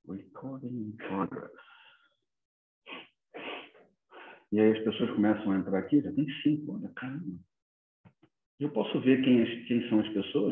Recording in progress. E aí as pessoas começam a entrar aqui, já tem 5, olha, caramba. Eu posso ver quem são as pessoas?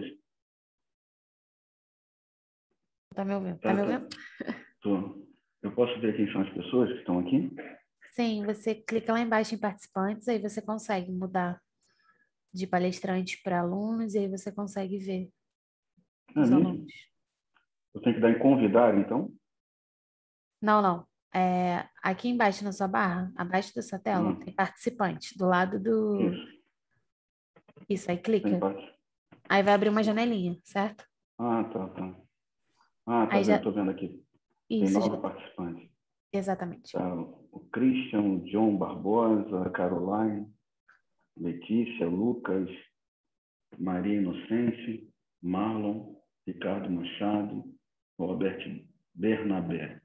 Tá me ouvindo? Tá me ouvindo? Tô. Eu posso ver quem são as pessoas que estão aqui? Sim, você clica lá embaixo em participantes, aí você consegue mudar de palestrantes para alunos, e aí você consegue ver Não é os mesmo? alunos. Eu tenho que dar em convidar, então? Não, não. É, aqui embaixo na sua barra, abaixo da sua tela, Ah, tem participante, do lado do... isso. Isso, aí Tem clica. parte. Aí vai abrir uma janelinha, certo? Ah, tá, tá. Ah, tá Aí vendo, já... tô vendo aqui. Tem Isso, 9 já... participantes. Exatamente. Tá, o Christian, o John Barbosa, a Caroline, Letícia, Lucas, Maria Inocência, Marlon, Ricardo Machado, Robert Bernabé.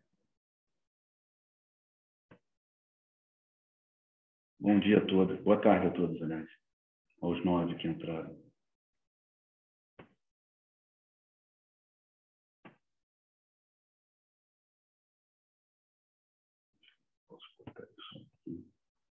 Bom dia a todos. Boa tarde a todos, aliás. Aos 9 que entraram. Posso botar isso aqui.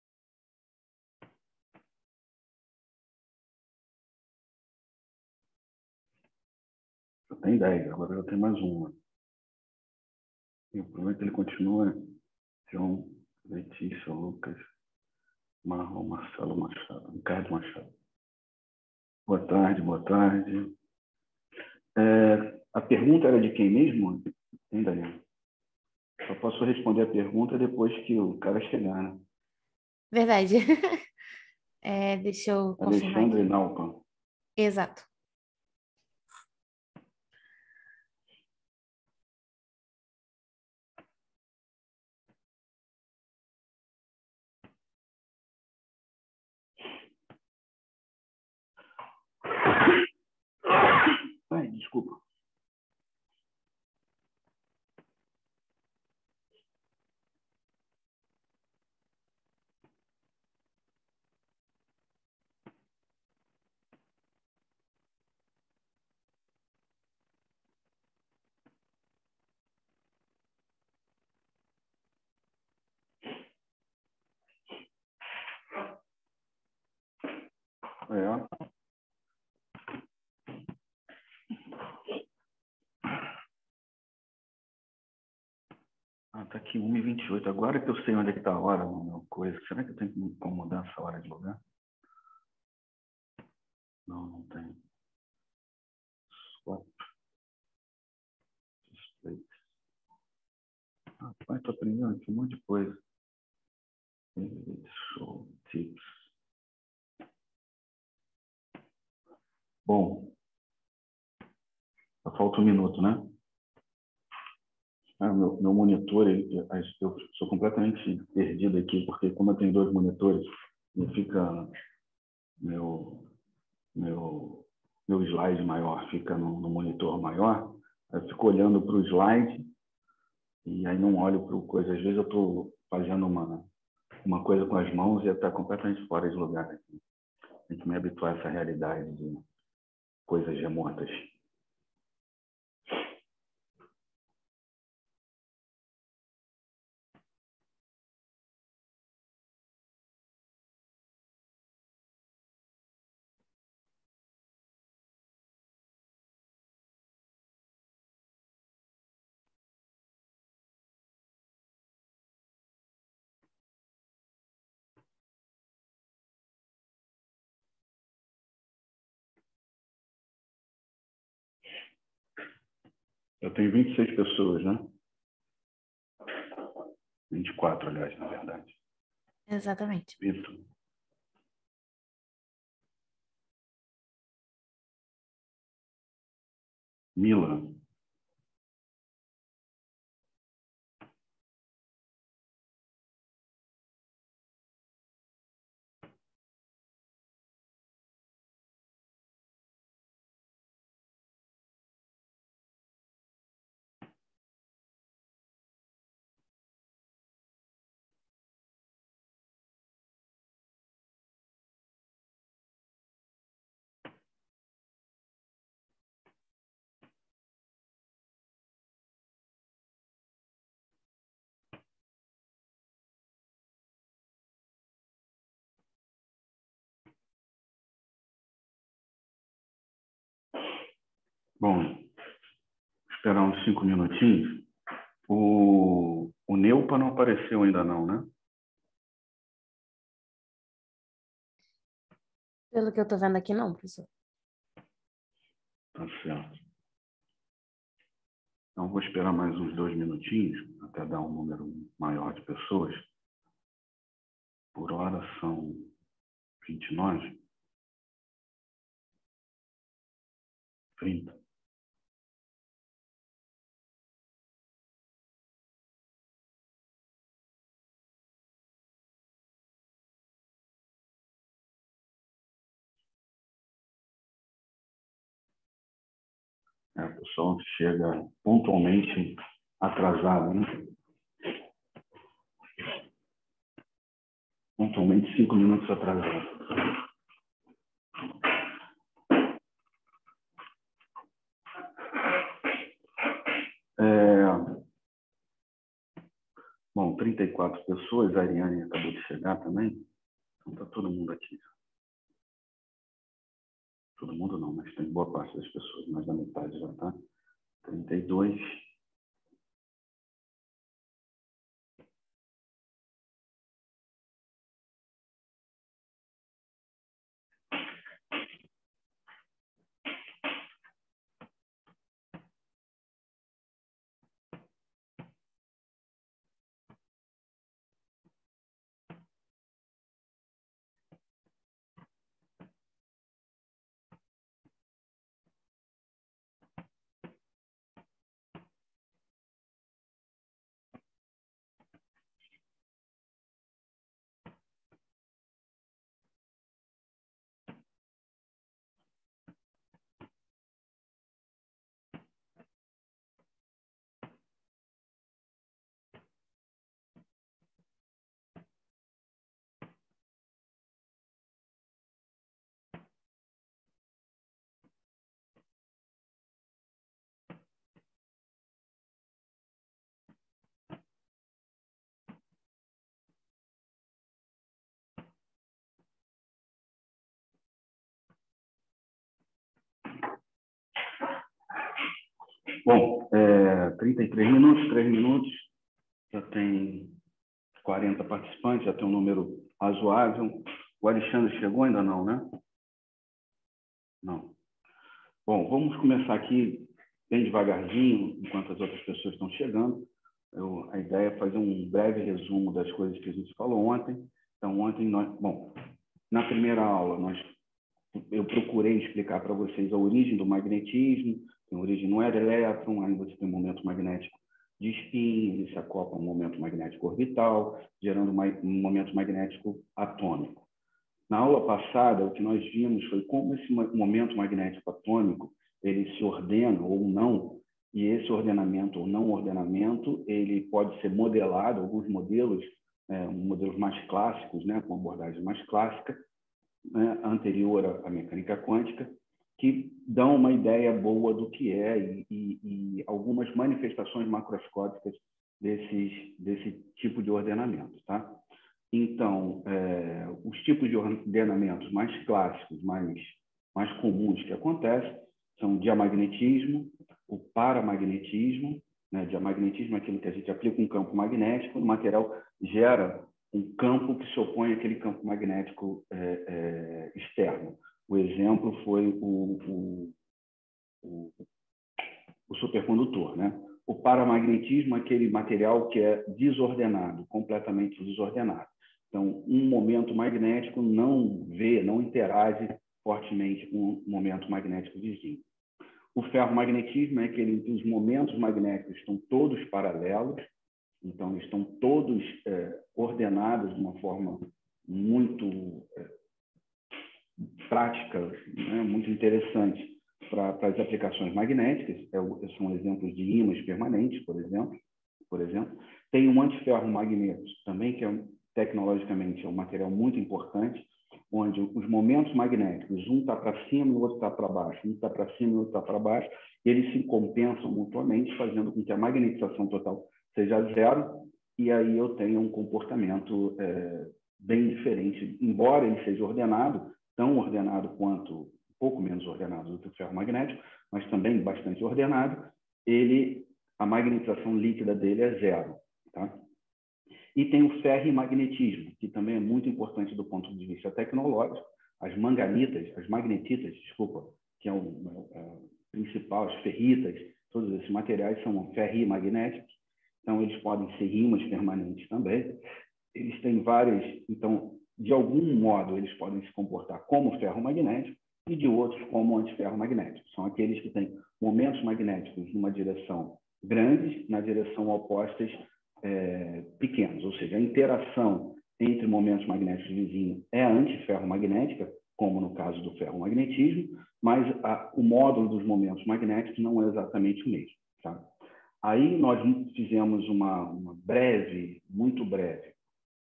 Já tem 10, agora já tem mais uma. E o problema é que ele continua. João, Letícia, Lucas, Marlon, Marcelo Machado, Ricardo Machado. Boa tarde, boa tarde. A pergunta era de quem mesmo? Hein, Daniel? Só posso responder a pergunta depois que o cara chegar, né? Verdade. É, deixa eu confirmar Alexandre aqui. Naupan. Exato. Ai, desculpa. É. Ah, tá aqui 1h28. Agora que eu sei onde é que tá a hora, meu coisa. Será que eu tenho que mudar essa hora de lugar? Não, não tem. Swap. Display. Rapaz, tô aprendendo aqui um monte de coisa. Show. Tips. Bom, só falta 1 minuto, né? Meu monitor, eu sou completamente perdido aqui, porque como eu tenho 2 monitores, e fica meu, meu, meu slide maior fica no monitor maior, eu fico olhando para o slide e aí não olho para o coisa. Às vezes eu estou fazendo uma coisa com as mãos e está completamente fora de lugar aqui. Tem que me habituar a essa realidade de coisas remotas. Eu tenho 26 pessoas, né? 24, aliás, na verdade. Exatamente. Vitor. Mila. Bom, esperar uns 5 minutinhos. O Neupa não apareceu ainda não, né? Pelo que eu estou vendo aqui, não, professor. Tá certo. Então, vou esperar mais uns 2 minutinhos, até dar um número maior de pessoas. Por hora são 29, 30. O pessoal chega pontualmente atrasado, né? Pontualmente 5 minutos atrasado. Bom, 34 pessoas, a Ariane acabou de chegar também. Então está todo mundo aqui. Todo mundo não, mas tem boa parte das pessoas, mais da metade já está. 32. Bom, 33 minutos, 3 minutos. Já tem 40 participantes, já tem um número razoável. O Alexandre chegou ainda não, né? Não. Bom, vamos começar aqui bem devagarzinho, enquanto as outras pessoas estão chegando. A ideia é fazer um breve resumo das coisas que a gente falou ontem. Então, ontem na primeira aula, eu procurei explicar para vocês a origem do magnetismo. Tem origem no elétron, aí você tem um momento magnético de spin, ele se acopla a um momento magnético orbital, gerando um momento magnético atômico. Na aula passada, o que nós vimos foi como esse momento magnético atômico ele se ordena ou não, e esse ordenamento ou não ordenamento ele pode ser modelado, alguns modelos, modelos mais clássicos, né, com abordagem mais clássica, né, anterior à mecânica quântica, que dão uma ideia boa do que é e algumas manifestações macroscópicas desse tipo de ordenamento, tá? Então, os tipos de ordenamentos mais clássicos, mais comuns que acontecem, são o diamagnetismo, o paramagnetismo, né? Diamagnetismo é aquilo que a gente aplica um campo magnético, o material gera um campo que se opõe àquele campo magnético externo. O exemplo foi o supercondutor, né? O paramagnetismo é aquele material que é desordenado, completamente desordenado. Então, um momento magnético não interage fortemente com um momento magnético vizinho. O ferromagnetismo é aquele em que os momentos magnéticos estão todos paralelos, então eles estão todos ordenados de uma forma muito prática, né, muito interessante para as aplicações magnéticas. São exemplos de ímãs permanentes, por exemplo. Tem um antiferromagneto também, que tecnologicamente é um material muito importante, onde os momentos magnéticos, um está para cima e o outro está para baixo, um está para cima e o outro está para baixo, e eles se compensam mutuamente, fazendo com que a magnetização total seja zero, e aí eu tenho um comportamento bem diferente. Embora ele seja ordenado, tão ordenado quanto, um pouco menos ordenado do que o ferro magnético, mas também bastante ordenado, a magnetização líquida dele é zero. Tá? E tem o ferrimagnetismo, que também é muito importante do ponto de vista tecnológico. As magnetitas, desculpa, que é o principal, as ferritas, todos esses materiais são ferrimagnéticos, então eles podem ser ímãs permanentes também. Eles têm várias, então, de algum modo, eles podem se comportar como ferromagnético e de outros como antiferromagnético. São aqueles que têm momentos magnéticos numa direção grandes, na direção opostas pequenos, ou seja, a interação entre momentos magnéticos vizinhos é antiferromagnética, como no caso do ferromagnetismo, mas o módulo dos momentos magnéticos não é exatamente o mesmo. Tá? Aí nós fizemos uma breve, muito breve,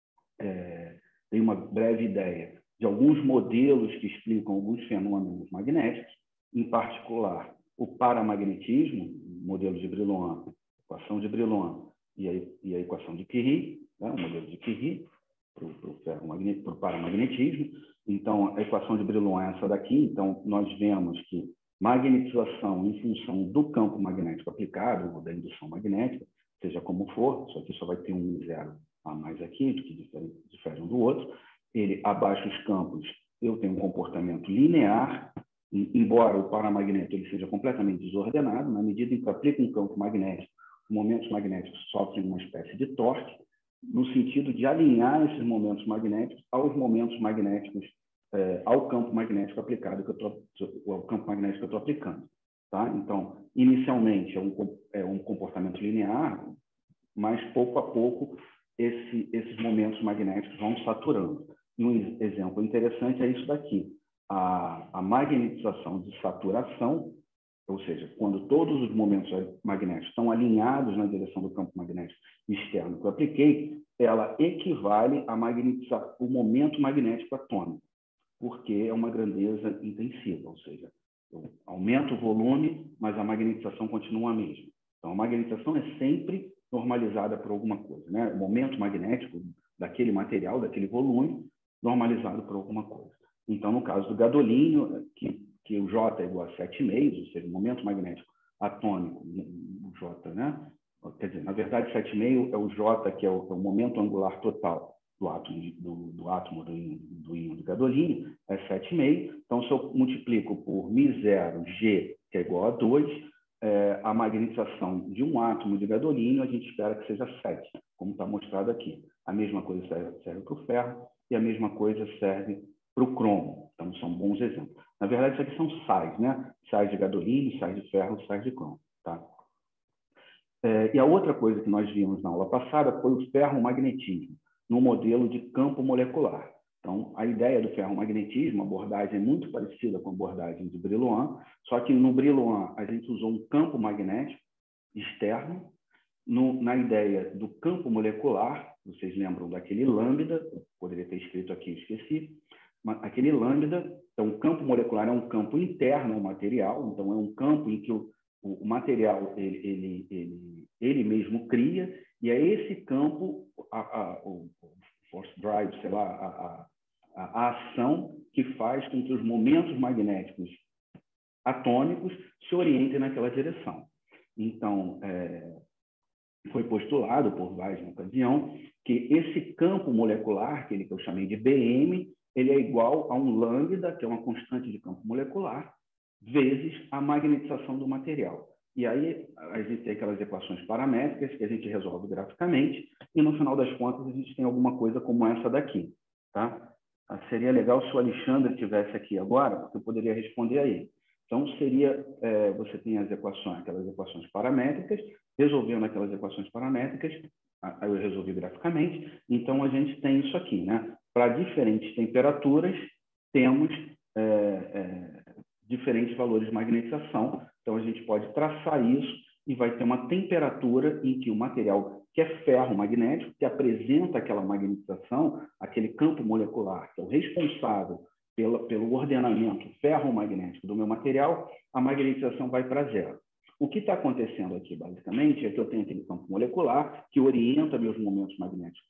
tem uma breve ideia de alguns modelos que explicam alguns fenômenos magnéticos, em particular o paramagnetismo, o modelo de Brillouin, equação de Brillouin e a equação de Curie, né, o modelo de Curie para o paramagnetismo. Então, a equação de Brillouin é essa daqui. Então, nós vemos que magnetização em função do campo magnético aplicado, ou da indução magnética, seja como for, isso aqui só vai ter um zero a mais aqui, que difere um do outro. Ele abaixa os campos, eu tenho um comportamento linear, embora o paramagnético ele seja completamente desordenado, na medida em que aplica um campo magnético, os momentos magnéticos sofrem uma espécie de torque, no sentido de alinhar esses momentos magnéticos aos momentos magnéticos, ao campo magnético aplicado, ao campo magnético que eu estou aplicando. Tá? Então, inicialmente é um comportamento linear, mas pouco a pouco esses momentos magnéticos vão saturando. E um exemplo interessante é isso daqui. A magnetização de saturação, ou seja, quando todos os momentos magnéticos estão alinhados na direção do campo magnético externo que eu apliquei, ela equivale a magnetizar o momento magnético atômico, porque é uma grandeza intensiva, ou seja, eu aumento o volume, mas a magnetização continua a mesma. Então, a magnetização é sempre normalizada por alguma coisa, né? O momento magnético daquele material, daquele volume, normalizado por alguma coisa. Então, no caso do gadolínio, que o J é igual a 7,5, ou seja, o momento magnético atômico, o J, né? Quer dizer, na verdade, 7,5 é o J, que é o momento angular total do átomo do íon do gadolínio, é 7,5. Então, se eu multiplico por μ0 G, que é igual a 2, a magnetização de um átomo de gadolínio, a gente espera que seja 7, como está mostrado aqui. A mesma coisa serve para o ferro e a mesma coisa serve para o cromo. Então, são bons exemplos. Na verdade, isso aqui são sais, né? Sais de gadolínio, sais de ferro, sais de cromo. Tá? E a outra coisa que nós vimos na aula passada foi o ferromagnetismo, no modelo de campo molecular. Então, a ideia do ferromagnetismo, a abordagem é muito parecida com a abordagem de Brillouin, só que no Brillouin a gente usou um campo magnético externo. Na ideia do campo molecular, vocês lembram daquele lambda, poderia ter escrito aqui, esqueci, aquele lambda, então o campo molecular é um campo interno ao material, então é um campo em que o material ele mesmo cria, e é esse campo, o force drive, sei lá, a ação que faz com que os momentos magnéticos atômicos se orientem naquela direção. Então, foi postulado por Weiss na ocasião que esse campo molecular, que eu chamei de BM, ele é igual a um lambda, que é uma constante de campo molecular, vezes a magnetização do material. E aí a gente tem aquelas equações paramétricas que a gente resolve graficamente e, no final das contas, a gente tem alguma coisa como essa daqui. Tá? Seria legal se o Alexandre estivesse aqui agora, porque eu poderia responder a ele. Então, seria, você tem as equações, aquelas equações paramétricas, resolvendo aquelas equações paramétricas, aí eu resolvi graficamente, então a gente tem isso aqui, né? Para diferentes temperaturas, temos diferentes valores de magnetização, então a gente pode traçar isso e vai ter uma temperatura em que o material que é ferromagnético, que apresenta aquela magnetização, aquele campo molecular, que é o responsável pelo ordenamento ferromagnético do meu material, a magnetização vai para zero. O que está acontecendo aqui, basicamente, é que eu tenho aquele campo molecular que orienta meus momentos magnéticos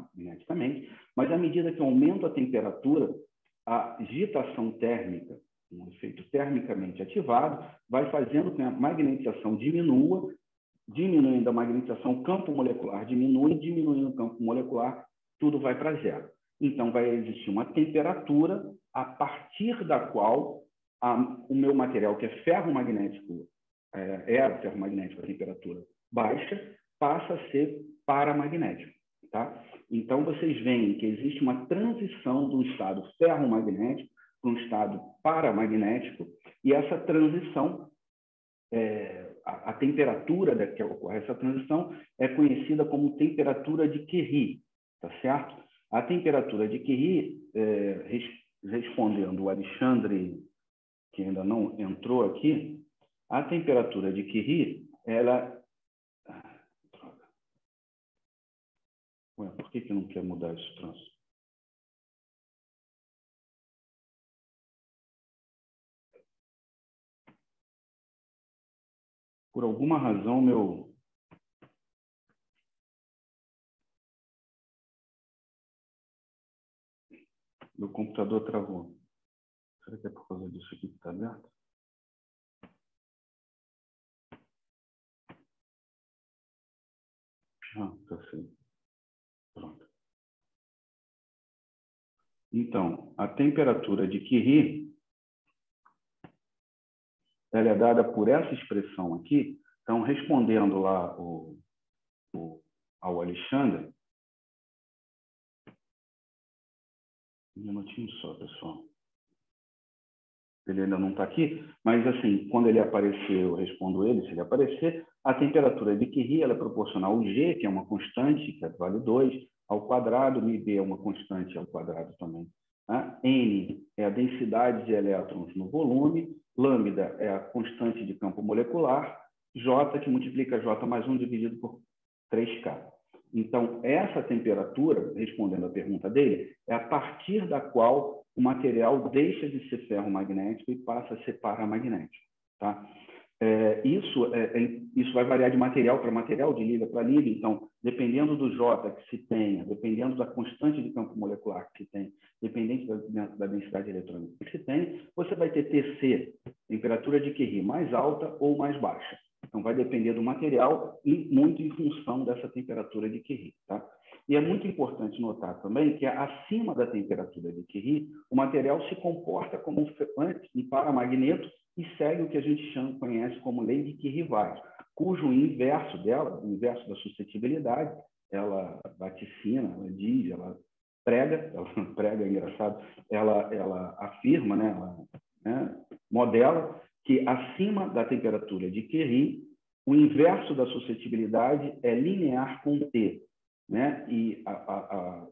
ferromagneticamente, mas à medida que eu aumento a temperatura, a agitação térmica um efeito termicamente ativado, vai fazendo com que a magnetização diminua, diminuindo a magnetização, o campo molecular diminui, diminuindo o campo molecular, tudo vai para zero. Então, vai existir uma temperatura a partir da qual o meu material, que é ferromagnético, era ferromagnético a temperatura baixa, passa a ser paramagnético. Tá? Então, vocês veem que existe uma transição do estado ferromagnético para um estado paramagnético, e essa transição, a temperatura que ocorre essa transição é conhecida como temperatura de Curie, tá certo? A temperatura de Curie, respondendo o Alexandre, que ainda não entrou aqui, a temperatura de Curie, ela... Ué, por que não quer mudar esse troço? Por alguma razão, meu computador travou. Será que é por causa disso aqui que está aberto? Ah, está certo. Pronto. Então, a temperatura de Curie, ela é dada por essa expressão aqui. Então, respondendo lá ao Alexandre, um minutinho só, pessoal. Ele ainda não está aqui, mas assim, quando ele aparecer, eu respondo ele, se ele aparecer, a temperatura de Curie ela é proporcional ao G, que é uma constante, que vale 2, ao quadrado, μB é uma constante ao quadrado também. Tá? N é a densidade de elétrons no volume, lambda é a constante de campo molecular, J, que multiplica J mais 1 dividido por 3K. Então, essa temperatura, respondendo a pergunta dele, é a partir da qual o material deixa de ser ferromagnético e passa a ser paramagnético. Tá? Isso vai variar de material para material, de liga para liga. Então, dependendo do J que se tenha, dependendo da constante de campo molecular que se tem, dependente da densidade eletrônica que se tem, você vai ter TC, temperatura de Curie, mais alta ou mais baixa. Então, vai depender do material e muito em função dessa temperatura de Curie. Tá? E é muito importante notar também que acima da temperatura de Curie, o material se comporta como um paramagneto e segue o que a gente conhece como lei de Curie-Weiss, cujo inverso dela, o inverso da suscetibilidade, ela vaticina, ela diz, ela prega, é engraçado, ela afirma, modela que acima da temperatura de Curie, o inverso da suscetibilidade é linear com T, né? E a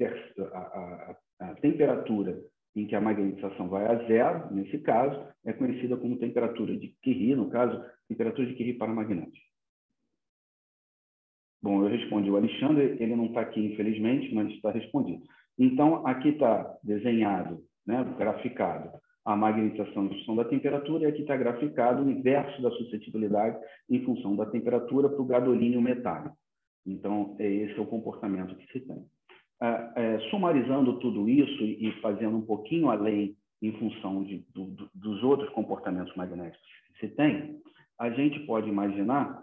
temperatura em que a magnetização vai a zero, nesse caso, é conhecida como temperatura de Curie, no caso, temperatura de Curie paramagnética. Bom, eu respondi o Alexandre, ele não está aqui, infelizmente, mas está respondido. Então, aqui está desenhado, né, graficado, a magnetização em função da temperatura, e aqui está graficado o inverso da suscetibilidade em função da temperatura para o gadolínio metálico. Então, esse é o comportamento que se tem. Sumarizando tudo isso e fazendo um pouquinho além em função dos outros comportamentos magnéticos que se tem, a gente pode imaginar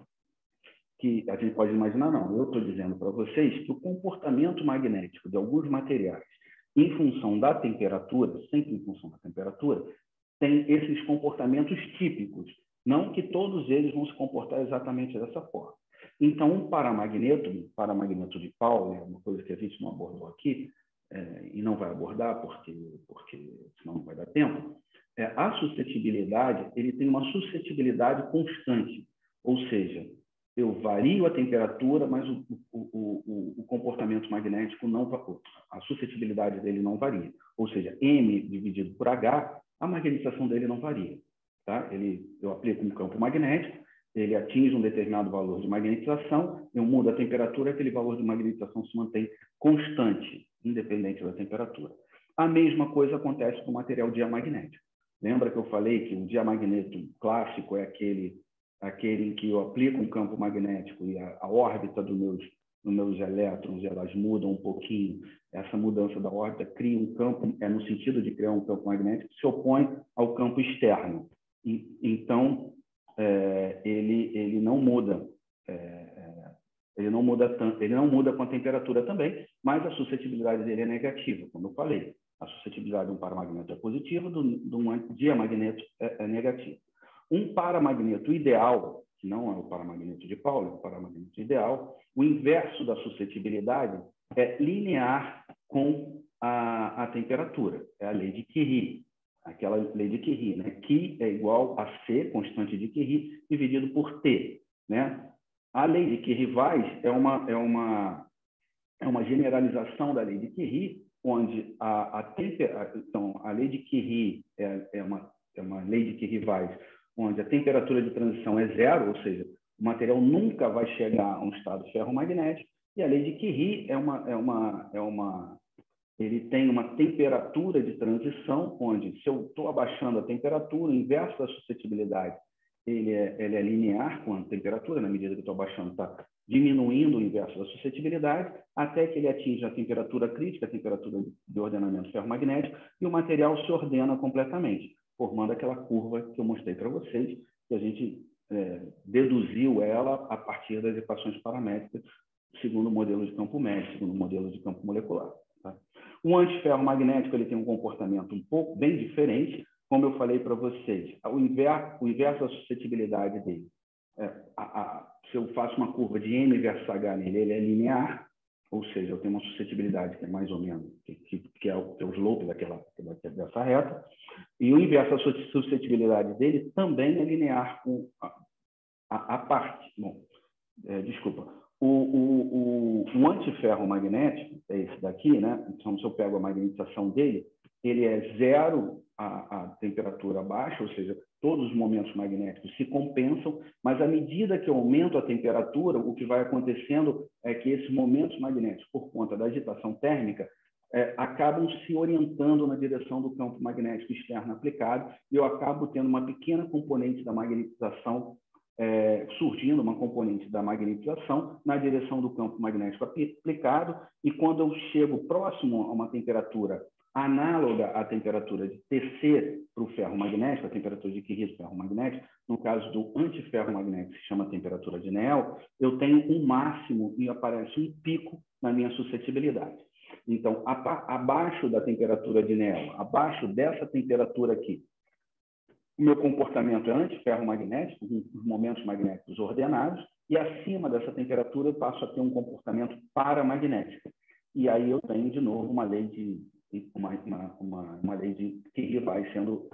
não, eu estou dizendo para vocês que o comportamento magnético de alguns materiais em função da temperatura, sempre em função da temperatura, tem esses comportamentos típicos, não que todos eles vão se comportar exatamente dessa forma. Então, um paramagneto de Pauli, é uma coisa que a gente não abordou aqui, e não vai abordar porque senão não vai dar tempo, a suscetibilidade, ele tem uma suscetibilidade constante, ou seja, eu vario a temperatura, mas o comportamento magnético não varia, a suscetibilidade dele não varia. Ou seja, M dividido por H, a magnetização dele não varia. Tá? Eu aplico um campo magnético, ele atinge um determinado valor de magnetização, eu mudo a temperatura, aquele valor de magnetização se mantém constante, independente da temperatura. A mesma coisa acontece com o material diamagnético. Lembra que eu falei que o diamagneto clássico é aquele em que eu aplico um campo magnético e a órbita dos meus elétrons, elas mudam um pouquinho. Essa mudança da órbita cria um campo, no sentido de criar um campo magnético que se opõe ao campo externo. Então, ele não muda. Ele não muda com a temperatura também, mas a suscetibilidade dele é negativa, como eu falei. A suscetibilidade de um paramagneto é positiva, de um diamagneto é negativa. Um paramagneto ideal, que não é o paramagneto de Pauli, é o paramagneto ideal, o inverso da suscetibilidade é linear com a temperatura. É a lei de Curie, aquela lei de Curie, né? Q é igual a C, constante de Curie, dividido por T, né? A lei de Curie-Weiss é uma generalização da lei de Curie, onde então, a lei de Curie é uma lei de Curie-Weiss, onde a temperatura de transição é zero, ou seja, o material nunca vai chegar a um estado ferromagnético, e a lei de Curie ele tem uma temperatura de transição, onde, se eu estou abaixando a temperatura, o inverso da suscetibilidade, ele é linear com a temperatura, na medida que eu estou abaixando, está diminuindo o inverso da suscetibilidade, até que ele atinja a temperatura crítica, a temperatura de ordenamento ferromagnético, e o material se ordena completamente, formando aquela curva que eu mostrei para vocês, que a gente deduziu ela a partir das equações paramétricas, segundo o modelo de campo médio, segundo o modelo de campo molecular. Tá? O antiferromagnético ele tem um comportamento um pouco bem diferente, como eu falei para vocês, o inverso da suscetibilidade dele. Se eu faço uma curva de M versus H nele, ele é linear, ou seja, eu tenho uma suscetibilidade que é mais ou menos, que é o slope dessa reta, e o inverso da suscetibilidade dele também é linear com a parte. Bom, desculpa. O antiferromagnético, é esse daqui, né? Então, se eu pego a magnetização dele, ele é zero a temperatura baixa, ou seja, todos os momentos magnéticos se compensam, mas à medida que eu aumento a temperatura, o que vai acontecendo é que esses momentos magnéticos, por conta da agitação térmica, acabam se orientando na direção do campo magnético externo aplicado, e eu acabo tendo uma pequena componente da magnetização surgindo uma componente da magnetização na direção do campo magnético aplicado, e quando eu chego próximo a uma temperatura análoga à temperatura de Tc para o ferromagnético, a temperatura de Curie do ferromagnético, no caso do antiferromagnético, se chama temperatura de Néel, eu tenho um máximo e aparece um pico na minha suscetibilidade. Então, abaixo da temperatura de Néel, abaixo dessa temperatura aqui, o meu comportamento é antiferromagnético, com os momentos magnéticos ordenados, e acima dessa temperatura eu passo a ter um comportamento paramagnético. E aí eu tenho, de novo, uma lei de Curie vai sendo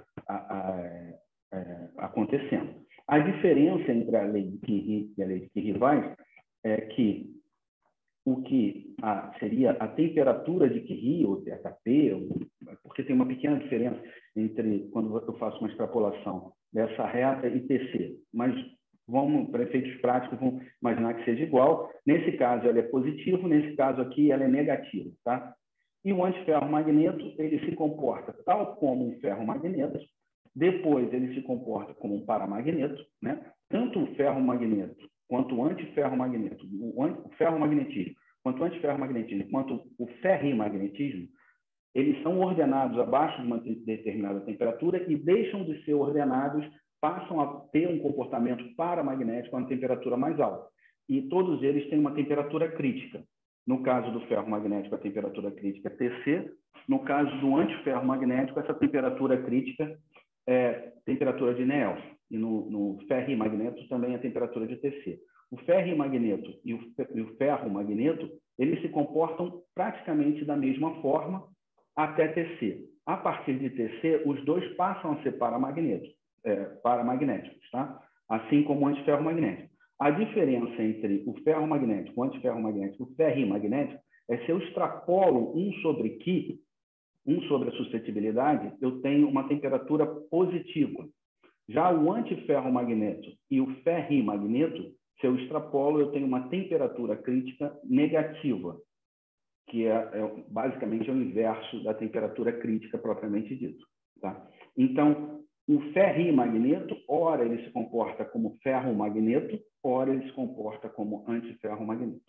acontecendo. A diferença entre a lei de Curie e a lei de Curie-Weiss é que o que seria a temperatura de Curie, ou THP, porque tem uma pequena diferença entre quando eu faço uma extrapolação dessa reta e Tc, mas vamos, para efeitos práticos, vamos imaginar que seja igual. Nesse caso, ela é positivo, nesse caso aqui, ela é negativa. Tá? E o antiferromagneto, ele se comporta tal como um ferromagneto, depois ele se comporta como um paramagneto, né? Tanto o ferromagneto quanto o antiferromagneto, o ferromagnetismo, quanto o antiferromagnetismo, quanto o ferrimagnetismo, eles são ordenados abaixo de uma determinada temperatura e deixam de ser ordenados, passam a ter um comportamento paramagnético a uma temperatura mais alta. E todos eles têm uma temperatura crítica. No caso do ferromagnético, a temperatura crítica é Tc. No caso do antiferromagnético, essa temperatura crítica é temperatura de Néel. E no ferrimagneto também a temperatura de Tc. O ferrimagneto e o ferromagneto, eles se comportam praticamente da mesma forma até Tc. A partir de Tc, os dois passam a ser paramagnéticos, tá? Assim como o antiferromagnético. A diferença entre o ferromagnético, o antiferromagnético e o ferrimagnético é se eu extrapolo um sobre Q, um sobre a suscetibilidade, eu tenho uma temperatura positiva. Já o antiferromagneto e o ferrimagneto, se eu extrapolo, eu tenho uma temperatura crítica negativa, que basicamente é o inverso da temperatura crítica propriamente dito. Tá? Então, o ferrimagneto, ora ele se comporta como ferromagneto, ora ele se comporta como antiferromagneto.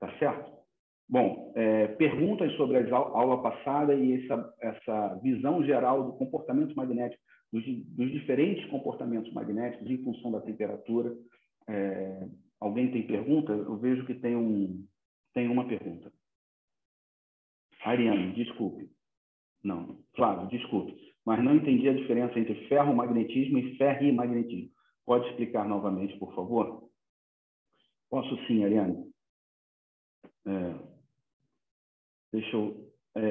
Tá certo? Bom, perguntas sobre a aula passada e essa visão geral do comportamento magnético, dos diferentes comportamentos magnéticos em função da temperatura. Alguém tem pergunta? Eu vejo que tem uma pergunta. Ariane, desculpe. Não, Flávio, desculpe. Mas não entendi a diferença entre ferromagnetismo e ferrimagnetismo. Pode explicar novamente, por favor? Posso sim, Ariane. Deixa eu...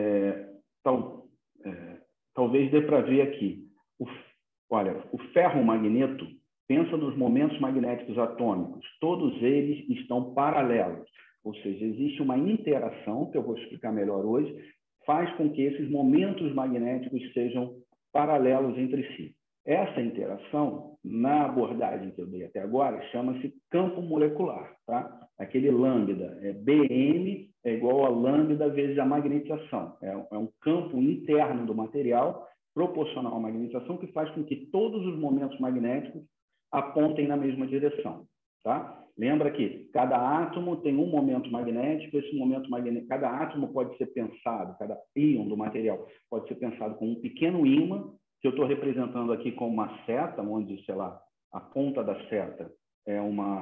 talvez dê para ver aqui. Olha, o ferromagneto, pensa nos momentos magnéticos atômicos. Todos eles estão paralelos. Ou seja, existe uma interação, que eu vou explicar melhor hoje, faz com que esses momentos magnéticos sejam paralelos entre si. Essa interação, na abordagem que eu dei até agora, chama-se campo molecular. Tá? Aquele lambda, Bm é igual a lambda vezes a magnetização. É um campo interno do material proporcional à magnetização que faz com que todos os momentos magnéticos apontem na mesma direção. Tá? Lembra que cada átomo tem um momento magnético, esse momento magnético, cada átomo pode ser pensado, cada íon do material pode ser pensado como um pequeno ímã, que eu estou representando aqui como uma seta, onde, sei lá, a ponta da seta é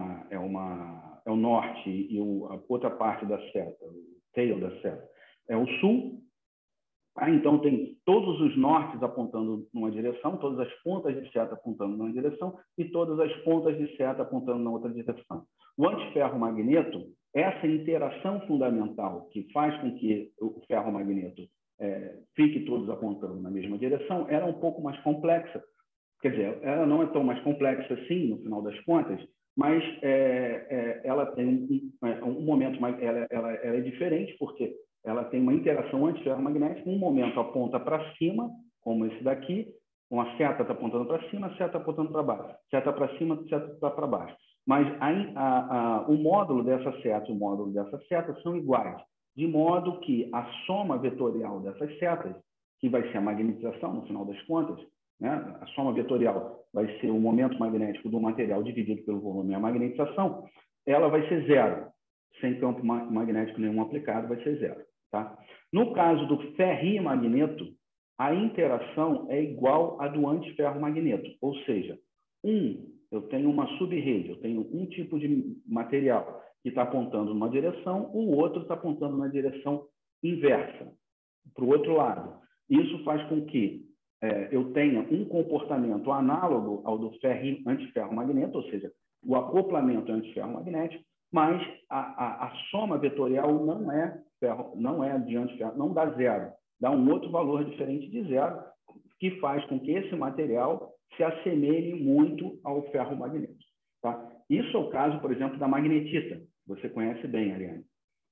o norte e a outra parte da seta, o tail da seta, é o sul. Então, tem todos os nortes apontando numa direção, todas as pontas de seta apontando numa direção e todas as pontas de seta apontando na outra direção. O antiferromagneto, essa interação fundamental que faz com que o ferromagneto fique todos apontando na mesma direção, era um pouco mais complexa. Quer dizer, ela não é tão mais complexa assim, no final das contas, mas ela tem um momento, ela é diferente, porque ela tem uma interação antiferromagnética. Um momento aponta para cima, como esse daqui, uma seta está apontando para cima, a seta apontando para baixo, seta para cima, seta para baixo. Mas o módulo dessa seta e o módulo dessa seta são iguais, de modo que a soma vetorial dessas setas, que vai ser a magnetização, no final das contas, né? A soma vetorial vai ser o momento magnético do material dividido pelo volume e a magnetização, ela vai ser zero. Sem campo magnético nenhum aplicado, vai ser zero. Tá? No caso do ferrimagneto, a interação é igual à do antiferromagneto, ou seja, eu tenho uma subrede, eu tenho um tipo de material que está apontando numa direção, o outro está apontando na direção inversa, para o outro lado. Isso faz com que eu tenha um comportamento análogo ao do antiferromagneto, ou seja, o acoplamento antiferromagnético, mas a soma vetorial não é de antiferro, não dá zero, dá um outro valor diferente de zero, que faz com que esse material se assemelhe muito ao ferromagneto. Tá? Isso é o caso, por exemplo, da magnetita. Você conhece bem, Ariane.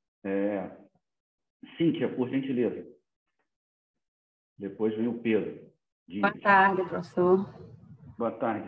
Cíntia, por gentileza. Depois vem o Pedro. Boa tarde, professor. Boa tarde.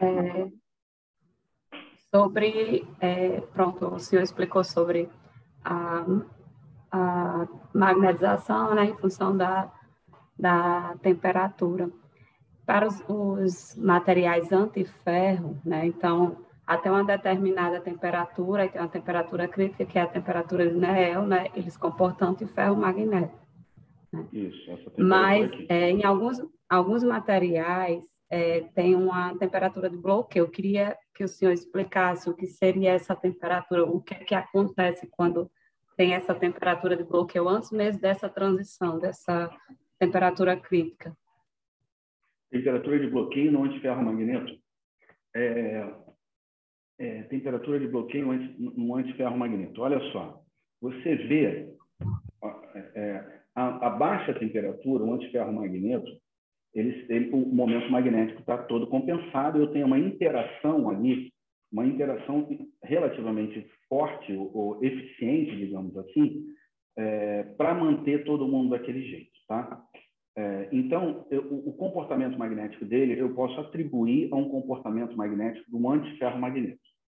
Pronto, o senhor explicou sobre a magnetização, né, em função da temperatura. Para os materiais antiferro, né, então, até uma determinada temperatura, e tem uma temperatura crítica, que é a temperatura de Néel, né, eles comportam antiferro magnético. Né? Isso, essa temperatura. Mas, aqui. Em alguns materiais, tem uma temperatura de bloqueio. Eu queria que o senhor explicasse o que seria essa temperatura, o que acontece quando tem essa temperatura de bloqueio, antes mesmo dessa transição, dessa temperatura crítica. Temperatura de bloqueio no antiferromagneto. Temperatura de bloqueio no antiferromagneto. Olha só, você vê a baixa temperatura, o antiferromagneto, o momento magnético está todo compensado, eu tenho uma interação ali, uma interação relativamente forte ou eficiente, digamos assim, para manter todo mundo daquele jeito. Tá? Então, o comportamento magnético dele eu posso atribuir a um comportamento magnético do antiferromagneto.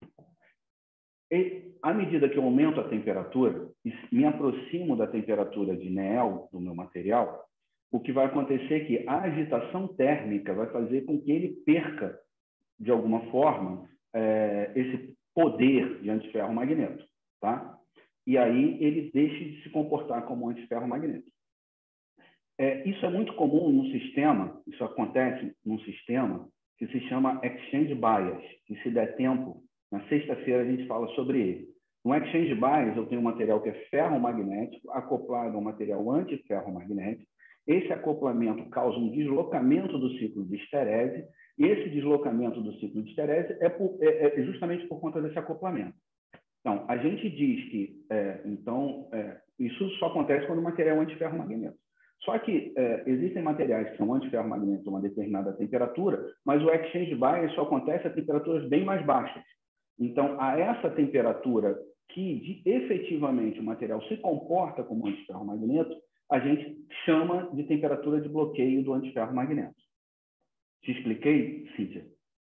E, à medida que eu aumento a temperatura e me aproximo da temperatura de Néel do meu material, o que vai acontecer é que a agitação térmica vai fazer com que ele perca, de alguma forma, esse poder de antiferromagneto. Tá? e aí ele deixa de se comportar como um antiferromagnético. Isso é muito comum num sistema, isso acontece num sistema que se chama Exchange Bias, que se der tempo, na sexta-feira a gente fala sobre ele. No Exchange Bias eu tenho um material que é ferromagnético acoplado a um material antiferromagnético. Esse acoplamento causa um deslocamento do ciclo de esterese, e esse deslocamento do ciclo de esterese é justamente por conta desse acoplamento. Então, a gente diz que isso só acontece quando o material é antiferromagnético. Só que existem materiais que são antiferromagnéticos a uma determinada temperatura, mas o exchange bias só acontece a temperaturas bem mais baixas. Então, a essa temperatura que efetivamente o material se comporta como antiferromagneto, a gente chama de temperatura de bloqueio do antiferromagneto. Te expliquei, Cíntia?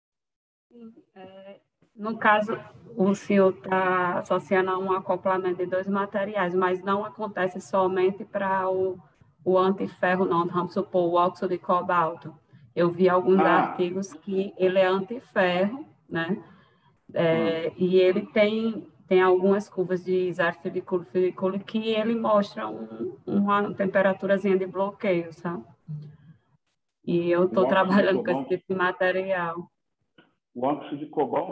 No caso, o senhor está associando a um acoplamento de dois materiais, mas não acontece somente para o antiferro, não, vamos supor, o óxido de cobalto. Eu vi alguns artigos que ele é antiferro, né? E ele tem algumas curvas de isarfidicule que ele mostra uma temperaturazinha de bloqueio, sabe? E eu estou trabalhando com esse tipo de material. O óxido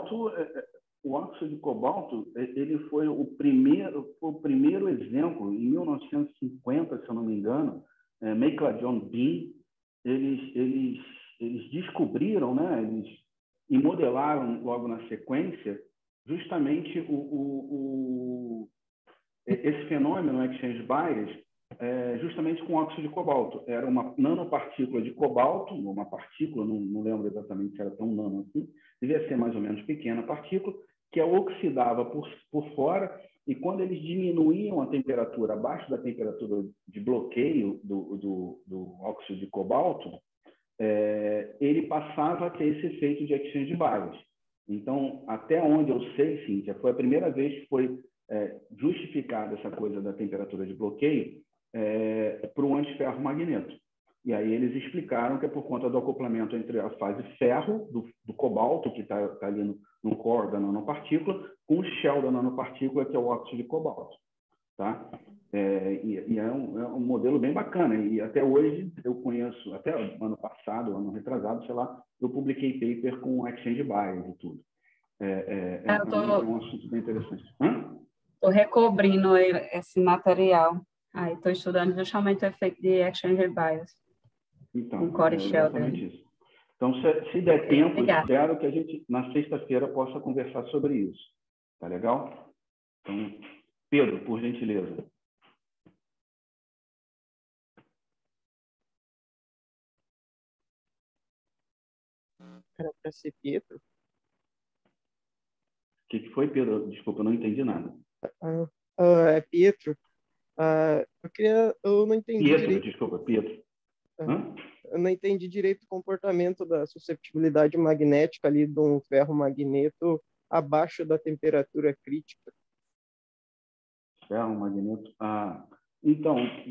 de cobalto, ele foi o primeiro exemplo, em 1950, se eu não me engano, Meikle-John Bean, eles descobriram, né, e modelaram logo na sequência, justamente esse fenômeno, exchange bias, justamente com óxido de cobalto. Era uma nanopartícula de cobalto, uma partícula, não lembro exatamente se era tão nano assim, devia ser mais ou menos pequena partícula, que oxidava por fora, e quando eles diminuíam a temperatura abaixo da temperatura de bloqueio do óxido de cobalto, ele passava a ter esse efeito de exchange bias. Então, até onde eu sei, Cíntia, foi a primeira vez que foi justificada essa coisa da temperatura de bloqueio para o antiferromagneto. E aí eles explicaram que é por conta do acoplamento entre a fase ferro, do cobalto, que está ali no core da nanopartícula, com o shell da nanopartícula, que é o óxido de cobalto. Tá? E é um modelo bem bacana. E até hoje eu conheço, até ano passado, ano retrasado, sei lá, eu publiquei paper com exchange bias e tudo. Um assunto bem interessante. Estou recobrindo esse material. Aí estou estudando justamente o efeito de exchange bias. Então, core shell exatamente isso. Então, se der tempo, eu espero que a gente, na sexta-feira, possa conversar sobre isso. Tá legal? Então, Pedro, por gentileza. Era para ser Pietro? O que foi, Pedro? Desculpa, eu não entendi nada. É Pietro. Eu não entendi direito. Desculpa, Pietro. Eu não entendi direito o comportamento da susceptibilidade magnética ali de um ferromagneto abaixo da temperatura crítica. Ferromagneto. Então,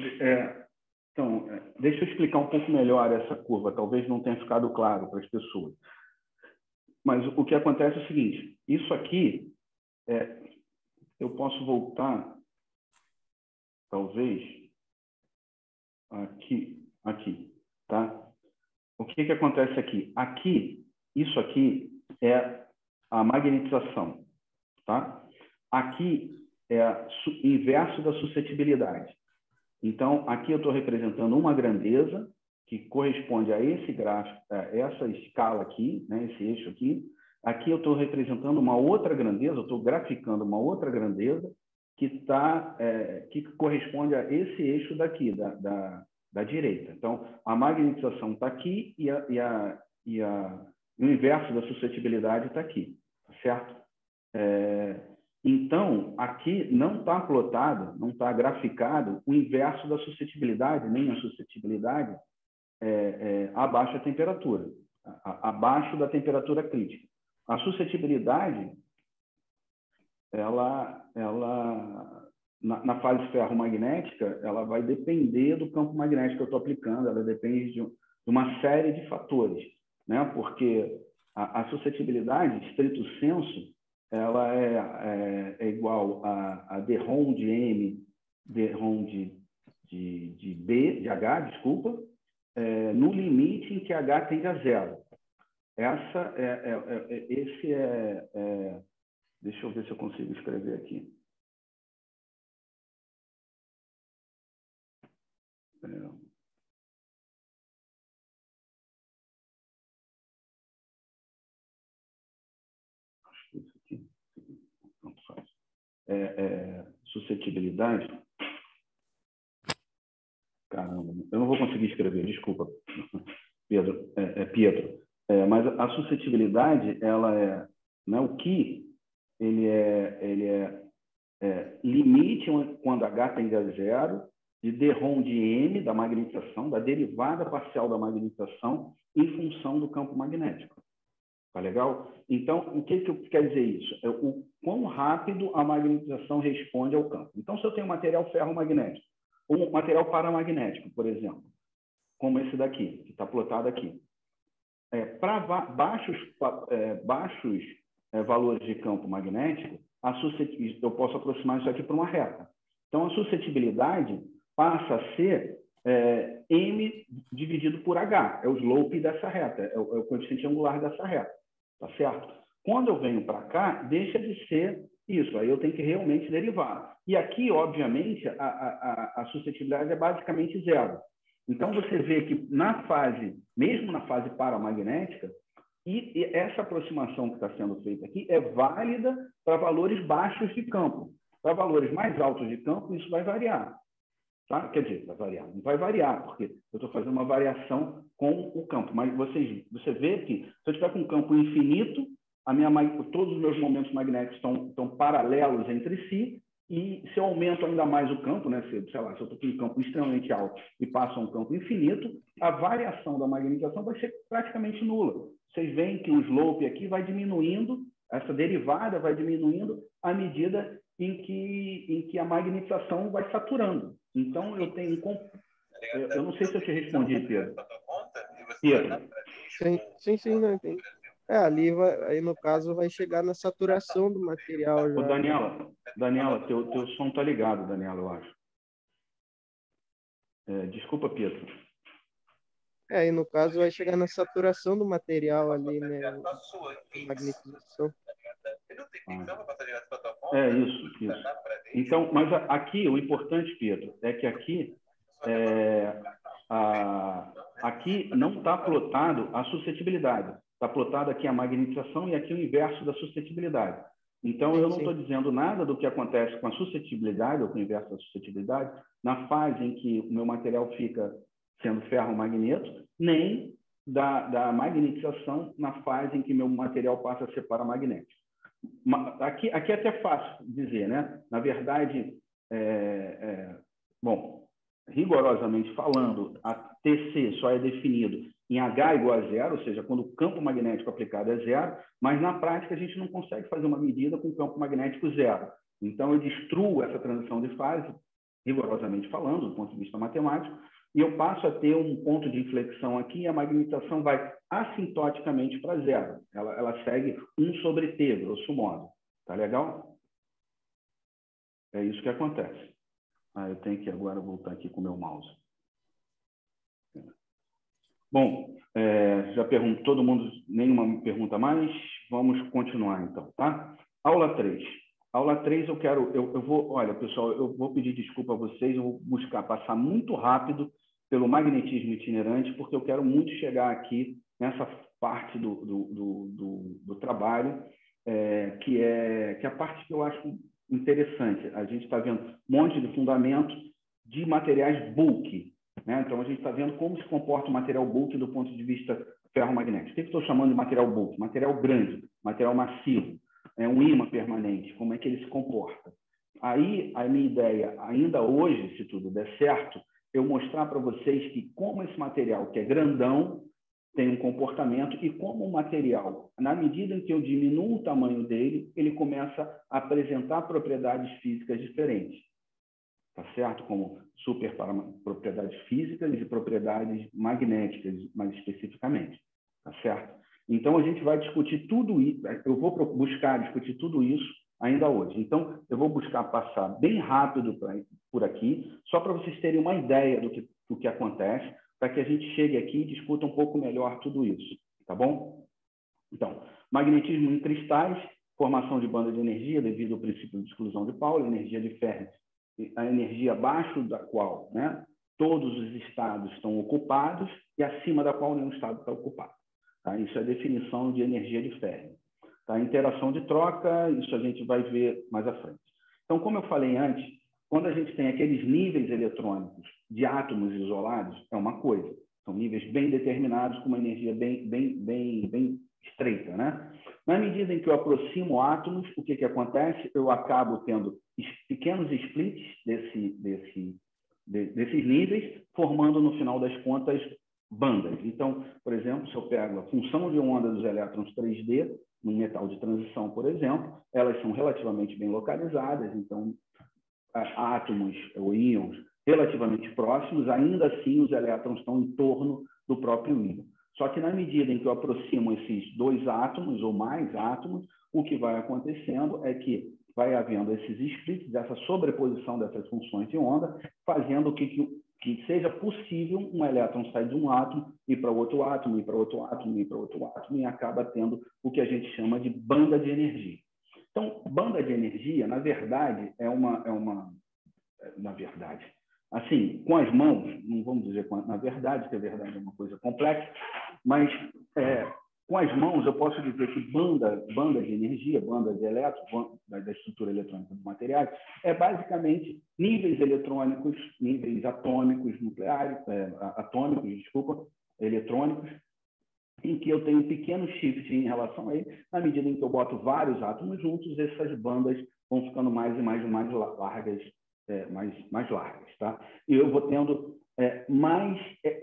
deixa eu explicar um pouco melhor essa curva. Talvez não tenha ficado claro para as pessoas. Mas o que acontece é o seguinte: isso aqui, eu posso voltar, talvez, aqui, tá? O que acontece aqui? Isso aqui é a magnetização, tá? Aqui é o inverso da suscetibilidade. Então, aqui eu estou representando uma grandeza que corresponde a esse gráfico, a essa escala aqui, né, esse eixo aqui. Aqui eu estou representando uma outra grandeza, eu estou graficando uma outra grandeza que corresponde a esse eixo daqui, da direita. Então, a magnetização está aqui e o inverso da suscetibilidade está aqui, certo? Então, aqui não está plotado, não está graficado o inverso da suscetibilidade, nem a suscetibilidade abaixo da temperatura, abaixo da temperatura crítica. A suscetibilidade, na fase ferromagnética, ela vai depender do campo magnético que eu estou aplicando, ela depende de uma série de fatores, né? Porque a suscetibilidade, estrito sensu, ela é igual a d-ROM de M, d-ROM de B, de H, desculpa, no limite em que H tende a zero. Deixa eu ver se eu consigo escrever aqui. Acho que isso aqui não faz. Suscetibilidade. Caramba, eu não vou conseguir escrever, desculpa, Pedro. Pietro. Mas a suscetibilidade, ela é, né, o que ele é limite quando H tende a zero, de d-ROM de M, da magnetização, da derivada parcial da magnetização, em função do campo magnético. Tá legal? Então, o que quer dizer isso? O quão rápido a magnetização responde ao campo. Então, se eu tenho material ferromagnético, ou um material paramagnético, por exemplo, como esse daqui, que está plotado aqui, para baixos valores de campo magnético, eu posso aproximar isso aqui para uma reta. Então, a suscetibilidade passa a ser M dividido por H, é o slope dessa reta, é o coeficiente angular dessa reta, tá certo? Quando eu venho para cá, deixa de ser isso, aí eu tenho que realmente derivar. E aqui, obviamente, a suscetibilidade é basicamente zero. Então, você vê que mesmo na fase paramagnética, e essa aproximação que está sendo feita aqui é válida para valores baixos de campo. Para valores mais altos de campo, isso vai variar. Tá? Quer dizer, vai variar. Não vai variar, porque eu estou fazendo uma variação com o campo. Mas você vê que, se eu tiver com um campo infinito, todos os meus momentos magnéticos estão paralelos entre si, e se eu aumento ainda mais o campo, né, se eu estou com um campo extremamente alto e passo a um campo infinito, a variação da magnetização vai ser praticamente nula. Vocês veem que o slope aqui vai diminuindo, essa derivada vai diminuindo à medida em que a magnetização vai saturando. Então, eu não sei se eu te respondi, Pedro. Pedro. Sim, não entendi. Aí no caso vai chegar na saturação do material já. Ô, Daniela, teu som tá ligado, Daniela, eu acho. Desculpa, Pedro. E no caso vai chegar na saturação do material ali, né? Magnetização. Isso. Então, mas aqui, o importante, Pedro, é que aqui não está plotado a suscetibilidade. Está plotado aqui a magnetização e aqui o inverso da suscetibilidade. Então, eu não estou dizendo nada do que acontece com a suscetibilidade, ou com o inverso da suscetibilidade, na fase em que o meu material fica sendo ferromagneto, nem da magnetização na fase em que meu material passa a ser paramagnético. Aqui é até fácil dizer, né? Na verdade, rigorosamente falando, a TC só é definido em H igual a zero, ou seja, quando o campo magnético aplicado é zero, mas na prática a gente não consegue fazer uma medida com campo magnético zero. Então, eu destruo essa transição de fase, rigorosamente falando, do ponto de vista matemático, e eu passo a ter um ponto de inflexão aqui e a magnetização vai assintoticamente para zero. Ela segue 1/T, grosso modo. Tá legal? É isso que acontece. Eu tenho que agora voltar aqui com o meu mouse. Bom, já pergunto, todo mundo, nenhuma pergunta mais? Vamos continuar então, tá? Aula 3. Aula 3 olha, pessoal, eu vou pedir desculpa a vocês, eu vou buscar passar muito rápido pelo magnetismo itinerante, porque eu quero muito chegar aqui nessa parte do trabalho, que é a parte que eu acho interessante. A gente está vendo um monte de fundamentos de materiais bulk, né? Então, a gente está vendo como se comporta o material bulk do ponto de vista ferromagnético. O que eu estou chamando de material bulk? Material grande, material massivo, um ímã permanente, como é que ele se comporta. Aí, a minha ideia, ainda hoje, se tudo der certo, eu mostrar para vocês que como esse material, que é grandão, tem um comportamento e como o material, na medida em que eu diminuo o tamanho dele, ele começa a apresentar propriedades físicas diferentes. Tá certo? Como propriedades físicas e propriedades magnéticas, mais especificamente. Tá certo? Então, a gente vai discutir tudo isso, eu vou buscar discutir tudo isso ainda hoje. Então, eu vou buscar passar bem rápido por aqui, só para vocês terem uma ideia do que acontece, para que a gente chegue aqui e discuta um pouco melhor tudo isso, tá bom? Então, magnetismo em cristais, formação de banda de energia devido ao princípio de exclusão de Pauli, energia de Fermi, a energia abaixo da qual, né, todos os estados estão ocupados e acima da qual nenhum estado está ocupado. Tá? Isso é a definição de energia de Fermi. Tá? Interação de troca, isso a gente vai ver mais à frente. Então, como eu falei antes, quando a gente tem aqueles níveis eletrônicos de átomos isolados, é uma coisa. São níveis bem determinados, com uma energia bem estreita, né? Na medida em que eu aproximo átomos, o que acontece? Eu acabo tendo pequenos splits desses níveis, formando, no final das contas, bandas. Então, por exemplo, se eu pego a função de onda dos elétrons 3D, num metal de transição, por exemplo, elas são relativamente bem localizadas, então, átomos ou íons relativamente próximos, ainda assim os elétrons estão em torno do próprio íon. Só que na medida em que eu aproximo esses dois átomos ou mais átomos, o que vai acontecendo é que vai havendo esses splits, essa sobreposição dessas funções de onda, fazendo que seja possível um elétron sair de um átomo, ir para outro átomo, ir para outro átomo, ir para outro átomo, e acaba tendo o que a gente chama de banda de energia. Então, banda de energia, na verdade, na verdade, assim, com as mãos, não vamos dizer na verdade, que a verdade é uma coisa complexa, mas com as mãos eu posso dizer que banda de energia, banda de elétrons, da estrutura eletrônica dos materiais, é basicamente níveis eletrônicos, níveis atômicos, nucleares, eletrônicos, em que eu tenho pequenos shifts em relação a ele. Na medida em que eu boto vários átomos juntos, essas bandas vão ficando mais e mais largas, mais largas, tá? E eu vou tendo mais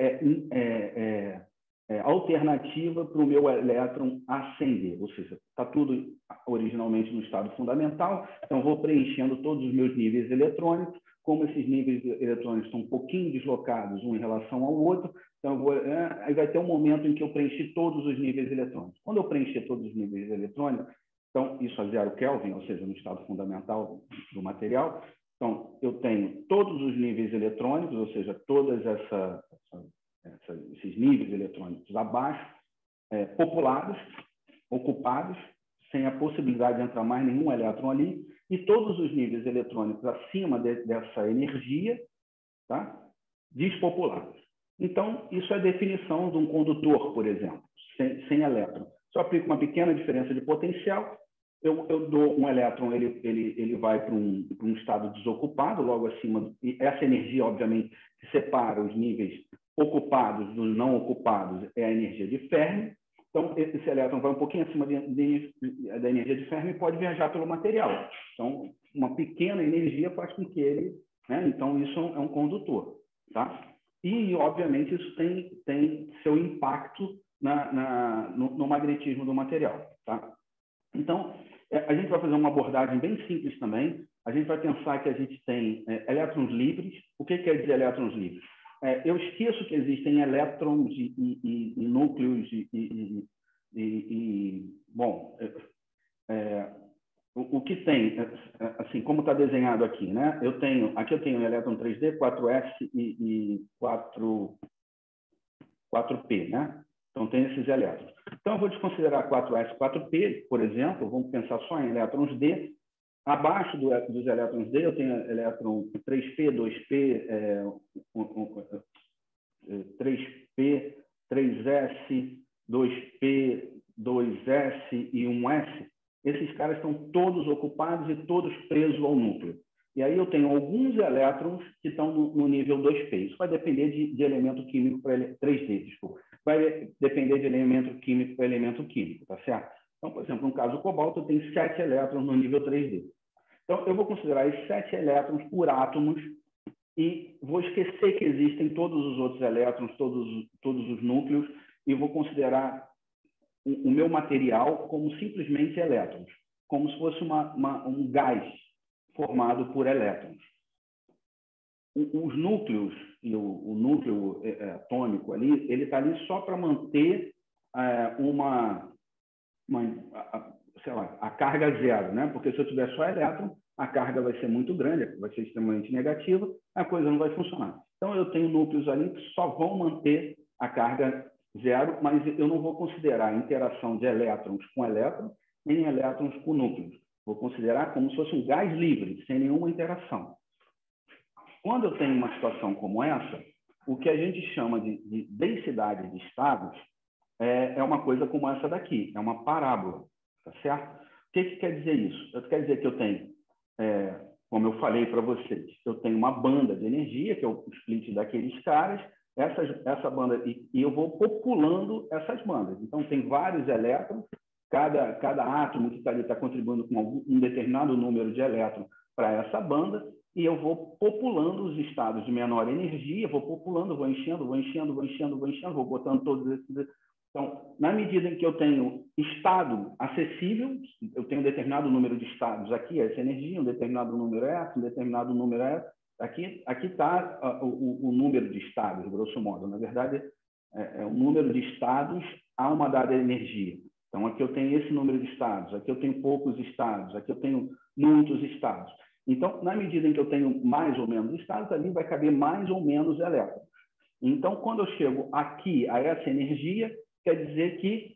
alternativa para o meu elétron ascender, ou seja, está tudo originalmente no estado fundamental, então vou preenchendo todos os meus níveis eletrônicos. Como esses níveis eletrônicos estão um pouquinho deslocados um em relação ao outro, então aí vai ter um momento em que eu preenchi todos os níveis eletrônicos. Quando eu preencher todos os níveis eletrônicos, então isso a 0 Kelvin, ou seja, no estado fundamental do material, então eu tenho todos os níveis eletrônicos, ou seja, todas esses níveis eletrônicos abaixo, populados, ocupados, sem a possibilidade de entrar mais nenhum elétron ali, e todos os níveis eletrônicos acima dessa energia, tá? Despopulados. Então, isso é a definição de um condutor, por exemplo, sem elétron. Só aplico uma pequena diferença de potencial, eu dou um elétron, ele vai para um estado desocupado, logo acima, e essa energia, obviamente, que separa os níveis ocupados dos não ocupados é a energia de Fermi. Então, esse elétron vai um pouquinho acima da energia de Fermi e pode viajar pelo material. Então, uma pequena energia faz com que ele... né? Então, isso é um condutor. Tá? E, obviamente, isso tem seu impacto no magnetismo do material. Tá? Então, a gente vai fazer uma abordagem bem simples também. A gente vai pensar que a gente tem elétrons livres. O que quer dizer elétrons livres? Eu esqueço que existem elétrons e núcleos bom, o que tem, assim, como está desenhado aqui, né? Aqui eu tenho elétron 3D, 4s e 4p, né? Então, tem esses elétrons. Então, eu vou desconsiderar 4s e 4p, por exemplo, vamos pensar só em elétrons D. Abaixo dos elétrons D, eu tenho elétron 3p, 2p, 3p, 3s, 2p, 2s e 1s. Esses caras estão todos ocupados e todos presos ao núcleo. E aí eu tenho alguns elétrons que estão no nível 2p. Isso vai depender de elemento químico para 3D, desculpa. Vai depender de elemento químico para elemento químico, tá certo? Então, por exemplo, no caso do cobalto, eu tenho 7 elétrons no nível 3D. Então, eu vou considerar esses 7 elétrons por átomos e vou esquecer que existem todos os outros elétrons, todos os núcleos, e vou considerar o meu material como simplesmente elétrons, como se fosse um gás formado por elétrons. Os núcleos e o núcleo atômico ali, ele está ali só para manter sei lá, a carga zero, né? Porque se eu tiver só elétron, a carga vai ser muito grande, vai ser extremamente negativa, a coisa não vai funcionar. Então, eu tenho núcleos ali que só vão manter a carga zero, mas eu não vou considerar a interação de elétrons com elétrons, nem elétrons com núcleos. Vou considerar como se fosse um gás livre, sem nenhuma interação. Quando eu tenho uma situação como essa, o que a gente chama de densidade de estados é uma coisa como essa daqui, é uma parábola, tá certo? O que quer dizer isso? Quer dizer que eu tenho, como eu falei para vocês, eu tenho uma banda de energia, que é o split daqueles caras, essa banda, e eu vou populando essas bandas. Então, tem vários elétrons, cada átomo que está ali está contribuindo com um determinado número de elétrons para essa banda, e eu vou populando os estados de menor energia, vou populando, vou enchendo, vou botando todos esses. Então, na medida em que eu tenho estado acessível, eu tenho um determinado número de estados aqui, essa energia, um determinado número é essa, um determinado número é essa. Aqui está o número de estados, grosso modo. Na verdade, é o número de estados a uma dada energia. Então, aqui eu tenho esse número de estados, aqui eu tenho poucos estados, aqui eu tenho muitos estados. Então, na medida em que eu tenho mais ou menos estados, ali vai caber mais ou menos elétrons. Então, quando eu chego aqui a essa energia, quer dizer que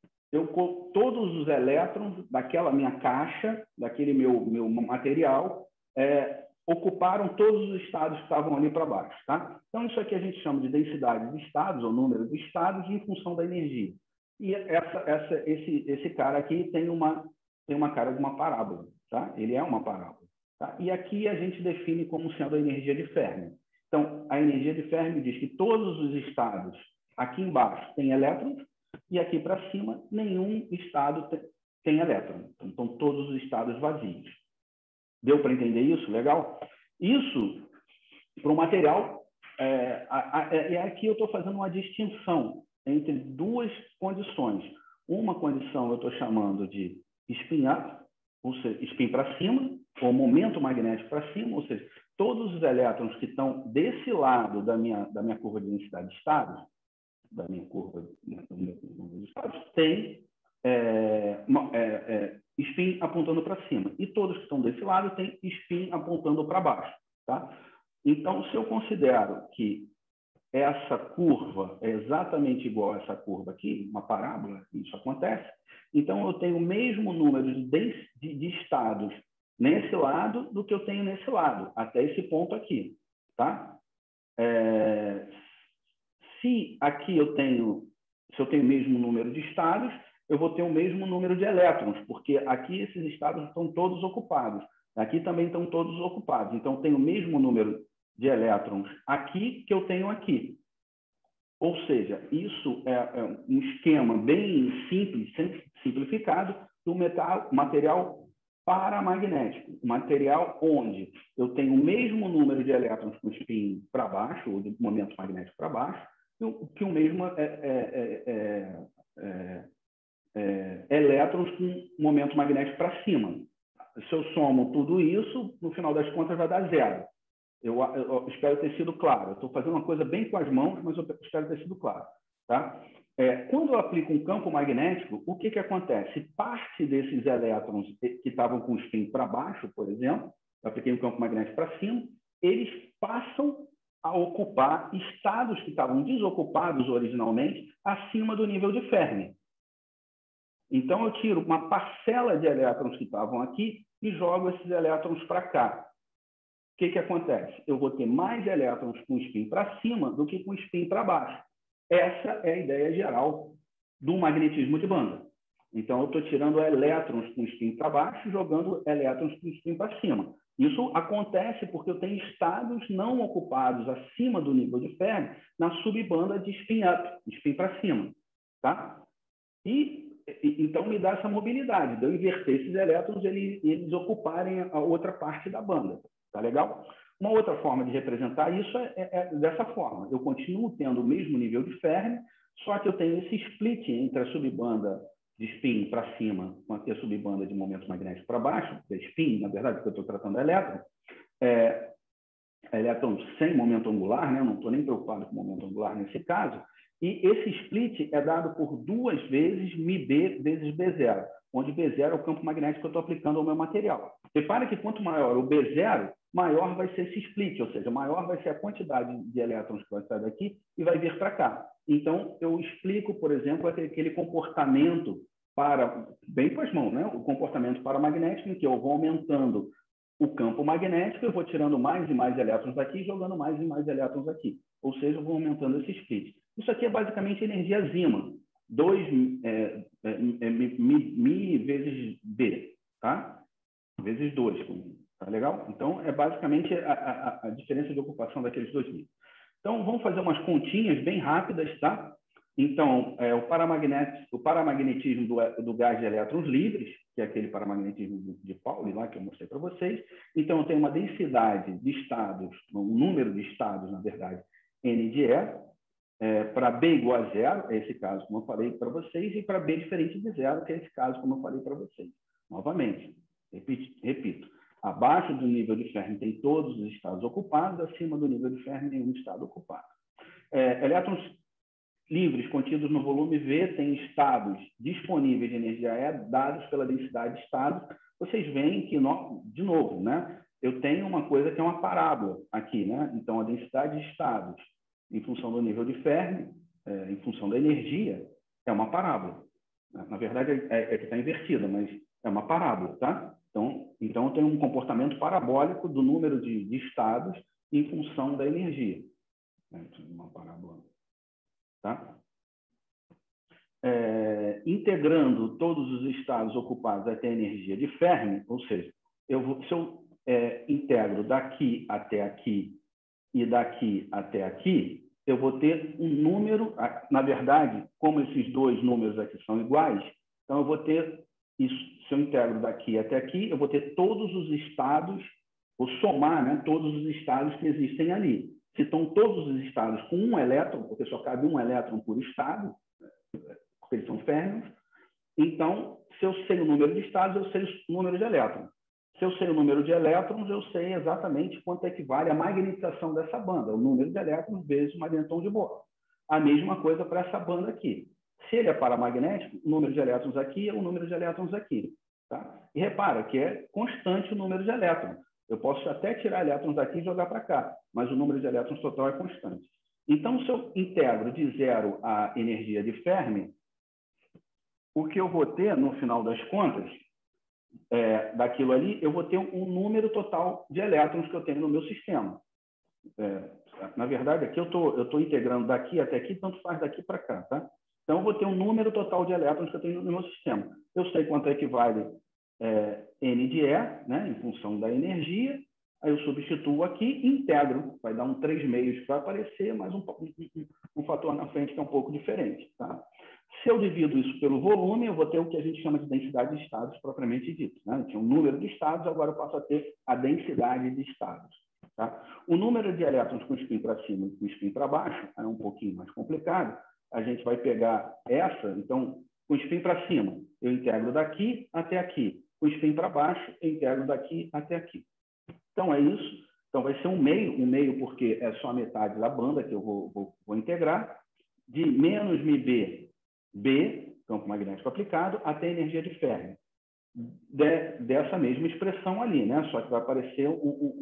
todos os elétrons daquela minha caixa, daquele meu material, ocuparam todos os estados que estavam ali para baixo. Tá? Então, isso aqui a gente chama de densidade de estados, ou número de estados, em função da energia. E esse cara aqui tem uma cara de uma parábola. Tá? Ele é uma parábola. Tá? E aqui a gente define como sendo a energia de Fermi. Então, a energia de Fermi diz que todos os estados aqui embaixo têm elétrons e aqui para cima nenhum estado tem elétron. Então, todos os estados vazios. Deu para entender isso? Legal? Isso, para o material, aqui eu estou fazendo uma distinção entre duas condições. Uma condição eu estou chamando de spin up, ou seja, spin para cima, ou momento magnético para cima, ou seja, todos os elétrons que estão desse lado da minha curva de densidade de estados, da minha curva de estados, têm spin apontando para cima. E todos que estão desse lado têm spin apontando para baixo. Tá? Então, se eu considero que essa curva é exatamente igual a essa curva aqui, uma parábola, isso acontece, então eu tenho o mesmo número de estados nesse lado do que eu tenho nesse lado, até esse ponto aqui. Tá? Se aqui se eu tenho o mesmo número de estados, eu vou ter o mesmo número de elétrons, porque aqui esses estados estão todos ocupados. Aqui também estão todos ocupados. Então, eu tenho o mesmo número de elétrons aqui que eu tenho aqui. Ou seja, isso é um esquema bem simples, simplificado, do material paramagnético. Material onde eu tenho o mesmo número de elétrons com spin para baixo, ou de momento magnético para baixo, que o mesmo elétrons com momento magnético para cima. Se eu somo tudo isso, no final das contas vai dar zero. Eu espero ter sido claro. Eu estou fazendo uma coisa bem com as mãos, mas eu espero ter sido claro. Tá? Quando eu aplico um campo magnético, o que acontece? Parte desses elétrons que estavam com spin para baixo, por exemplo, eu apliquei um campo magnético para cima, eles passam a ocupar estados que estavam desocupados originalmente acima do nível de Fermi. Então, eu tiro uma parcela de elétrons que estavam aqui e jogo esses elétrons para cá. O que acontece? Eu vou ter mais elétrons com spin para cima do que com spin para baixo. Essa é a ideia geral do magnetismo de banda. Então, eu estou tirando elétrons com spin para baixo e jogando elétrons com spin para cima. Isso acontece porque eu tenho estados não ocupados acima do nível de Fermi na subbanda de spin up, spin para cima. Tá? Então, me dá essa mobilidade, de eu inverter esses elétrons, eles ocuparem a outra parte da banda. Tá legal? Uma outra forma de representar isso é dessa forma. Eu continuo tendo o mesmo nível de Fermi, só que eu tenho esse split entre a subbanda de spin para cima com a subbanda de momento magnético para baixo, que é spin, na verdade, porque eu estou tratando elétron, elétron sem momento angular, né? Eu não estou nem preocupado com momento angular nesse caso. E esse split é dado por 2 vezes μB vezes B0, onde B0 é o campo magnético que eu estou aplicando ao meu material. Repara que quanto maior o B0, maior vai ser esse split, ou seja, maior vai ser a quantidade de elétrons que vai sair daqui e vai vir para cá. Então, eu explico, por exemplo, aquele comportamento bem com as mãos, né? O comportamento paramagnético, em que eu vou aumentando o campo magnético, eu vou tirando mais e mais elétrons daqui e jogando mais e mais elétrons aqui. Ou seja, eu vou aumentando esse split. Isso aqui é basicamente energia Zeeman. 2 μ vezes B, tá? Vezes 2, tá legal? Então, é basicamente a diferença de ocupação daqueles 2 μ. Então, vamos fazer umas continhas bem rápidas, tá? Então, o paramagnetismo do gás de elétrons livres, que é aquele paramagnetismo de Pauli lá que eu mostrei para vocês. Então, eu tenho uma densidade de estados, um número de estados, na verdade, N de E, para B igual a 0, é esse caso, como eu falei para vocês, e para B diferente de 0, que é esse caso, como eu falei para vocês. Novamente, repito, abaixo do nível de Fermi tem todos os estados ocupados, acima do nível de Fermi nenhum estado ocupado. Elétrons livres contidos no volume V têm estados disponíveis de energia E dados pela densidade de estados. Vocês veem que, de novo, né, eu tenho uma coisa que é uma parábola aqui, né? Então, a densidade de estados em função do nível de Fermi, em função da energia, é uma parábola. Na verdade, é que está invertida, mas é uma parábola, tá? Então, eu tenho um comportamento parabólico do número de estados em função da energia. Uma parábola. Tá? Integrando todos os estados ocupados até a energia de Fermi, ou seja, se eu integro daqui até aqui e daqui até aqui, eu vou ter um número, na verdade, como esses dois números aqui são iguais, então eu vou ter isso, se eu integro daqui até aqui, eu vou ter todos os estados, vou somar, né, todos os estados que existem ali. Se estão todos os estados com um elétron, porque só cabe um elétron por estado, porque eles são férmions, então, se eu sei o número de estados, eu sei o número de elétrons. Se eu sei o número de elétrons, eu sei exatamente quanto equivale a magnetização dessa banda, o número de elétrons vezes o magneton de Bohr. A mesma coisa para essa banda aqui. Se ele é paramagnético, o número de elétrons aqui é o número de elétrons aqui. Tá? E repara que é constante o número de elétrons. Eu posso até tirar elétrons daqui e jogar para cá, mas o número de elétrons total é constante. Então, se eu integro de 0 a energia de Fermi, o que eu vou ter, no final das contas, daquilo ali, eu vou ter um número total de elétrons que eu tenho no meu sistema. Na verdade, aqui eu estou integrando daqui até aqui, tanto faz daqui para cá. Tá? Então, eu vou ter um número total de elétrons que eu tenho no meu sistema. Eu sei quanto equivale N de E, né, em função da energia, aí eu substituo aqui e integro, vai dar um 3 meios que vai aparecer, mais um fator na frente que é um pouco diferente. Tá? Se eu divido isso pelo volume, eu vou ter o que a gente chama de densidade de estados propriamente dito. Né? Eu tinha um número de estados, agora eu passo a ter a densidade de estados. Tá? O número de elétrons com spin para cima e com spin para baixo é um pouquinho mais complicado. A gente vai pegar essa, então, com spin para cima, eu integro daqui até aqui. Com spin para baixo, eu integro daqui até aqui. Então, é isso. Então, vai ser um meio porque é só a metade da banda que eu vou integrar, de menos MB, B, campo magnético aplicado, até energia de Fermi. Dessa mesma expressão ali, né? Só que vai aparecer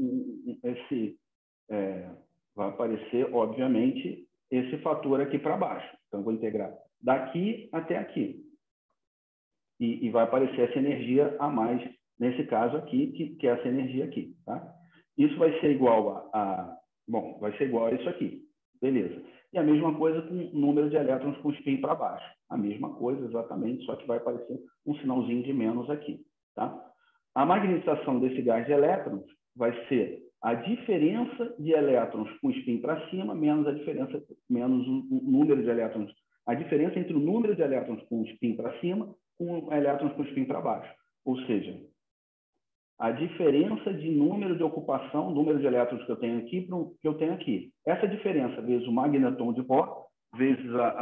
vai aparecer, obviamente, esse fator aqui para baixo. Então, eu vou integrar daqui até aqui. E vai aparecer essa energia a mais, nesse caso aqui, que é essa energia aqui. Tá? Isso vai ser igual bom, vai ser igual a isso aqui. Beleza. E a mesma coisa com o número de elétrons com spin para baixo. A mesma coisa, exatamente, só que vai aparecer um sinalzinho de menos aqui. Tá? A magnetização desse gás de elétrons vai ser a diferença de elétrons com spin para cima menos o número de elétrons. A diferença entre o número de elétrons com spin para cima com elétrons com spin para baixo. Ou seja, a diferença de número de ocupação, número de elétrons que eu tenho aqui para o que eu tenho aqui. Essa diferença vezes o magneton de Bohr, vezes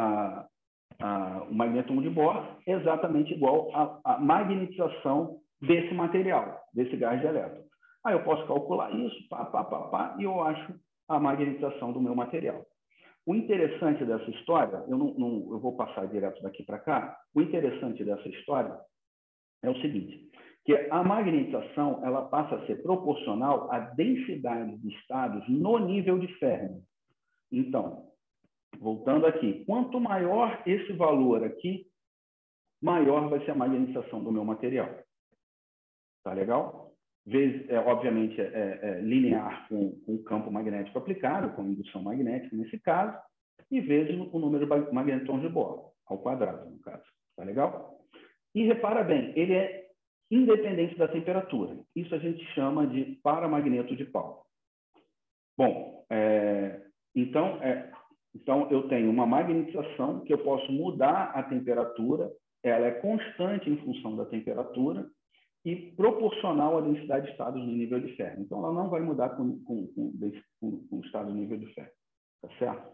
o magneton de Bohr, é exatamente igual à magnetização desse material, desse gás de elétrons. Aí eu posso calcular isso, e eu acho a magnetização do meu material. O interessante dessa história, eu vou passar direto daqui para cá, o interessante dessa história é o seguinte, que a magnetização ela passa a ser proporcional à densidade de estados no nível de Fermi. Então, voltando aqui, quanto maior esse valor aqui, maior vai ser a magnetização do meu material. Tá legal? Obviamente, linear com o campo magnético aplicado, com indução magnética nesse caso, e vezes o número de magnetrons de Bohr, ao quadrado, no caso. Tá legal? E repara bem, ele é independente da temperatura. Isso a gente chama de paramagneto de Pauli. Bom, então eu tenho uma magnetização que eu posso mudar a temperatura, ela é constante em função da temperatura e proporcional à densidade de estados no nível de Fermi. Então, ela não vai mudar com o estado no nível de Fermi. Tá certo?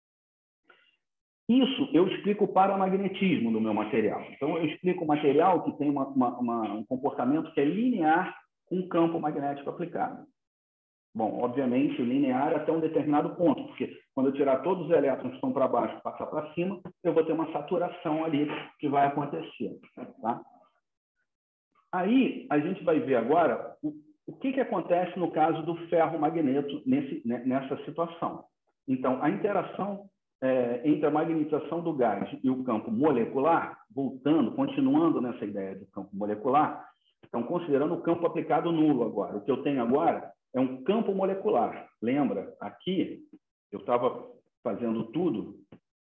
Isso eu explico o paramagnetismo do meu material. Então, eu explico o material que tem um comportamento que é linear com o campo magnético aplicado. Bom, obviamente, linear até um determinado ponto, porque quando eu tirar todos os elétrons que estão para baixo e passar para cima, eu vou ter uma saturação ali que vai acontecer. Tá? Aí, a gente vai ver agora o que acontece no caso do ferro-magneto nessa situação. Então, a interação entre a magnetização do gás e o campo molecular, continuando nessa ideia do campo molecular, então, considerando o campo aplicado nulo agora. O que eu tenho agora é um campo molecular. Lembra? Aqui, eu estava fazendo tudo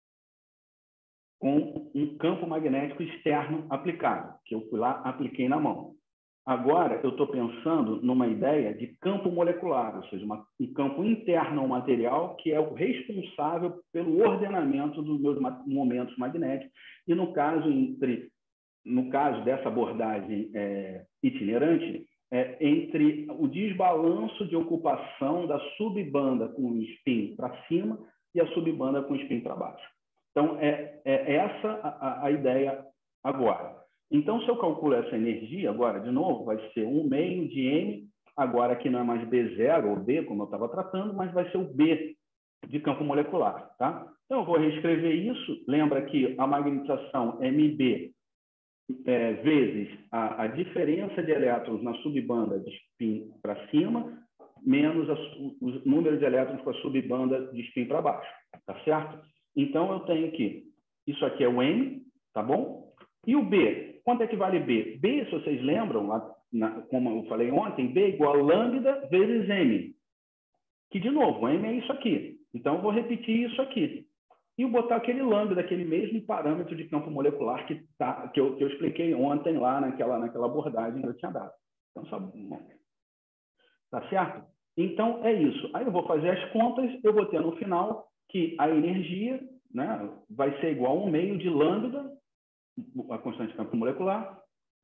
com um campo magnético externo aplicado, que eu fui lá, apliquei na mão. Agora, eu estou pensando numa ideia de campo molecular, ou seja, um campo interno ao material que é o responsável pelo ordenamento dos meus momentos magnéticos. E no caso dessa abordagem itinerante, entre o desbalanço de ocupação da subbanda com spin para cima e a subbanda com spin para baixo. Então, essa a ideia agora. Então, se eu calculo essa energia, agora, de novo, vai ser 1/2 de M, agora aqui não é mais B0 ou B, como eu estava tratando, mas vai ser o B de campo molecular. Tá? Então, eu vou reescrever isso. Lembra que a magnetização MB vezes a diferença de elétrons na subbanda de spin para cima, menos o número de elétrons com a subbanda de spin para baixo. Tá certo? Então, eu tenho aqui, isso aqui é o M, tá bom? E o B, quanto é que vale B? B, se vocês lembram, como eu falei ontem, B igual a lambda vezes M. Que, de novo, M é isso aqui. Então, eu vou repetir isso aqui. E botar aquele lambda, aquele mesmo parâmetro de campo molecular que eu expliquei ontem lá naquela abordagem que eu tinha dado. Então, tá certo? Então, é isso. Aí eu vou fazer as contas, eu vou ter no final que a energia, né, vai ser igual a 1/2 de lambda, a constante de campo molecular,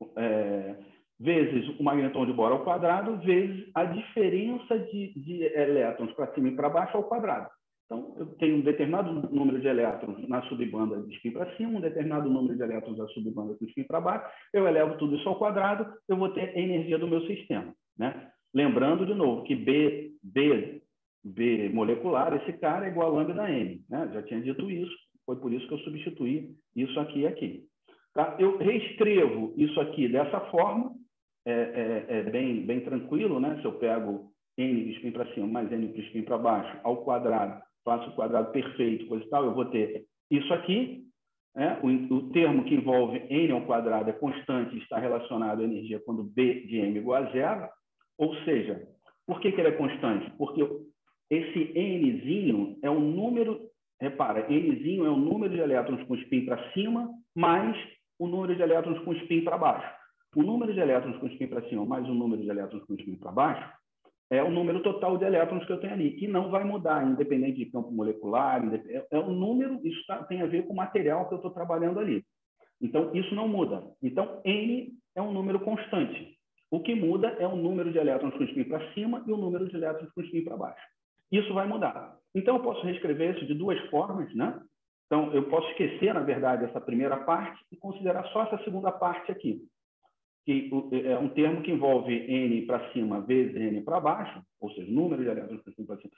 vezes o magnetron de Bohr ao quadrado, vezes a diferença de elétrons para cima e para baixo ao quadrado. Então, eu tenho um determinado número de elétrons na subbanda de spin para cima, um determinado número de elétrons na subbanda de spin para baixo, eu elevo tudo isso ao quadrado, eu vou ter a energia do meu sistema. Né? Lembrando, de novo, que B molecular, esse cara é igual a lambda M. Né? Já tinha dito isso, foi por isso que eu substituí isso aqui e aqui. Tá? Eu reescrevo isso aqui dessa forma, bem tranquilo, né? Se eu pego N de spin para cima mais N de spin para baixo ao quadrado, faço o quadrado perfeito, coisa e tal, eu vou ter isso aqui. O termo que envolve N ao quadrado é constante e está relacionado à energia quando B de M igual a 0. Ou seja, por que ele é constante? Porque esse Nzinho é um número, repara, Nzinho é o número de elétrons com spin para cima mais o número de elétrons com spin para baixo. O número de elétrons com spin para cima mais o número de elétrons com spin para baixo é o número total de elétrons que eu tenho ali, que não vai mudar, independente de campo molecular, é um número, isso tem a ver com o material que eu estou trabalhando ali. Então, isso não muda. Então, N é um número constante. O que muda é o número de elétrons com spin para cima e o número de elétrons com spin para baixo. Isso vai mudar. Então, eu posso reescrever isso de duas formas, né? Então, eu posso esquecer, na verdade, essa primeira parte e considerar só essa segunda parte aqui, que é um termo que envolve N para cima vezes N para baixo, ou seja, número de elétrons para cima,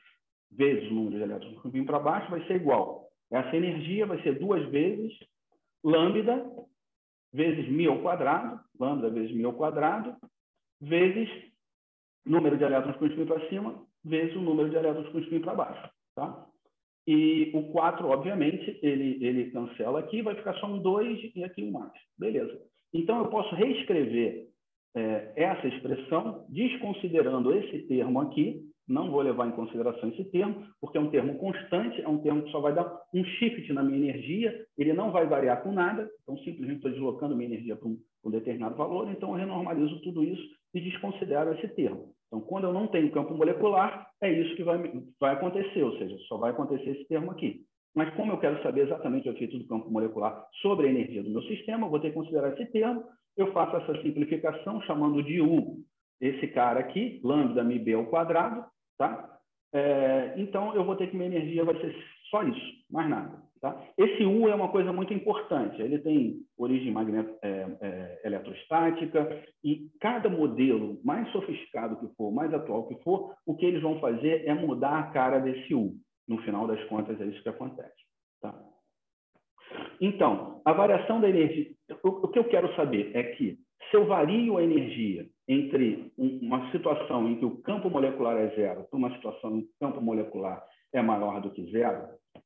vezes o número de elétrons com spin para baixo vai ser igual. Essa energia vai ser 2 vezes lambda vezes μ ao quadrado, lambda vezes μ ao quadrado, vezes número de elétrons com spin para cima, vezes o número de elétrons com spin para baixo. Tá? E o 4, obviamente, ele cancela aqui, vai ficar só um 2 e aqui um mais. Beleza. Então, eu posso reescrever essa expressão, desconsiderando esse termo aqui. Não vou levar em consideração esse termo, porque é um termo constante, é um termo que só vai dar um shift na minha energia, ele não vai variar com nada, então simplesmente estou deslocando minha energia para um determinado valor, então eu renormalizo tudo isso e desconsidero esse termo. Então, quando eu não tenho campo molecular, é isso que vai acontecer, ou seja, só vai acontecer esse termo aqui. Mas como eu quero saber exatamente o efeito do campo molecular sobre a energia do meu sistema, eu vou ter que considerar esse termo, eu faço essa simplificação chamando de U esse cara aqui, lambda μb ao quadrado, tá? Então, eu vou ter que minha energia vai ser só isso, mais nada. Tá? Esse U é uma coisa muito importante. Ele tem origem eletrostática e cada modelo mais sofisticado que for, mais atual que for, o que eles vão fazer é mudar a cara desse U. No final das contas, é isso que acontece. Tá? Então, a variação da energia... O que eu quero saber é que se eu vario a energia entre uma situação em que o campo molecular é zero para uma situação em que o campo molecular é maior do que zero,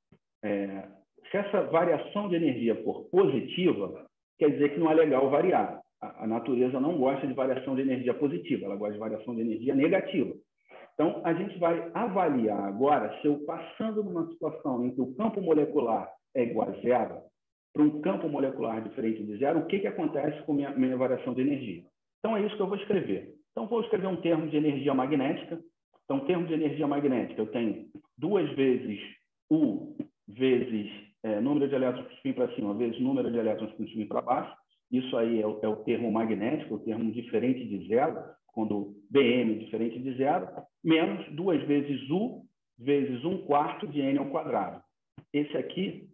se essa variação de energia for positiva, quer dizer que não é legal variar. A natureza não gosta de variação de energia positiva, ela gosta de variação de energia negativa. Então, a gente vai avaliar agora se eu passando numa situação em que o campo molecular é igual a zero, para um campo molecular diferente de zero, o que acontece com a minha variação de energia. Então, é isso que eu vou escrever. Então, vou escrever um termo de energia magnética. Então, termo de energia magnética, eu tenho 2 vezes U vezes número de elétrons com spin para cima, vezes número de elétrons com spin para baixo. Isso aí é o termo magnético, o termo diferente de zero, quando BM é diferente de zero, menos 2 vezes U vezes 1/4 de N ao quadrado. Esse aqui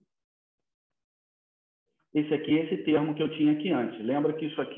é esse termo que eu tinha aqui antes. Lembra que isso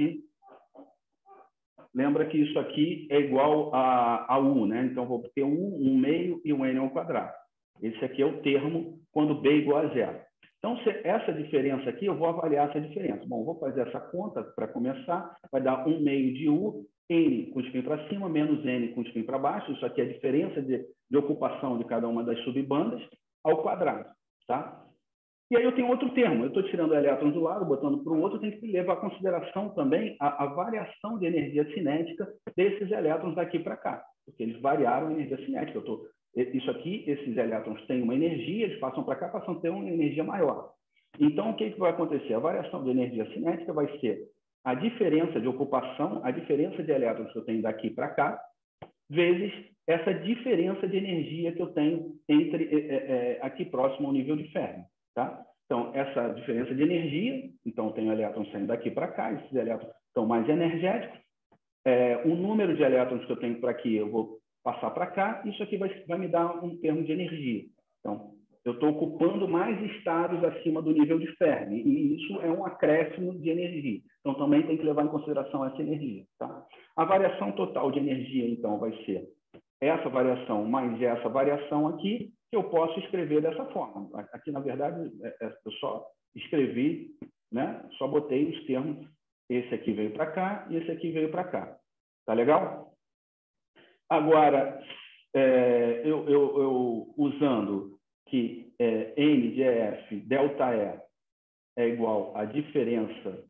aqui é igual a U, né? Então, vou ter 1 meio e um N ao quadrado. Esse aqui é o termo quando B é igual a zero. Então, essa diferença aqui, eu vou avaliar essa diferença. Bom, vou fazer essa conta para começar. Vai dar 1 meio de U, N com spin para cima, menos N com spin para baixo. Isso aqui é a diferença de ocupação de cada uma das subbandas ao quadrado. Tá? E aí eu tenho outro termo. Eu estou tirando elétrons do lado, botando para o outro. Tem que levar em consideração também a variação de energia cinética desses elétrons daqui para cá. Porque eles variaram a energia cinética. Isso aqui, esses elétrons têm uma energia, eles passam para cá, passam a ter uma energia maior. Então, o que vai acontecer? A variação de energia cinética vai ser a diferença de ocupação, a diferença de elétrons que eu tenho daqui para cá, vezes essa diferença de energia que eu tenho aqui próximo ao nível de Fermi. Tá? Então, essa diferença de energia, então, eu tenho elétrons saindo daqui para cá, esses elétrons estão mais energéticos. O número de elétrons que eu tenho para aqui, eu vou passar para cá, isso aqui vai me dar um termo de energia. Então, eu estou ocupando mais estados acima do nível de Fermi, e isso é um acréscimo de energia. Então, também tem que levar em consideração essa energia. Tá? A variação total de energia, então, vai ser essa variação mais essa variação aqui, que eu posso escrever dessa forma. Aqui, na verdade, eu só escrevi, né? Só botei os termos, esse aqui veio para cá e esse aqui veio para cá. Tá legal? Agora, eu usando que N de EF, delta E, é igual à diferença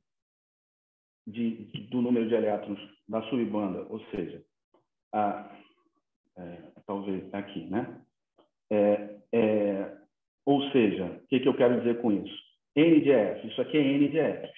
do número de elétrons da subbanda, ou seja, talvez aqui, né? Ou seja, o que eu quero dizer com isso? N de F, isso aqui é N de F.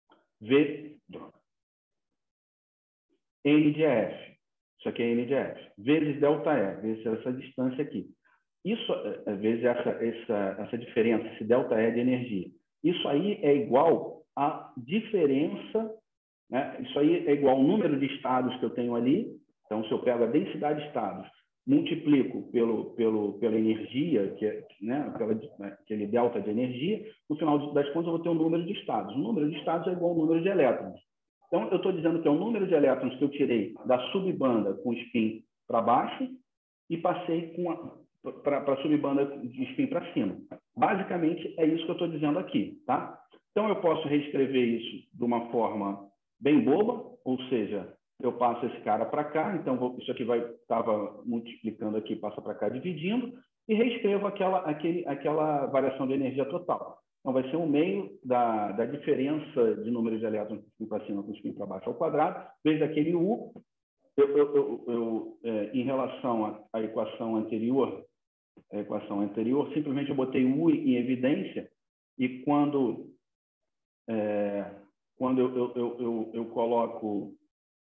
N de F, isso aqui é N de F, vezes delta E, vezes essa distância aqui. Isso, vezes essa diferença, esse delta E de energia. Isso aí é igual à diferença, né? Isso aí é igual ao número de estados que eu tenho ali. Então, se eu pego a densidade de estados, multiplico pela energia, né, aquele delta de energia, no final das contas eu vou ter um número de estados. O número de estados é igual ao número de elétrons. Então, eu estou dizendo que é o número de elétrons que eu tirei da subbanda com spin para baixo e passei para a subbanda de spin para cima. Basicamente, é isso que eu estou dizendo aqui, tá? Então, eu posso reescrever isso de uma forma bem boba, ou seja, eu passo esse cara para cá, então isso aqui estava multiplicando aqui, passa para cá, dividindo, e reescrevo aquela variação de energia total. Então, vai ser um meio da diferença de número de elétrons com spin para cima com spin para baixo ao quadrado, vezes aquele U. Em relação à equação anterior, simplesmente eu botei U em evidência, e quando eu coloco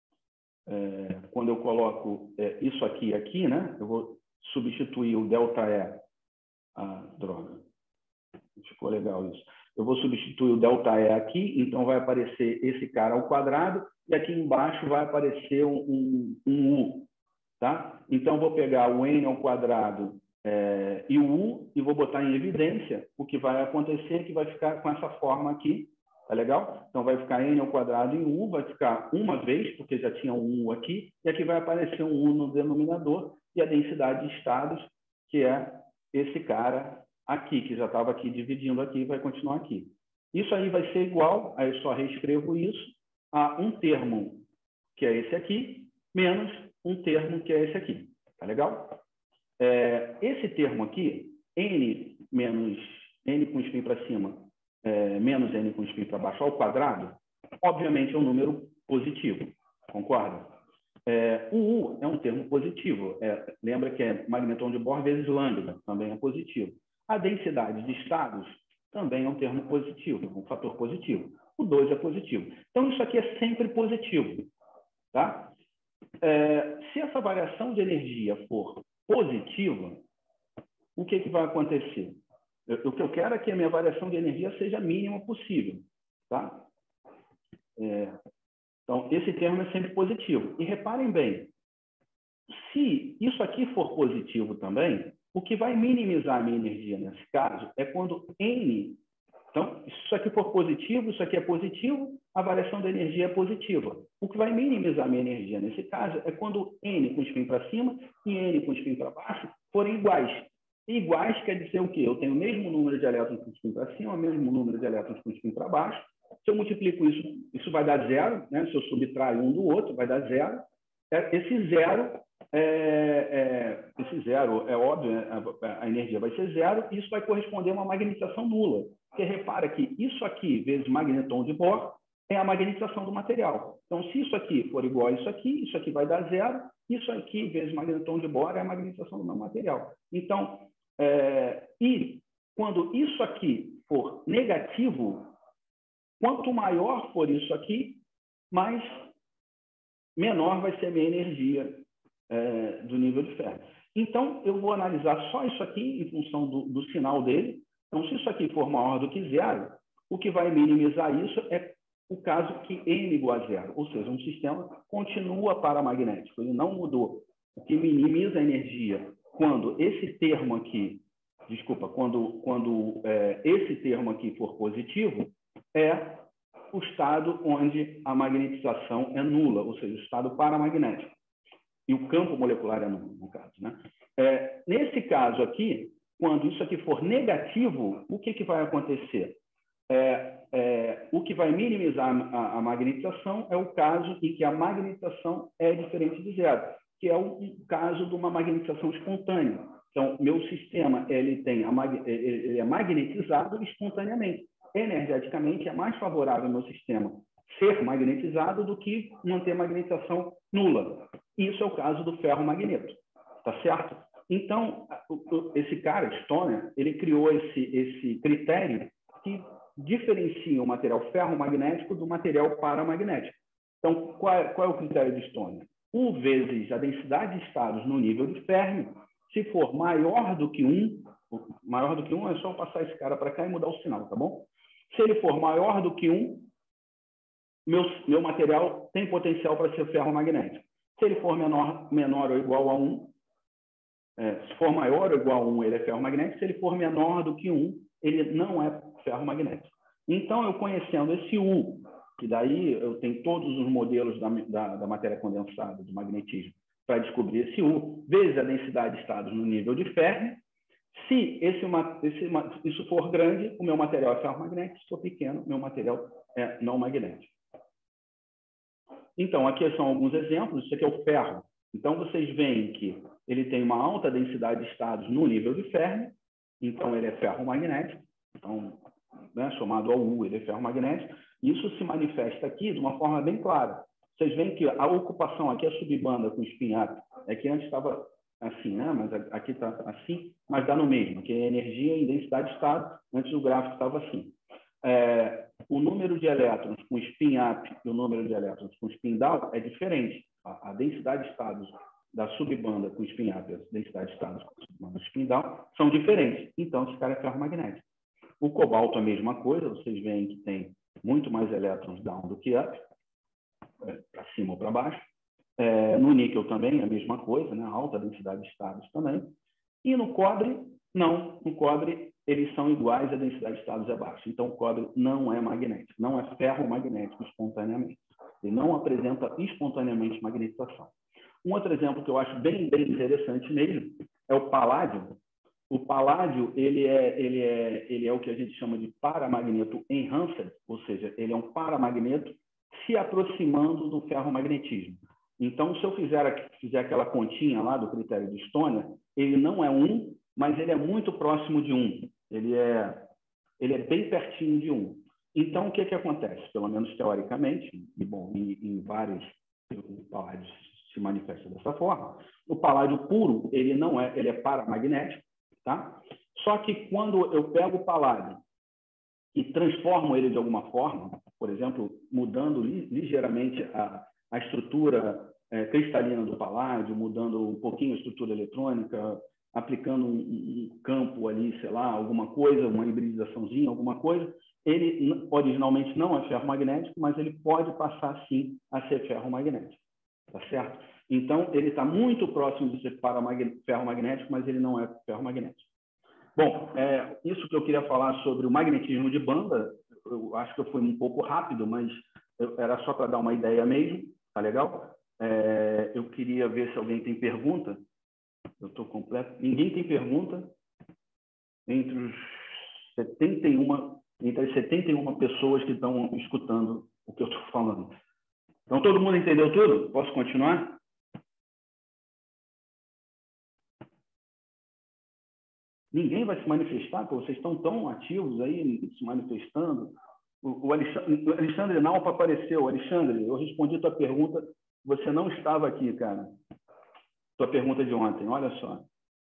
isso aqui, né? Eu vou substituir o ΔE. Droga, ficou legal isso. Eu vou substituir o ΔE aqui, então vai aparecer esse cara ao quadrado, e aqui embaixo vai aparecer um U, tá? Então, vou pegar o N ao quadrado e o U, e vou botar em evidência. O que vai acontecer é que vai ficar com essa forma aqui, tá legal? Então, vai ficar N ao quadrado em U, vai ficar uma vez, porque já tinha um U aqui, e aqui vai aparecer um U no denominador, e a densidade de estados, que é esse cara aqui, que já estava aqui dividindo aqui, vai continuar aqui. Isso aí vai ser igual, aí eu só reescrevo isso, a um termo, que é esse aqui, menos um termo, que é esse aqui. Tá legal? Esse termo aqui, N menos N com spin para cima, menos N com spin para baixo ao quadrado, obviamente é um número positivo. Concorda? O U é um termo positivo. Lembra que é magnetron de Bohr vezes lambda, também é positivo. A densidade de estados também é um termo positivo, um fator positivo. O 2 é positivo. Então, isso aqui é sempre positivo. Tá? Se essa variação de energia for positiva, o que vai acontecer? O que eu quero é que a minha variação de energia seja a mínima possível. Tá? Então, esse termo é sempre positivo. E reparem bem, se isso aqui for positivo também, o que vai minimizar a minha energia nesse caso é quando N... Então, se isso aqui for positivo, isso aqui é positivo, a variação da energia é positiva. O que vai minimizar a minha energia nesse caso é quando N com spin para cima e N com spin para baixo forem iguais. E iguais quer dizer o quê? Eu tenho o mesmo número de elétrons com spin para cima, o mesmo número de elétrons com spin para baixo. Se eu multiplico isso, isso vai dar zero, né? Se eu subtraio um do outro, vai dar zero. Esse zero é óbvio, né? A energia vai ser zero, e isso vai corresponder a uma magnetização nula. Porque repara que isso aqui, vezes magnetron de Bohr, é a magnetização do material. Então, se isso aqui for igual a isso aqui vai dar zero, isso aqui, vezes magnetron de Bohr, é a magnetização do meu material. Então, e quando isso aqui for negativo, quanto maior for isso aqui, menor vai ser a minha energia do nível de ferro. Então, eu vou analisar só isso aqui em função do sinal dele. Então, se isso aqui for maior do que zero, o que vai minimizar isso é o caso que N igual a zero. Ou seja, um sistema continua paramagnético, ele não mudou. O que minimiza a energia quando esse termo aqui, quando esse termo aqui for positivo, é o estado onde a magnetização é nula, ou seja, o estado paramagnético. E o campo molecular é nulo, no caso. Né? Nesse caso aqui, quando isso aqui for negativo, o que vai acontecer? O que vai minimizar a magnetização é o caso em que a magnetização é diferente de zero, que é o caso de uma magnetização espontânea. Então, meu sistema ele é magnetizado espontaneamente. Energeticamente, é mais favorável ao meu sistema ser magnetizado do que manter magnetização nula. Isso é o caso do ferro-magneto. Tá certo? Então, esse cara, Stoner, ele criou esse critério que diferencia o material ferromagnético do material paramagnético. Então, qual é o critério de Stoner? U vezes a densidade de estados no nível de Fermi, se for maior do que 1, é só passar esse cara para cá e mudar o sinal, tá bom? Se ele for maior do que 1, meu material tem potencial para ser ferromagnético. Se ele for menor ou igual a 1, se for maior ou igual a 1, ele é ferromagnético. Se ele for menor do que 1, ele não é ferromagnético. Então, eu conhecendo esse U, que daí eu tenho todos os modelos da matéria condensada, do magnetismo, para descobrir esse U, vezes a densidade de estados no nível de Fermi. Se isso for grande, o meu material é ferromagnético. Se for pequeno, meu material é não magnético. Então, aqui são alguns exemplos. Isso aqui é o ferro. Então, vocês veem que ele tem uma alta densidade de estados no nível de Fermi. Então, ele é ferromagnético. Então, né, somado ao U, ele é ferromagnético. Isso se manifesta aqui de uma forma bem clara. Vocês veem que a ocupação aqui é subbanda com spin-up. É que antes estava assim, né? Mas aqui está assim, mas dá no mesmo, que é energia e densidade de estado. Antes o gráfico estava assim. O número de elétrons com spin-up e o número de elétrons com spin-down é diferente. A densidade de estados da subbanda com spin-up e a densidade de estados com subbanda spin-down são diferentes. Então, esse cara é ferromagnético. O cobalto é a mesma coisa. Vocês veem que tem muito mais elétrons down do que up, para cima ou para baixo. No níquel também é a mesma coisa, né? Alta densidade de estados também. E no cobre, não. No cobre, eles são iguais, a densidade de estados é baixa. Então, o cobre não é magnético, não é ferromagnético espontaneamente. Ele não apresenta espontaneamente magnetização. Um outro exemplo que eu acho bem interessante mesmo é o paládio. O paládio ele é o que a gente chama de paramagneto enhancer, ou seja, ele é um paramagneto se aproximando do ferromagnetismo. Então, se eu fizer aquela continha lá do critério de Stoner, ele não é 1, mas ele é muito próximo de 1. Ele é bem pertinho de 1. Então, o que acontece? Pelo menos teoricamente, e bom, em vários paládios se manifesta dessa forma. O paládio puro, ele é paramagnético, tá? Só que quando eu pego o paládio e transformo ele de alguma forma, por exemplo, mudando ligeiramente a estrutura cristalina do paládio, mudando um pouquinho a estrutura eletrônica, aplicando um campo ali, sei lá, alguma coisa, uma hibridizaçãozinha, alguma coisa, ele originalmente não é ferromagnético, mas ele pode passar, sim, a ser ferromagnético. Tá certo? Então, ele está muito próximo de ser ferromagnético, mas ele não é ferromagnético. Bom, isso que eu queria falar sobre o magnetismo de banda, eu acho que eu fui um pouco rápido, mas era só para dar uma ideia mesmo, tá legal? Eu queria ver se alguém tem pergunta. Eu estou completo. Ninguém tem pergunta entre as 71 pessoas que estão escutando o que eu estou falando. Então, todo mundo entendeu tudo? Posso continuar? Ninguém vai se manifestar, porque vocês estão tão ativos aí, se manifestando. O Alexandre Nalpa apareceu. Alexandre, eu respondi a tua pergunta. Você não estava aqui, cara. Tua pergunta de ontem, olha só.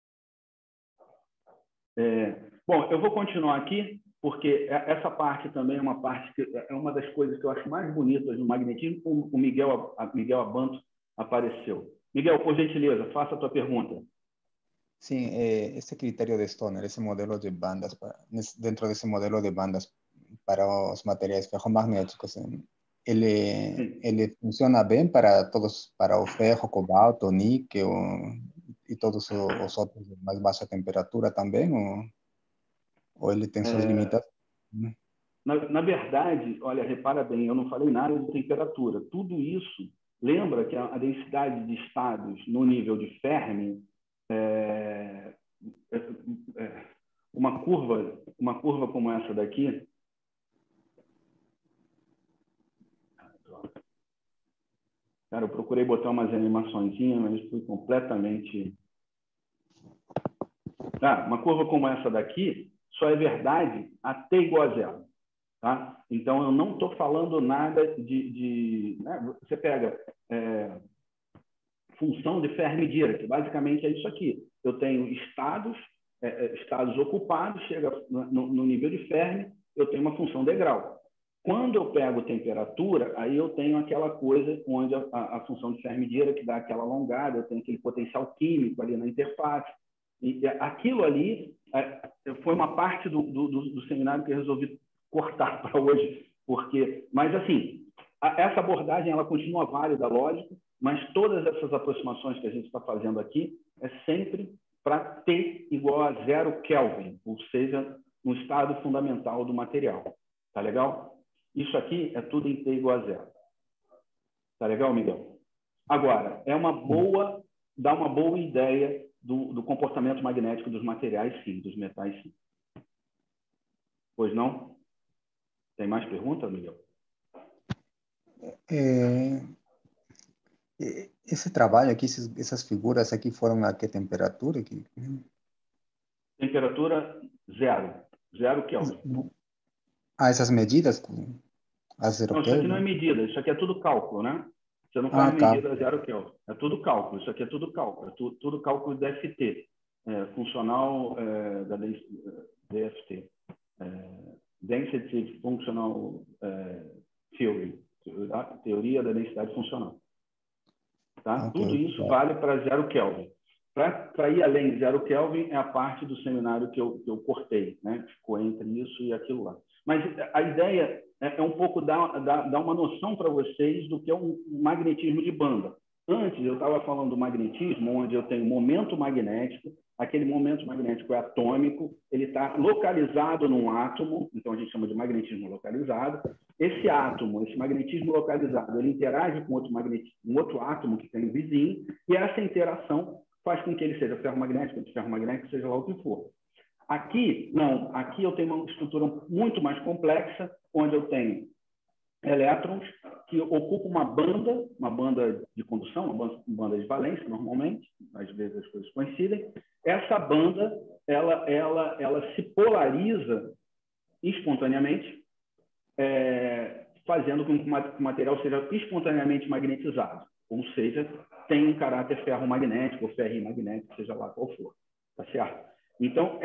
Bom, eu vou continuar aqui, porque essa parte também é uma parte que é uma das coisas que eu acho mais bonitas no magnetismo. O Miguel Abanto apareceu. Miguel, por gentileza, faça a tua pergunta. Sim, esse critério de Stoner, esse modelo de bandas, dentro desse modelo de bandas para os materiais ferromagnéticos, ele funciona bem para todos, para o ferro, cobalto, níquel e todos os outros de mais baixa temperatura também, ou ele tem suas limitações? Na verdade, olha, repara bem, eu não falei nada de temperatura. Tudo isso, lembra que a densidade de estados no nível de Fermi uma curva como essa daqui. Cara, eu procurei botar umas animaçõezinhas, mas fui completamente... uma curva como essa daqui só é verdade até igual a zero. Tá? Então, eu não estou falando nada né? Você pega função de Fermi-Dirac, que basicamente é isso aqui. Eu tenho estados ocupados, chega no nível de Fermi, eu tenho uma função degrau. Quando eu pego temperatura, aí eu tenho aquela coisa onde a função de Fermi-Dirac dá aquela alongada, eu tenho aquele potencial químico ali na interface. E aquilo ali foi uma parte do seminário que eu resolvi cortar para hoje, mas assim, essa abordagem ela continua válida, lógico, mas todas essas aproximações que a gente está fazendo aqui é sempre para T igual a 0 Kelvin, ou seja, no estado fundamental do material. Tá legal? Isso aqui é tudo em T igual a 0. Tá legal, Miguel? Agora, é uma boa dá uma boa ideia do comportamento magnético dos materiais, sim, dos metais, sim. Pois não? Tem mais pergunta, Miguel? Esse trabalho aqui, essas figuras aqui foram a que temperatura? Temperatura 0 Kelvin. Essas medidas? A 0 Não, isso aqui não é Kelvin? medida, isso aqui é tudo cálculo, né? Você não faz Tá. medida 0 Kelvin. É tudo cálculo, isso aqui é tudo cálculo. É tudo cálculo DFT, funcional da DFT. Density Functional Theory, teoria da densidade funcional. Tá? Okay, Tudo isso vale para 0 Kelvin. Para ir além de 0 Kelvin é a parte do seminário que eu cortei, né? Ficou entre isso e aquilo lá. Mas a ideia é um pouco dar uma noção para vocês do que é um magnetismo de banda. Antes, eu estava falando do magnetismo, onde eu tenho momento magnético, aquele momento magnético é atômico, ele está localizado num átomo, então a gente chama de magnetismo localizado. Esse átomo, esse magnetismo localizado, ele interage com um outro átomo que tem vizinho, e essa interação faz com que ele seja ferromagnético, antiferromagnético, seja lá o que for. Aqui, não. Aqui eu tenho uma estrutura muito mais complexa, onde eu tenho elétrons que ocupam uma banda de condução, uma banda de valência, normalmente, às vezes as coisas coincidem. Essa banda, ela se polariza espontaneamente, fazendo com que o material seja espontaneamente magnetizado, ou seja, tem um caráter ferromagnético ou ferrimagnético, seja lá qual for, tá certo? Então,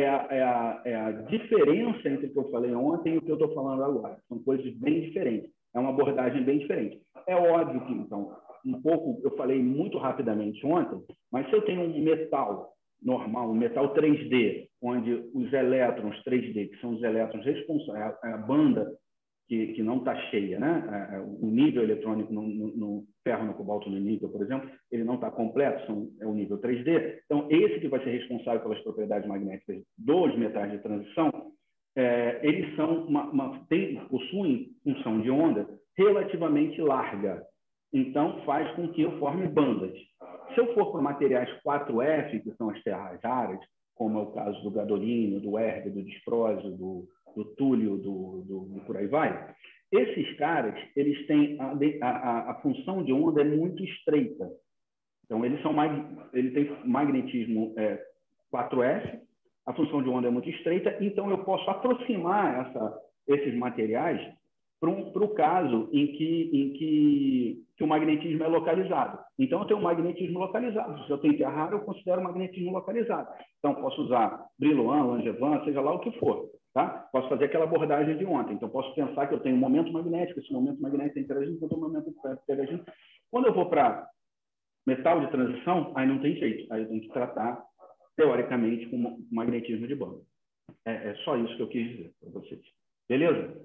é a diferença entre o que eu falei ontem e o que eu estou falando agora. São coisas bem diferentes. É uma abordagem bem diferente. É óbvio que, então, eu falei muito rapidamente ontem, mas se eu tenho um metal normal, um metal 3D, onde os elétrons 3D, que são os elétrons responsáveis, a banda que não está cheia, né? O nível eletrônico no ferro, no cobalto, no níquel, por exemplo, ele não está completo, é o nível 3D. Então, esse que vai ser responsável pelas propriedades magnéticas dos metais de transição, eles são possuem função de onda relativamente larga. Então, faz com que eu forme bandas. Se eu for para materiais 4F, que são as terras raras, como é o caso do gadolínio, do erg, do disprósio, do túlio, do por aí vai, esses caras, eles têm a função de onda é muito estreita. Então, ele tem magnetismo 4F, a função de onda é muito estreita, então eu posso aproximar esses materiais para o caso em que o magnetismo é localizado. Então, eu tenho um magnetismo localizado. Se eu tenho terra rara, eu considero magnetismo localizado. Então, posso usar Brillouin, Langevin, seja lá o que for. Tá? Posso fazer aquela abordagem de ontem. Então, posso pensar que eu tenho um momento magnético, esse momento magnético interagindo com o momento interagindo. Quando eu vou para metal de transição, aí não tem jeito. Aí eu tenho que tratar, teoricamente, com magnetismo de banda. É só isso que eu quis dizer para vocês. Beleza?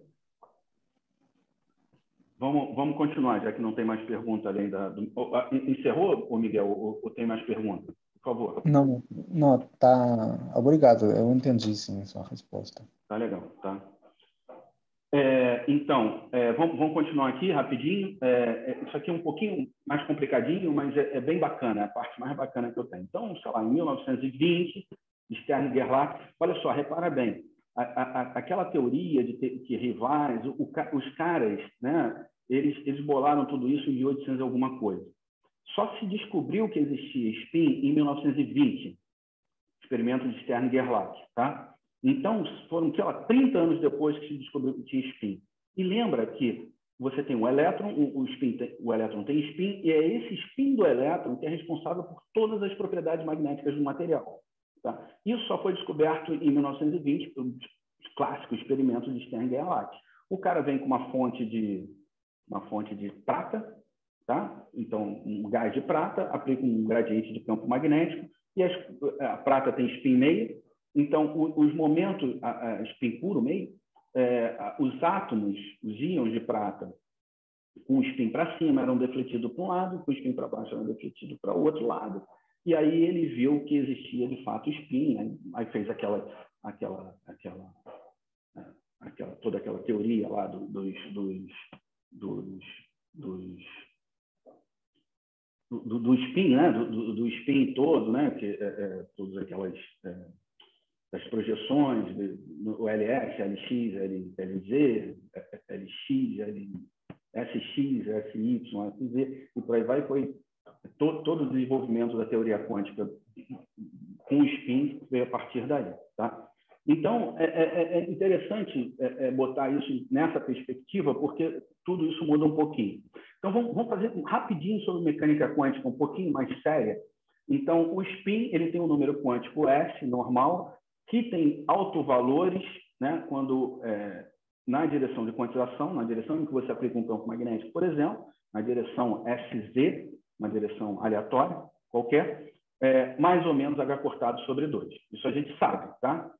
Vamos continuar, já que não tem mais pergunta além Encerrou, Miguel, ou tem mais pergunta? Por favor. Não, tá. Obrigado, eu entendi sim a sua resposta. Tá legal, tá. Então, vamos continuar aqui rapidinho. Isso aqui é um pouquinho mais complicadinho, mas é bem bacana, é a parte mais bacana que eu tenho. Então, sei lá, em 1920, Stern e Gerlach, olha só, repara bem, aquela teoria de que rivais, os caras, né, eles bolaram tudo isso em 1800 e alguma coisa. Só se descobriu que existia spin em 1920, experimento de Stern e Gerlach, tá? Então, foram 30 anos depois que se descobriu que tinha spin. E lembra que você tem o elétron, o elétron tem spin, e é esse spin do elétron que é responsável por todas as propriedades magnéticas do material. Tá? Isso só foi descoberto em 1920, pelo clássico experimento de Stern e Gerlach. O cara vem com uma fonte de prata, tá? Então, um gás de prata, aplica um gradiente de campo magnético, e a prata tem spin meio, então os momentos, spin puro meio, os átomos, os íons de prata, com o spin para cima eram defletidos para um lado, com o spin para baixo eram defletidos para o outro lado, e aí ele viu que existia de fato spin, né? Aí fez toda aquela teoria lá dos do spin, né? do spin todo, né? Que todas aquelas as projeções, o LS, LX, LZ, LX, SX, SY, SZ, e por aí vai, foi todo o desenvolvimento da teoria quântica com o spin veio a partir daí, tá? Então, é interessante botar isso nessa perspectiva, porque tudo isso muda um pouquinho. Então, vamos fazer rapidinho sobre mecânica quântica, um pouquinho mais séria. Então, o spin ele tem um número quântico S, normal, que tem autovalores, né, quando na direção de quantização, na direção em que você aplica um campo magnético, por exemplo, na direção SZ, uma direção aleatória, qualquer, mais ou menos H cortado sobre 2. Isso a gente sabe, tá?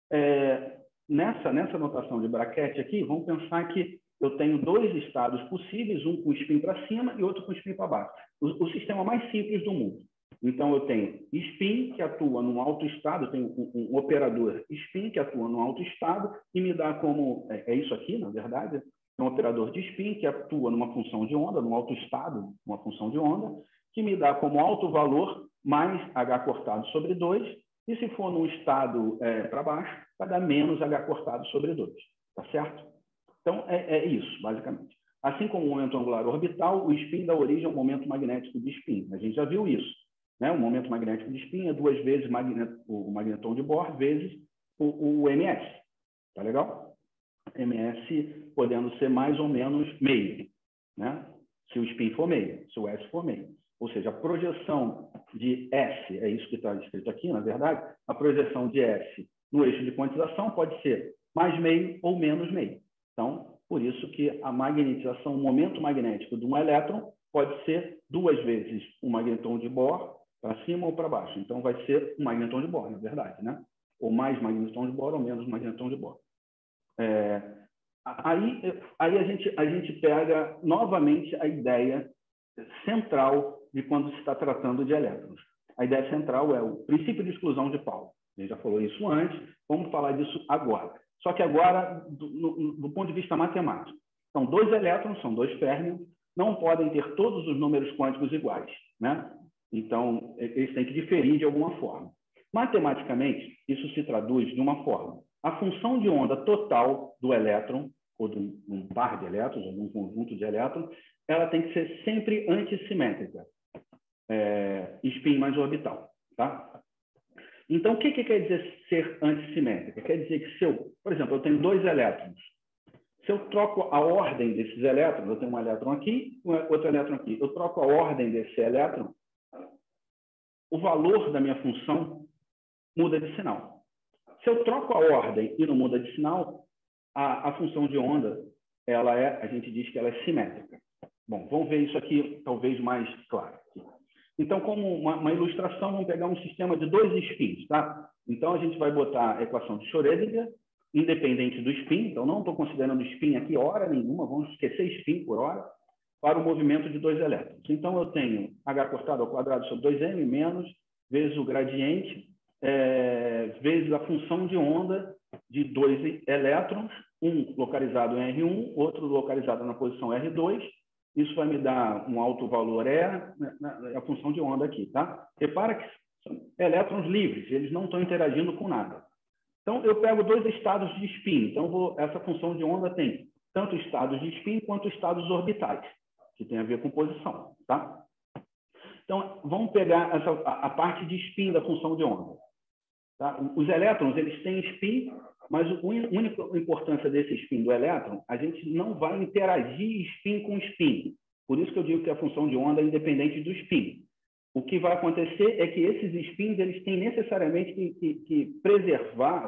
Nessa notação de braquete aqui, vamos pensar que eu tenho dois estados possíveis, um com spin para cima e outro com spin para baixo. O sistema mais simples do mundo. Então, eu tenho spin, que atua num alto estado, eu tenho um operador spin, que atua num alto estado, e me dá como... É isso aqui, na verdade. É um operador de spin, que atua numa função de onda, num alto estado, uma função de onda, que me dá como alto valor mais H cortado sobre 2, e se for num estado para baixo, vai dar menos H cortado sobre 2. Tá certo? Então, é isso, basicamente. Assim como o momento angular orbital, o spin dá origem ao momento magnético de spin. A gente já viu isso. Né? O momento magnético de spin é 2 vezes o magnetron de Bohr vezes o ms. Tá legal? ms podendo ser mais ou menos meio, né? Se o spin for meio, se o S for meio. Ou seja, a projeção de S, é isso que está escrito aqui, na verdade, a projeção de S no eixo de quantização pode ser mais meio ou menos meio. Então, por isso que a magnetização, o momento magnético de um elétron pode ser 2 vezes o magnetron de Bohr, para cima ou para baixo. Então, vai ser um magnetron de Bohr, na verdade, né? Ou mais magnetron de Bohr ou menos magnetron de Bohr. Aí a gente pega novamente a ideia central de quando se está tratando de elétrons. A ideia central é o princípio de exclusão de Pauli. A gente já falou isso antes, vamos falar disso agora. Só que agora, do ponto de vista matemático. Então, 2 elétrons, são 2 férmions, não podem ter todos os números quânticos iguais, né? Então, eles têm que diferir de alguma forma. Matematicamente, isso se traduz de uma forma. A função de onda total do elétron, ou de um par de elétrons, ou de um conjunto de elétrons, ela tem que ser sempre antissimétrica. Spin mais orbital. Tá? Então, o que quer dizer ser antissimétrica? Quer dizer que por exemplo, eu tenho 2 elétrons. Se eu troco a ordem desses elétrons, eu tenho um elétron aqui, outro elétron aqui. Eu troco a ordem desse elétron, o valor da minha função muda de sinal. Se eu troco a ordem e não muda de sinal, a função de onda, a gente diz que ela é simétrica. Bom, vamos ver isso aqui talvez mais claro. Então, como uma ilustração, vamos pegar um sistema de 2 spins, tá? Então, a gente vai botar a equação de Schrödinger, independente do spin. Então, não estou considerando spin aqui hora nenhuma, vamos esquecer spin por hora, para o movimento de 2 elétrons. Então, eu tenho H cortado ao quadrado sobre 2m menos vezes o gradiente vezes a função de onda de 2 elétrons, um localizado em R1, outro localizado na posição R2. Isso vai me dar um alto valor a função de onda aqui, tá? Repara que são elétrons livres, eles não estão interagindo com nada. Então, eu pego 2 estados de spin. Então, essa função de onda tem tanto estados de spin quanto estados orbitais, que tem a ver com posição, tá? Então, vamos pegar a parte de spin da função de onda. Tá? Os elétrons, eles têm spin, mas a única importância desse spin do elétron, a gente não vai interagir spin com spin. Por isso que eu digo que a função de onda é independente do spin. O que vai acontecer é que esses spins, eles têm necessariamente que preservar,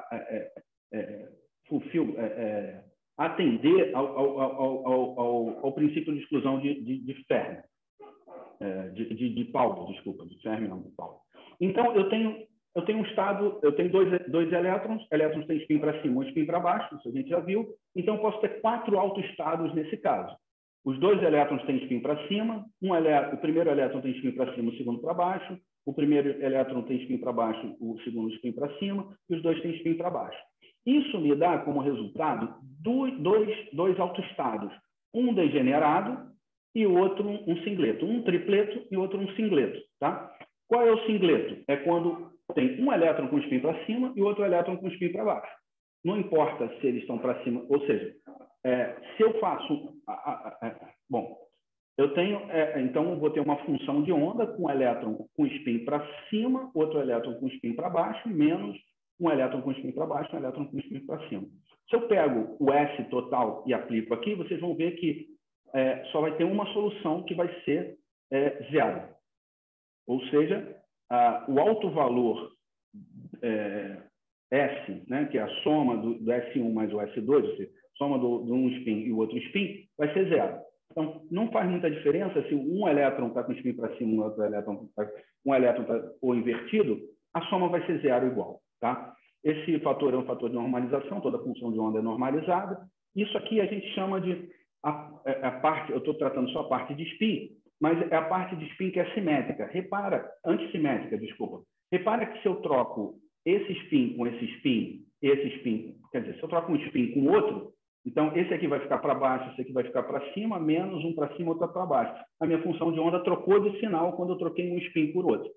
atender ao princípio de exclusão de Fermi. De Pauli, desculpa, de Fermi não, de Pauli. Então, eu tenho um estado, eu tenho dois elétrons têm spin para cima, um spin para baixo, isso a gente já viu. Então, eu posso ter 4 autoestados nesse caso. Os 2 elétrons têm spin para cima, o primeiro elétron tem spin para cima, o segundo para baixo, o primeiro elétron tem spin para baixo, o segundo spin para cima, e os 2 têm spin para baixo. Isso me dá como resultado dois autoestados, um degenerado e o outro um singleto. Um tripleto e outro um singleto. Tá? Qual é o singleto? É quando tem um elétron com spin para cima e outro elétron com spin para baixo. Não importa se eles estão para cima, ou seja, se eu faço... bom, eu tenho... então, eu vou ter uma função de onda com um elétron com spin para cima, outro elétron com spin para baixo, menos um elétron com spin para baixo, um elétron com spin para cima. Se eu pego o S total e aplico aqui, vocês vão ver que só vai ter uma solução que vai ser zero. Ou seja, o alto valor S, né, que é a soma do S1 mais o S2, ou seja, soma do um spin e o outro spin, vai ser zero. Então, não faz muita diferença se um elétron está com spin para cima, outro elétron ou invertido, a soma vai ser zero igual. Tá? Esse fator é um fator de normalização, toda função de onda é normalizada. Isso aqui a gente chama de a parte, eu estou tratando só a parte de spin, mas é a parte de spin que é simétrica. Repara, antissimétrica, desculpa. Repara que se eu troco esse spin com esse spin, quer dizer, se eu troco um spin com outro, então esse aqui vai ficar para baixo, esse aqui vai ficar para cima, menos um para cima, outro para baixo. A minha função de onda trocou de sinal quando eu troquei um spin por outro.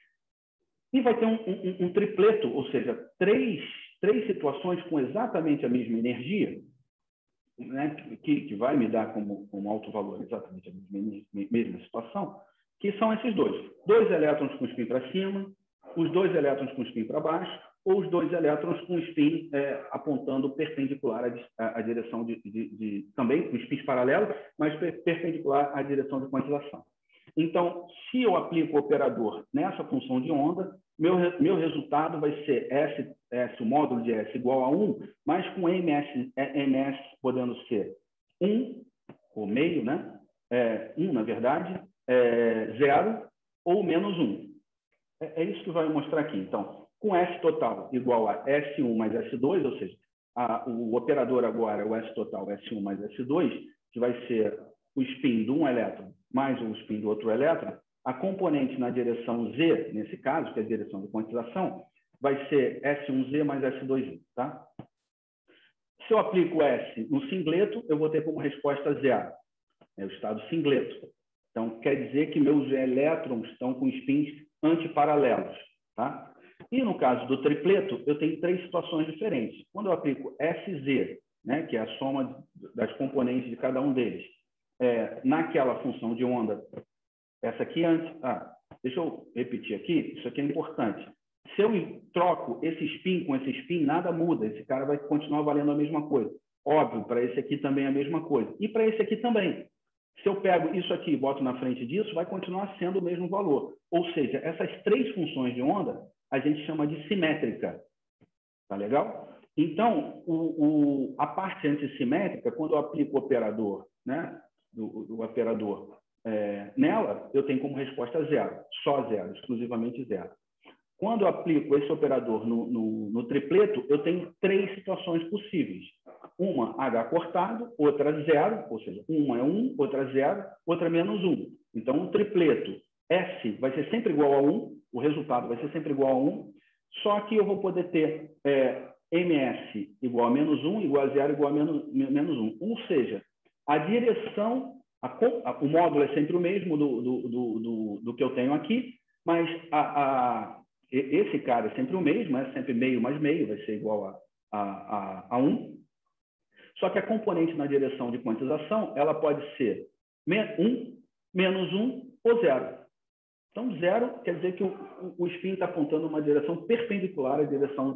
E vai ter um tripleto, ou seja, três situações com exatamente a mesma energia, né, que vai me dar como alto valor exatamente a mesma situação, que são esses dois. Dois elétrons com spin para cima, os dois elétrons com spin para baixo, ou os dois elétrons com spin apontando perpendicular à direção também com spins paralelos, mas perpendicular à direção de quantização. Então, se eu aplico o operador nessa função de onda, meu resultado vai ser o módulo de S igual a 1, mas com MS podendo ser 1, ou meio, né? 1, na verdade, 0 ou menos 1. É isso que vai mostrar aqui. Então, com S total igual a S1 mais S2, ou seja, o operador agora é o S total S1 mais S2, que vai ser o spin de um elétron mais o spin do outro elétron, a componente na direção Z, nesse caso, que é a direção de quantização, vai ser S1Z mais S2Z. Tá? Se eu aplico S no singleto, eu vou ter como resposta zero. É o estado singleto. Então, quer dizer que meus elétrons estão com spins antiparalelos. Tá? E no caso do tripleto, eu tenho três situações diferentes. Quando eu aplico SZ, né, que é a soma das componentes de cada um deles, naquela função de onda, essa aqui antes... deixa eu repetir aqui, isso aqui é importante. Se eu troco esse spin com esse spin, nada muda. Esse cara vai continuar valendo a mesma coisa. Óbvio, para esse aqui também é a mesma coisa. E para esse aqui também. Se eu pego isso aqui e boto na frente disso, vai continuar sendo o mesmo valor. Ou seja, essas três funções de onda, a gente chama de simétrica. Tá legal? Então, a parte antissimétrica, quando eu aplico o operador, né, do operador nela, eu tenho como resposta zero. Só zero, exclusivamente zero. Quando eu aplico esse operador no tripleto, eu tenho três situações possíveis. Uma H cortado, outra zero, ou seja, uma é 1, outra zero, outra menos 1. Então, o tripleto S vai ser sempre igual a 1, o resultado vai ser sempre igual a 1, só que eu vou poder ter MS igual a menos 1, igual a zero, igual a menos 1. Ou seja, a direção, o módulo é sempre o mesmo do que eu tenho aqui, mas esse cara é sempre o mesmo, é sempre meio mais meio, vai ser igual a 1. Só que a componente na direção de quantização, ela pode ser 1, menos 1 ou 0. Então, 0 quer dizer que o spin está apontando uma direção perpendicular à direção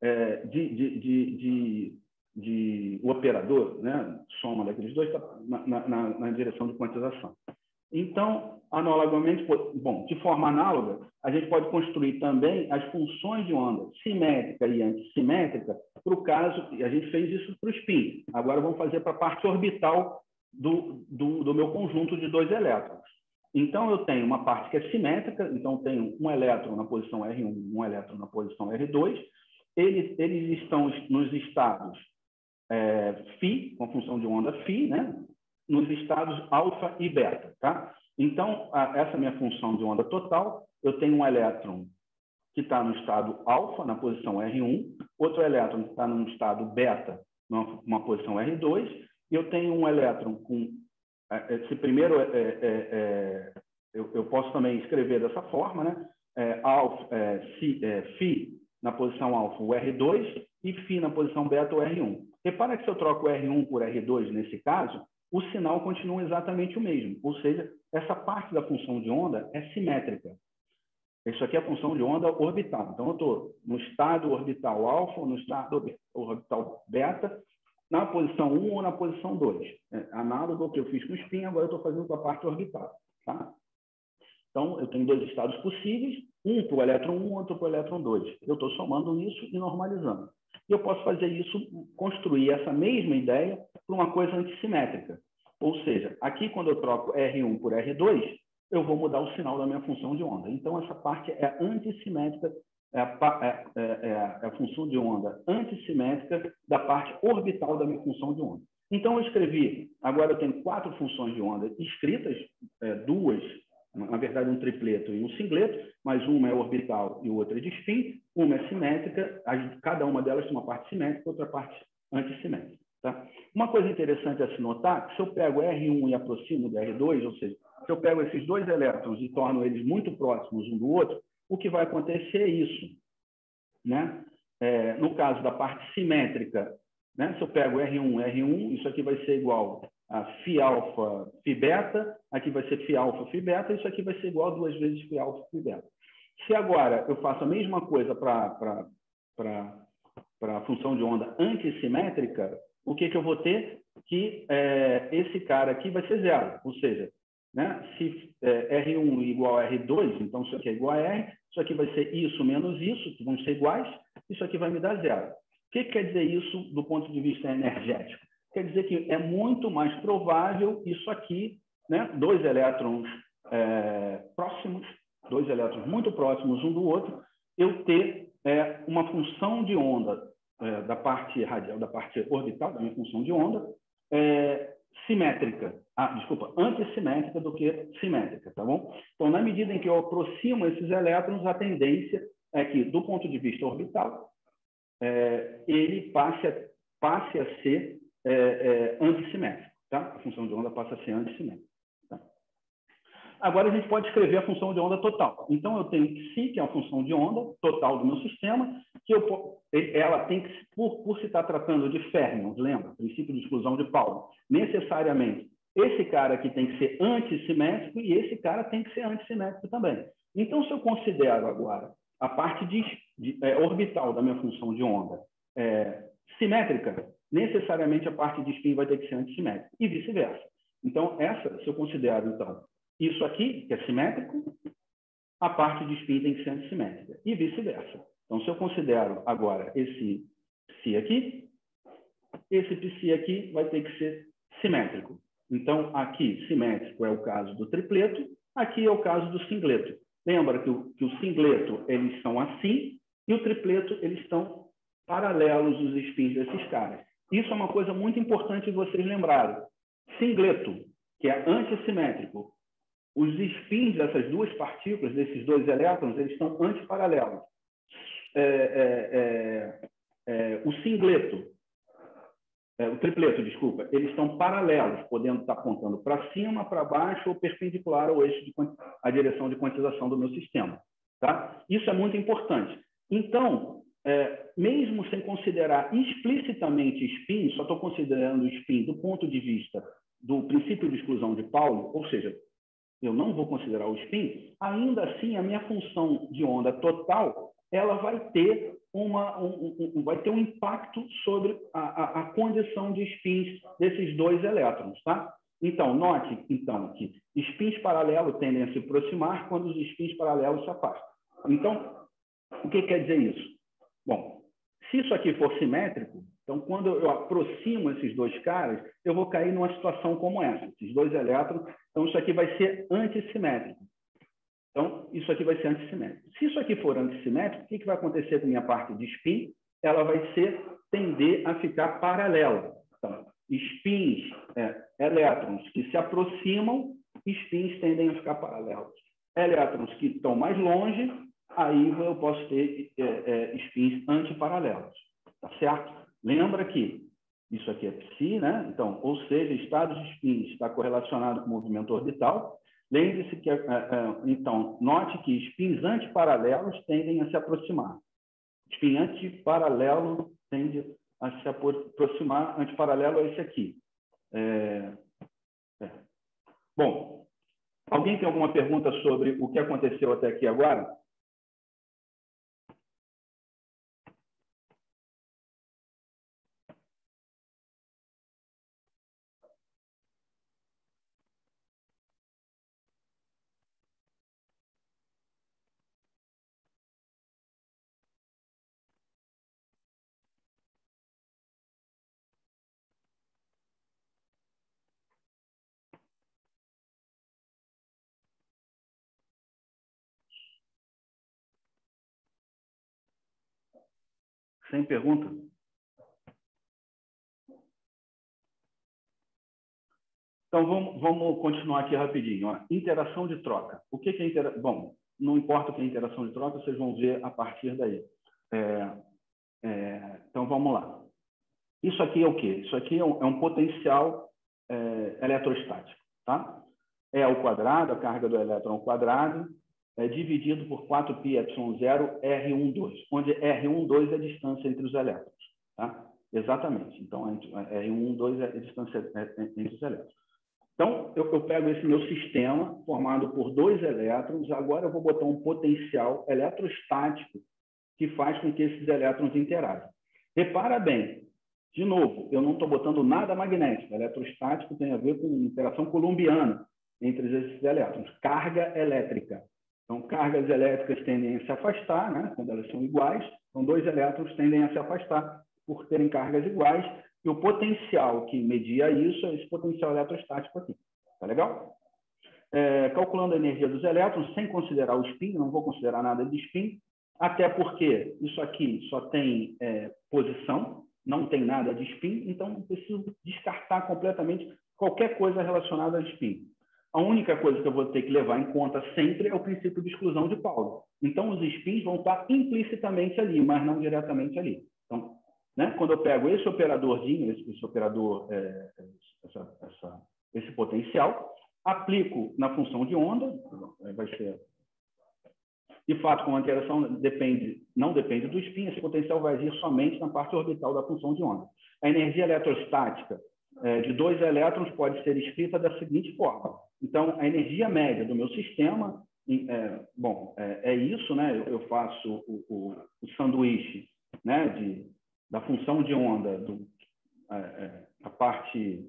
o operador, né? Soma daqueles dois, está na direção de quantização. Então, analogamente, bom, de forma análoga, a gente pode construir também as funções de onda simétrica e antissimétrica para o caso, e a gente fez isso para o spin. Agora vamos fazer para a parte orbital do meu conjunto de dois elétrons. Então, eu tenho uma parte que é simétrica, então eu tenho um elétron na posição R1, um elétron na posição R2. Eles estão nos estados φ, com a função de onda φ, né? Nos estados alfa e beta. Tá? Então, essa minha função de onda total, eu tenho um elétron que está no estado alfa, na posição R1, outro elétron que está no estado beta, numa posição R2, e eu tenho um elétron com esse primeiro, eu posso também escrever dessa forma, né? Φ na posição alfa, o R2, e Φ na posição beta, o R1. Repara que se eu troco o R1 por R2 nesse caso, o sinal continua exatamente o mesmo. Ou seja, essa parte da função de onda é simétrica. Isso aqui é a função de onda orbital. Então, eu estou no estado orbital alfa, no estado orbital beta, na posição 1 ou na posição 2. Análogo ao que eu fiz com o spin, agora eu estou fazendo com a parte orbital. Tá? Então, eu tenho dois estados possíveis, um para o elétron 1, outro para o elétron 2. Eu estou somando isso e normalizando. E eu posso fazer isso, construir essa mesma ideia para uma coisa antissimétrica. Ou seja, aqui quando eu troco R1 por R2, eu vou mudar o sinal da minha função de onda. Então, essa parte é antissimétrica, é a função de onda antissimétrica da parte orbital da minha função de onda. Então, eu escrevi, agora eu tenho 4 funções de onda escritas, duas, na verdade, um tripleto e um singleto, mas uma é orbital e outra é de spin, uma é simétrica, cada uma delas tem uma parte simétrica, outra parte antissimétrica. Tá? Uma coisa interessante a se notar, que se eu pego R1 e aproximo do R2, ou seja, se eu pego esses dois elétrons e torno eles muito próximos um do outro, o que vai acontecer é isso. Né? No caso da parte simétrica, né? Se eu pego R1, isso aqui vai ser igual a Φ alfa, Φ beta, aqui vai ser Φ alfa, Φ beta, isso aqui vai ser igual a 2 vezes Φ alfa, Φ beta. Se agora eu faço a mesma coisa para a função de onda antissimétrica, o que eu vou ter? Que esse cara aqui vai ser zero, ou seja, né? Se R1 igual a R2, então isso aqui é igual a R, isso aqui vai ser isso menos isso, que vão ser iguais, isso aqui vai me dar zero. O que quer dizer isso do ponto de vista energético? Quer dizer que é muito mais provável isso aqui, né? Dois elétrons próximos, dois elétrons muito próximos um do outro, eu ter uma função de onda da parte radial, da parte orbital, da minha função de onda, simétrica, antissimétrica do que simétrica, tá bom? Então, na medida em que eu aproximo esses elétrons, a tendência é que, do ponto de vista orbital, ele passe a ser antissimétrico, tá? A função de onda passa a ser antissimétrica. Tá? Agora, a gente pode escrever a função de onda total. Então, eu tenho Psi, que é a função de onda total do meu sistema, que ela tem que, por se estar tratando de férmions, lembra? Princípio de exclusão de Pauli. Necessariamente, esse cara aqui tem que ser antissimétrico e esse cara tem que ser antissimétrico também. Então, se eu considero agora a parte orbital da minha função de onda simétrica, necessariamente a parte de spin vai ter que ser antissimétrica e vice-versa. Então, se eu considero, então, isso aqui, que é simétrico, a parte de spin tem que ser antissimétrica e vice-versa. Então, se eu considero agora esse Psi aqui, esse Psi aqui vai ter que ser simétrico. Então, aqui, simétrico é o caso do tripleto, aqui é o caso do singleto. Lembra que o singleto, eles são assim, e o tripleto, eles estão paralelos os spins desses caras. Isso é uma coisa muito importante de vocês lembrarem. Singleto, que é antissimétrico, os spins dessas duas partículas, desses dois elétrons, eles estão antiparalelos. O singleto, o tripleto, desculpa, eles estão paralelos, podendo estar apontando para cima, para baixo ou perpendicular ao eixo a direção de quantização do meu sistema. Tá? Isso é muito importante. Então, mesmo sem considerar explicitamente spin, só estou considerando spin do ponto de vista do princípio de exclusão de Pauli, ou seja, eu não vou considerar o spin, ainda assim a minha função de onda total ela vai ter um impacto sobre a condição de spins desses dois elétrons, tá? Então, note então, que spins paralelos tendem a se aproximar quando os spins paralelos se afastam. Então, o que quer dizer isso? Bom, se isso aqui for simétrico, então, quando eu aproximo esses dois caras, eu vou cair numa situação como essa. Esses dois elétrons, então isso aqui vai ser antissimétrico. Então, isso aqui vai ser antissimétrico. Se isso aqui for antissimétrico, o que vai acontecer com a minha parte de spin? Ela vai tender a ficar paralela. Então, spins, elétrons que se aproximam, spins tendem a ficar paralelos. Elétrons que estão mais longe, aí eu posso ter spins antiparalelos. Tá certo? Lembra que Isso aqui é psi, né? Então, ou seja, estado de spin está correlacionado com o movimento orbital. Lembre-se que, então, note que spins antiparalelos tendem a se aproximar. Spin antiparalelo tende a se aproximar, antiparalelo é esse aqui. Bom, alguém tem alguma pergunta sobre o que aconteceu até aqui agora? Sem pergunta? Então, vamos continuar aqui rapidinho. Ó. Interação de troca. O que é interação? Bom, não importa o que é interação de troca, vocês vão ver a partir daí. Então, vamos lá. Isso aqui é o quê? Isso aqui é um potencial eletrostático. Tá? E ao quadrado, a carga do elétron ao quadrado, dividido por 4πε0 R12, onde R12 é a distância entre os elétrons. Tá? Exatamente. Então, R12 é a distância entre os elétrons. Então, eu pego esse meu sistema, formado por 2 elétrons, agora eu vou botar um potencial eletrostático que faz com que esses elétrons interajam. Repara bem, de novo, eu não estou botando nada magnético. Eletrostático tem a ver com interação coulombiana entre esses elétrons. Carga elétrica. Então, cargas elétricas tendem a se afastar, né, quando elas são iguais. Então, 2 elétrons tendem a se afastar por terem cargas iguais. E o potencial que media isso é esse potencial eletrostático aqui. Tá legal? Calculando a energia dos elétrons, sem considerar o spin, não vou considerar nada de spin, até porque isso aqui só tem posição, não tem nada de spin, então eu preciso descartar completamente qualquer coisa relacionada a spin. A única coisa que eu vou ter que levar em conta sempre é o princípio de exclusão de Pauli. Então, os spins vão estar implicitamente ali, mas não diretamente ali. Então, né, quando eu pego esse operadorzinho, esse operador, esse potencial, aplico na função de onda, vai ser... De fato, como a interação não depende do spin, esse potencial vai agir somente na parte orbital da função de onda. A energia eletrostática de 2 elétrons pode ser escrita da seguinte forma. Então, a energia média do meu sistema, é isso, né? Eu faço o sanduíche, né, da função de onda, a parte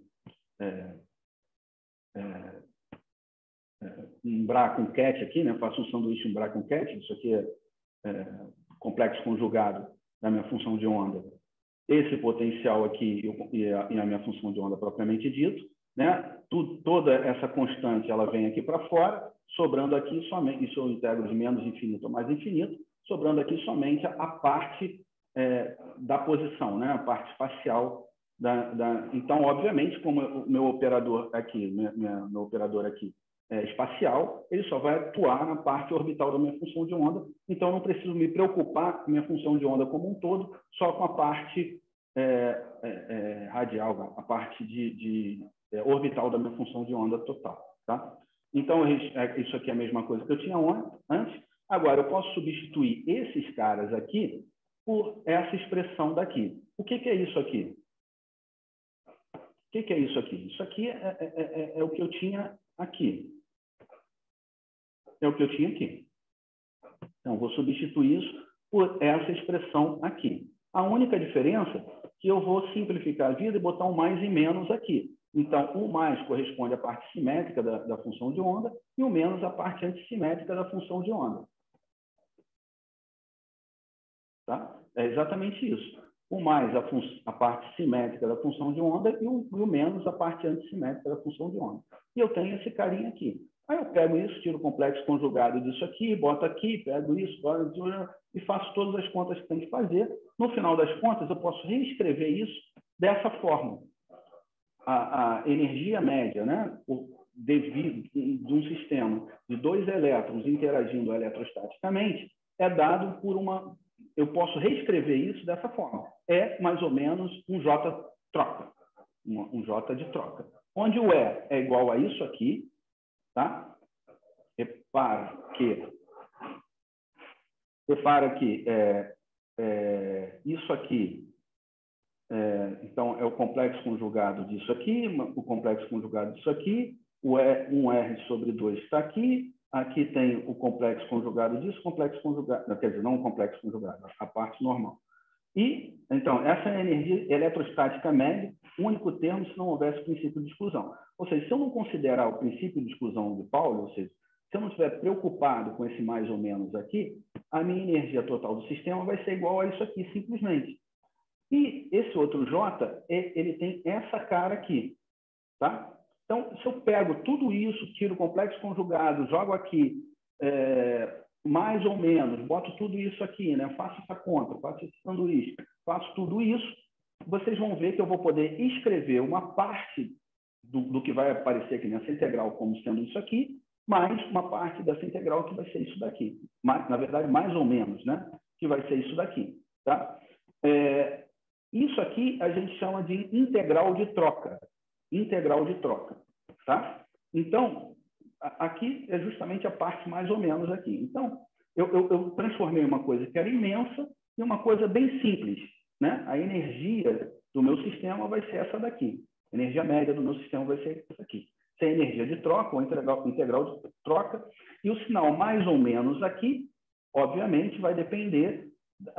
Umbra com ket aqui, né? Faço um sanduíche Umbra com ket, isso aqui é complexo conjugado da minha função de onda. Esse potencial aqui e a minha função de onda propriamente dito, né? Toda essa constante ela vem aqui para fora, sobrando aqui somente, isso eu integro de menos infinito a mais infinito, sobrando aqui somente a parte da posição, né? A parte espacial Então, obviamente, como o meu operador aqui, meu operador aqui espacial, ele só vai atuar na parte orbital da minha função de onda, então eu não preciso me preocupar com a minha função de onda como um todo, só com a parte radial, a parte orbital da minha função de onda total. Tá? Então, isso aqui é a mesma coisa que eu tinha antes. Agora, eu posso substituir esses caras aqui por essa expressão daqui. O que é isso aqui? O que é isso aqui? Isso aqui é o que eu tinha aqui. É o que eu tinha aqui. Então, vou substituir isso por essa expressão aqui. A única diferença é que eu vou simplificar a vida e botar um mais e menos aqui. Então, o mais corresponde à parte simétrica da função de onda e o menos à parte antissimétrica da função de onda. Tá? É exatamente isso. O mais a parte simétrica da função de onda e o menos a parte antissimétrica da função de onda. E eu tenho esse carinha aqui. Aí eu pego isso, tiro o complexo conjugado disso aqui, boto aqui, pego isso, e faço todas as contas que tem que fazer. No final das contas, eu posso reescrever isso dessa forma. A energia média, né, de um sistema de 2 elétrons interagindo eletrostaticamente é dado por uma... Eu posso reescrever isso dessa forma. É mais ou menos um J troca. Um J de troca. Onde o E é igual a isso aqui, tá? Repara que isso aqui, então, é o complexo conjugado disso aqui, o complexo conjugado disso aqui, um R sobre 2 está aqui, aqui tem o complexo conjugado disso, complexo conjugado, quer dizer, não o complexo conjugado, a parte normal. E, então, essa é a energia eletrostática média, único termo se não houvesse princípio de exclusão. Ou seja, se eu não considerar o princípio de exclusão de Pauli, ou seja, se eu não estiver preocupado com esse mais ou menos aqui, a minha energia total do sistema vai ser igual a isso aqui, simplesmente. E esse outro J, ele tem essa cara aqui, tá? Então, se eu pego tudo isso, tiro o complexo conjugado, jogo aqui, mais ou menos, boto tudo isso aqui, né? Faço essa conta, faço esse sanduíche, faço tudo isso, vocês vão ver que eu vou poder escrever uma parte do que vai aparecer aqui nessa integral como sendo isso aqui, mais uma parte dessa integral que vai ser isso daqui. Na verdade, mais ou menos, né? Que vai ser isso daqui, tá? Isso aqui a gente chama de integral de troca. Integral de troca, tá? Então, aqui é justamente a parte mais ou menos aqui. Então, eu transformei uma coisa que era imensa em uma coisa bem simples, né? A energia do meu sistema vai ser essa daqui. A energia média do meu sistema vai ser essa aqui. Essa é a energia de troca, ou integral de troca. E o sinal mais ou menos aqui, obviamente, vai depender...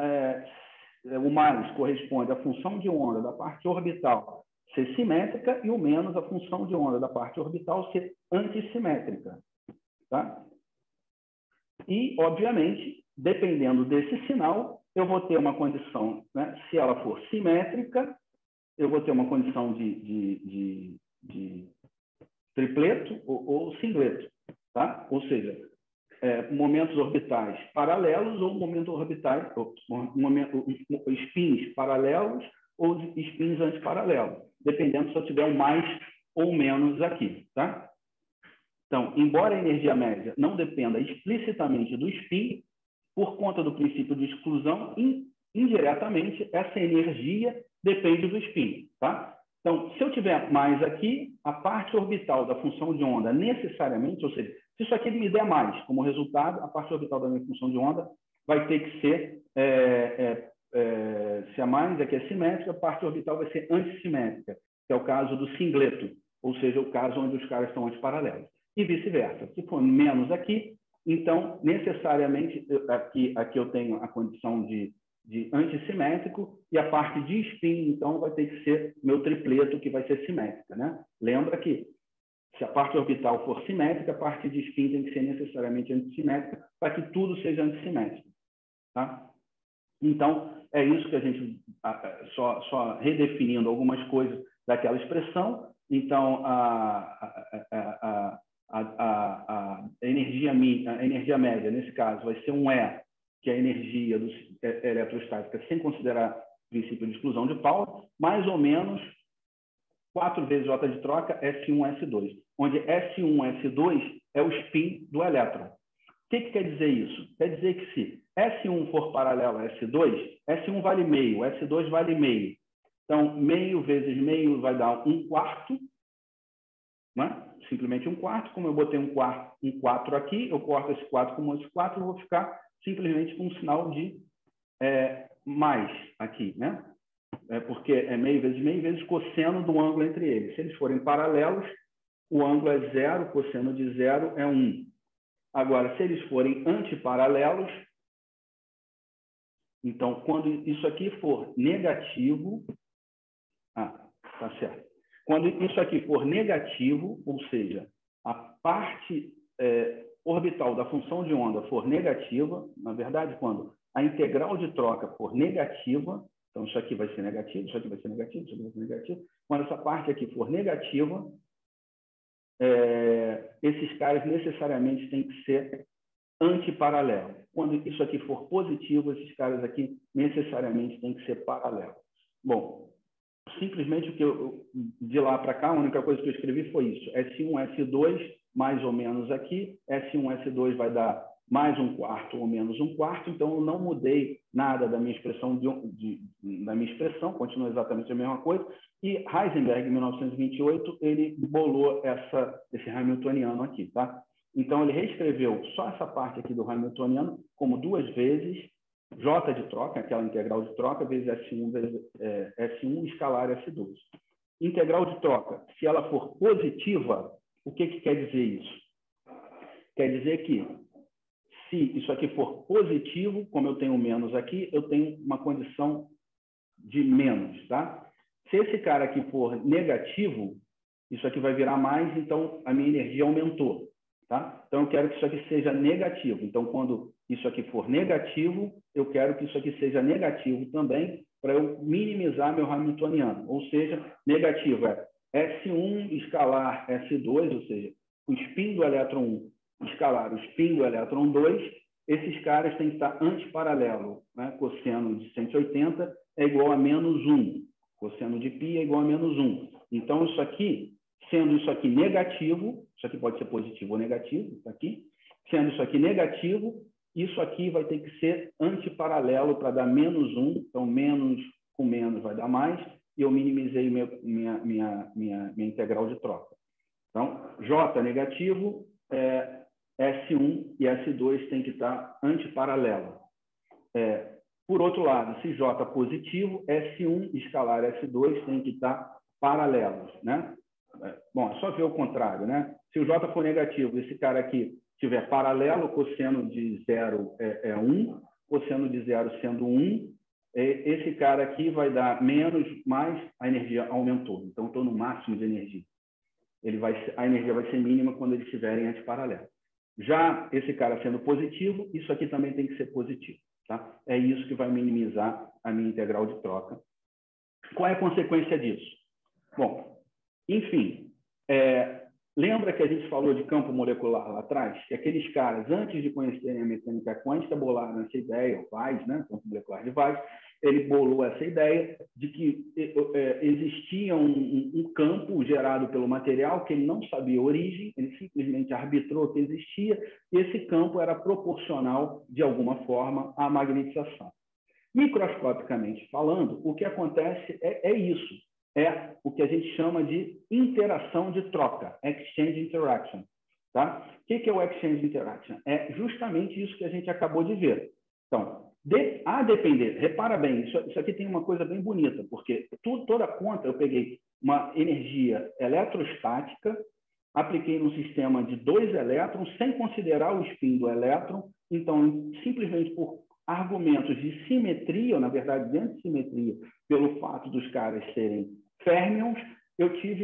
o mais corresponde à função de onda da parte orbital ser simétrica e o menos à função de onda da parte orbital ser antissimétrica. Tá? E, obviamente, dependendo desse sinal, eu vou ter uma condição, né? Se ela for simétrica, eu vou ter uma condição de tripleto ou singleto. Tá? Ou seja, momentos orbitais paralelos ou momentos orbitais, spins paralelos ou spins antiparalelos, dependendo se eu tiver um mais ou menos aqui, tá? Então, embora a energia média não dependa explicitamente do spin, por conta do princípio de exclusão, indiretamente, essa energia depende do spin, tá? Então, se eu tiver mais aqui, a parte orbital da função de onda necessariamente, ou seja, se isso aqui me der mais, como resultado, a parte orbital da minha função de onda vai ter que ser, se a mais aqui é simétrica, a parte orbital vai ser antissimétrica, que é o caso do singleto, ou seja, o caso onde os caras estão antiparalelos. E vice-versa. Se for menos aqui, então, necessariamente, aqui eu tenho a condição de antissimétrico, e a parte de spin, então, vai ter que ser meu tripleto, que vai ser simétrica, né? Lembra que, se a parte orbital for simétrica, a parte de spin tem que ser necessariamente antissimétrica, para que tudo seja antissimétrico. Tá? Então, é isso que a gente, só redefinindo algumas coisas daquela expressão. Então, a energia média, nesse caso, vai ser um E, que é a energia eletrostática, sem considerar o princípio de exclusão de Pauli, mais ou menos 4 vezes J de troca, S1, S2, onde S1, S2 é o spin do elétron. O que quer dizer isso? Quer dizer que se S1 for paralelo a S2, S1 vale meio, S2 vale meio. Então, meio vezes meio vai dar 1/4, né? Simplesmente 1/4. Como eu botei um 4 aqui, eu corto esse 4 com esse 4, eu vou ficar simplesmente com um sinal de mais aqui, né? Porque é meio vezes cosseno do ângulo entre eles. Se eles forem paralelos, o ângulo é 0, cosseno de 0 é 1. Agora, se eles forem antiparalelos, então, quando isso aqui for negativo... tá certo. Quando isso aqui for negativo, ou seja, a parte orbital da função de onda for negativa, na verdade, quando a integral de troca for negativa, então isso aqui vai ser negativo, isso aqui vai ser negativo, isso aqui vai ser negativo. Quando essa parte aqui for negativa, esses caras necessariamente têm que ser antiparalelos. Quando isso aqui for positivo, esses caras aqui necessariamente têm que ser paralelos. Bom, simplesmente o que de lá para cá, a única coisa que eu escrevi foi isso. S1, S2, mais ou menos aqui. S1, S2 vai dar mais 1/4 ou menos 1/4, então eu não mudei nada da minha expressão, continua exatamente a mesma coisa. E Heisenberg, em 1928, ele bolou esse Hamiltoniano aqui, tá? Então, ele reescreveu só essa parte aqui do Hamiltoniano como 2 vezes J de troca, aquela integral de troca, vezes S1, vezes S1 escalar S2. Integral de troca, se ela for positiva, o que quer dizer isso? Quer dizer que, se isso aqui for positivo, como eu tenho menos aqui, eu tenho uma condição de menos, tá? Se esse cara aqui for negativo, isso aqui vai virar mais, então a minha energia aumentou, tá? Então eu quero que isso aqui seja negativo. Então, quando isso aqui for negativo, eu quero que isso aqui seja negativo também, para eu minimizar meu Hamiltoniano. Ou seja, negativo é S1 escalar S2, ou seja, o spin do elétron 1 escalar o spin do elétron 2, esses caras têm que estar antiparalelo, né? Cosseno de 180 é igual a menos 1. Cosseno de π é igual a menos 1. Então, isso aqui, sendo isso aqui negativo, isso aqui pode ser positivo ou negativo, isso aqui, sendo isso aqui negativo, isso aqui vai ter que ser antiparalelo para dar menos 1. Então, menos com menos vai dar mais, e eu minimizei minha integral de troca. Então, J negativo, S1 e S2 tem que estar antiparalelo. Por outro lado, se J positivo, S1 escalar S2 tem que estar paralelos, né? Bom, é só ver o contrário, né? Se o J for negativo, esse cara aqui tiver paralelo, cosseno de 0 é 1, cosseno de 0 sendo 1, esse cara aqui vai dar menos, mais a energia aumentou. Então, estou no máximo de energia. A energia vai ser mínima quando eles estiverem antiparalelos. Já esse cara sendo positivo, isso aqui também tem que ser positivo. Tá? É isso que vai minimizar a minha integral de troca. Qual é a consequência disso? Bom, enfim, lembra que a gente falou de campo molecular lá atrás? Que aqueles caras, antes de conhecerem a mecânica quântica, bolaram essa ideia, o Weiss, né? Campo molecular de Weiss, ele bolou essa ideia de que existia um campo gerado pelo material que ele não sabia a origem, ele simplesmente arbitrou que existia, e esse campo era proporcional, de alguma forma, à magnetização. Microscopicamente falando, o que acontece é isso. É o que a gente chama de interação de troca, exchange interaction. Tá? O que é o exchange interaction? É justamente isso que a gente acabou de ver. Então, a depender, repara bem, isso aqui tem uma coisa bem bonita, porque toda conta eu peguei uma energia eletrostática, apliquei num sistema de 2 elétrons, sem considerar o spin do elétron, então, simplesmente por argumentos de simetria, ou na verdade de antissimetria, pelo fato dos caras serem férmions, eu tive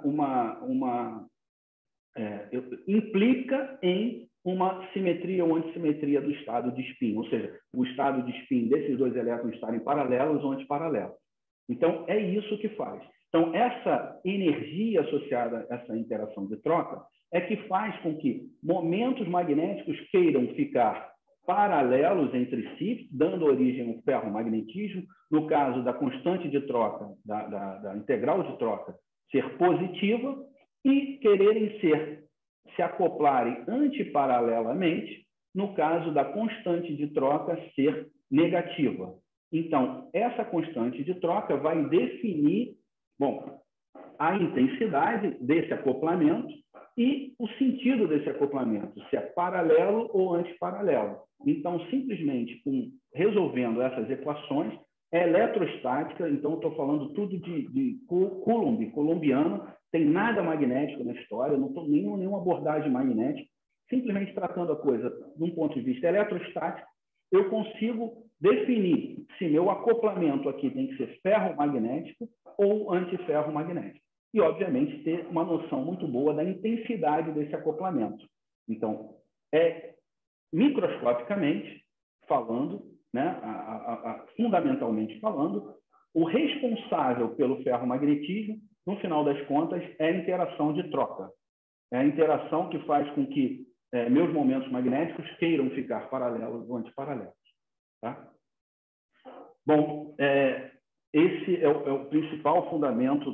implica em uma simetria ou antissimetria do estado de spin, ou seja, o estado de spin desses 2 elétrons estarem paralelos ou antiparalelos. Então, é isso que faz. Então, essa energia associada a essa interação de troca é que faz com que momentos magnéticos queiram ficar paralelos entre si, dando origem ao ferromagnetismo, no caso da constante de troca, da integral de troca, ser positiva, e quererem se acoplarem antiparalelamente, no caso da constante de troca ser negativa. Então, essa constante de troca vai definir, bom, a intensidade desse acoplamento e o sentido desse acoplamento, se é paralelo ou antiparalelo. Então, simplesmente resolvendo essas equações, é eletrostática, então estou falando tudo de coulombiano, tem nada magnético na história, não estou nenhuma abordagem magnética, simplesmente tratando a coisa de um ponto de vista eletrostático, eu consigo definir se meu acoplamento aqui tem que ser ferromagnético ou antiferromagnético. E, obviamente, ter uma noção muito boa da intensidade desse acoplamento. Então, microscopicamente falando, né, fundamentalmente falando, o responsável pelo ferromagnetismo, no final das contas, é a interação de troca. É a interação que faz com que meus momentos magnéticos queiram ficar paralelos ou antiparalelos. Tá? Bom, esse é o principal fundamento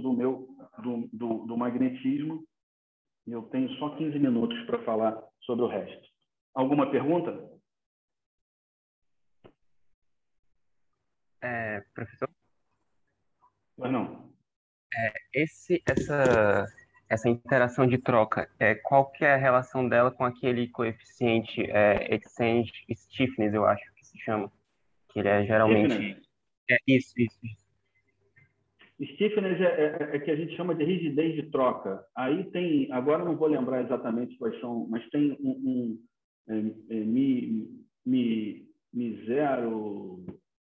do magnetismo. Eu tenho só 15 minutos para falar sobre o resto. Alguma pergunta? Professor, Pois não. essa interação de troca, qual que é a relação dela com aquele coeficiente exchange stiffness, eu acho que se chama, que ele é geralmente... Stiffness. Isso. Stiffness é que a gente chama de rigidez de troca. Aí tem, agora não vou lembrar exatamente quais são, mas tem Mi zero.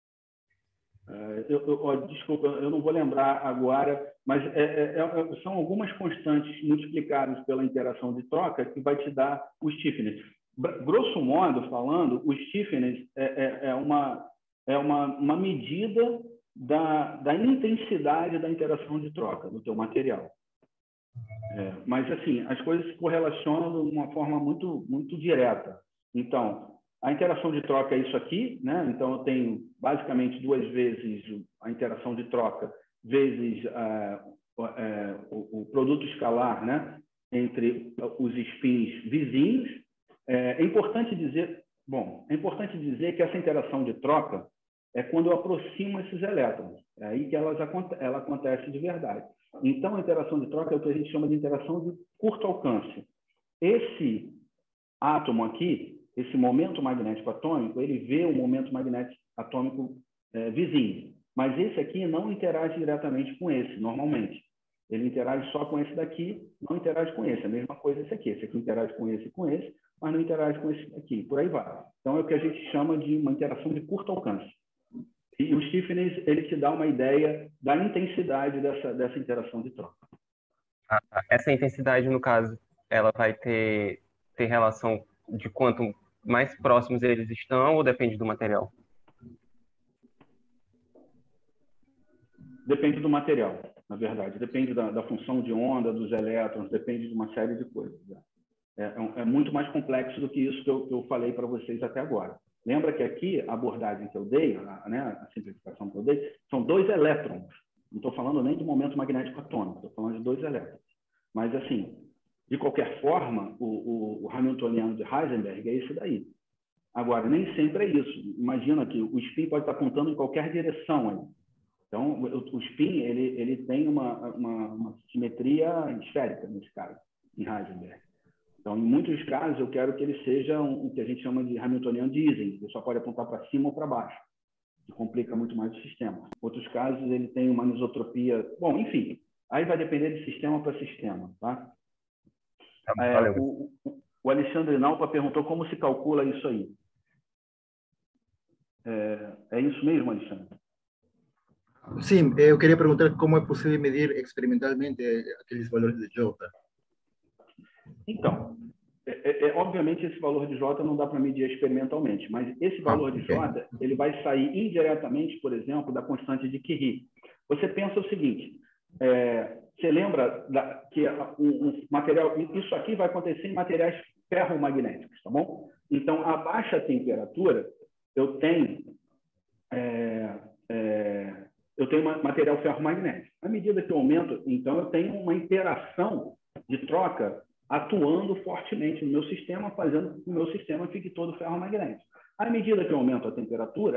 Desculpa, eu não vou lembrar agora, mas são algumas constantes multiplicadas pela interação de troca que vai te dar o stiffness. Grosso modo falando, o stiffness é uma medida da intensidade da interação de troca do teu material. Mas, assim, as coisas se correlacionam de uma forma muito, muito direta. Então, a interação de troca é isso aqui, né? Então, eu tenho basicamente 2 vezes a interação de troca vezes o produto escalar, né? Entre os spins vizinhos. É importante dizer que essa interação de troca é quando eu aproximo esses elétrons. É aí que ela acontece de verdade. Então, a interação de troca é o que a gente chama de interação de curto alcance. Esse átomo aqui, esse momento magnético atômico, ele vê o momento magnético atômico vizinho. Mas esse aqui não interage diretamente com esse, normalmente. Ele interage só com esse daqui, não interage com esse. A mesma coisa esse aqui. Esse aqui interage com esse, mas não interage com esse aqui. Por aí vai. Então, é o que a gente chama de uma interação de curto alcance. E o stiffness, ele te dá uma ideia da intensidade dessa interação de troca. Essa intensidade, no caso, ela vai ter relação de quanto mais próximos eles estão ou depende do material? Depende do material, na verdade. Depende da função de onda, dos elétrons, depende de uma série de coisas. É muito mais complexo do que isso que eu falei para vocês até agora. Lembra que aqui a abordagem que eu dei, a simplificação que eu dei, são 2 elétrons. Não estou falando nem de momento magnético atômico, estou falando de 2 elétrons. Mas, assim, de qualquer forma, o Hamiltoniano de Heisenberg é esse daí. Agora, nem sempre é isso. Imagina que o spin pode estar apontando em qualquer direção aí. Então, o spin ele tem uma simetria esférica, nesse caso, em Heisenberg. Então, em muitos casos, eu quero que ele seja o que a gente chama de Hamiltoniano de Ising. Ele só pode apontar para cima ou para baixo, que complica muito mais o sistema. Em outros casos, ele tem uma anisotropia. Bom, enfim, aí vai depender de sistema para sistema. Tá? O Alexandre Nalpa perguntou como se calcula isso aí. É isso mesmo, Alexandre? Sim, eu queria perguntar como é possível medir experimentalmente aqueles valores de J. Então, obviamente esse valor de J não dá para medir experimentalmente, mas esse valor de J ele vai sair indiretamente, por exemplo, da constante de Curie. Você pensa o seguinte, você lembra que um material, isso aqui vai acontecer em materiais ferromagnéticos, tá bom? Então, a baixa temperatura, eu tenho material ferromagnético. À medida que eu aumento, então, eu tenho uma interação de troca atuando fortemente no meu sistema, fazendo com que o meu sistema fique todo ferromagnético. À medida que eu aumento a temperatura,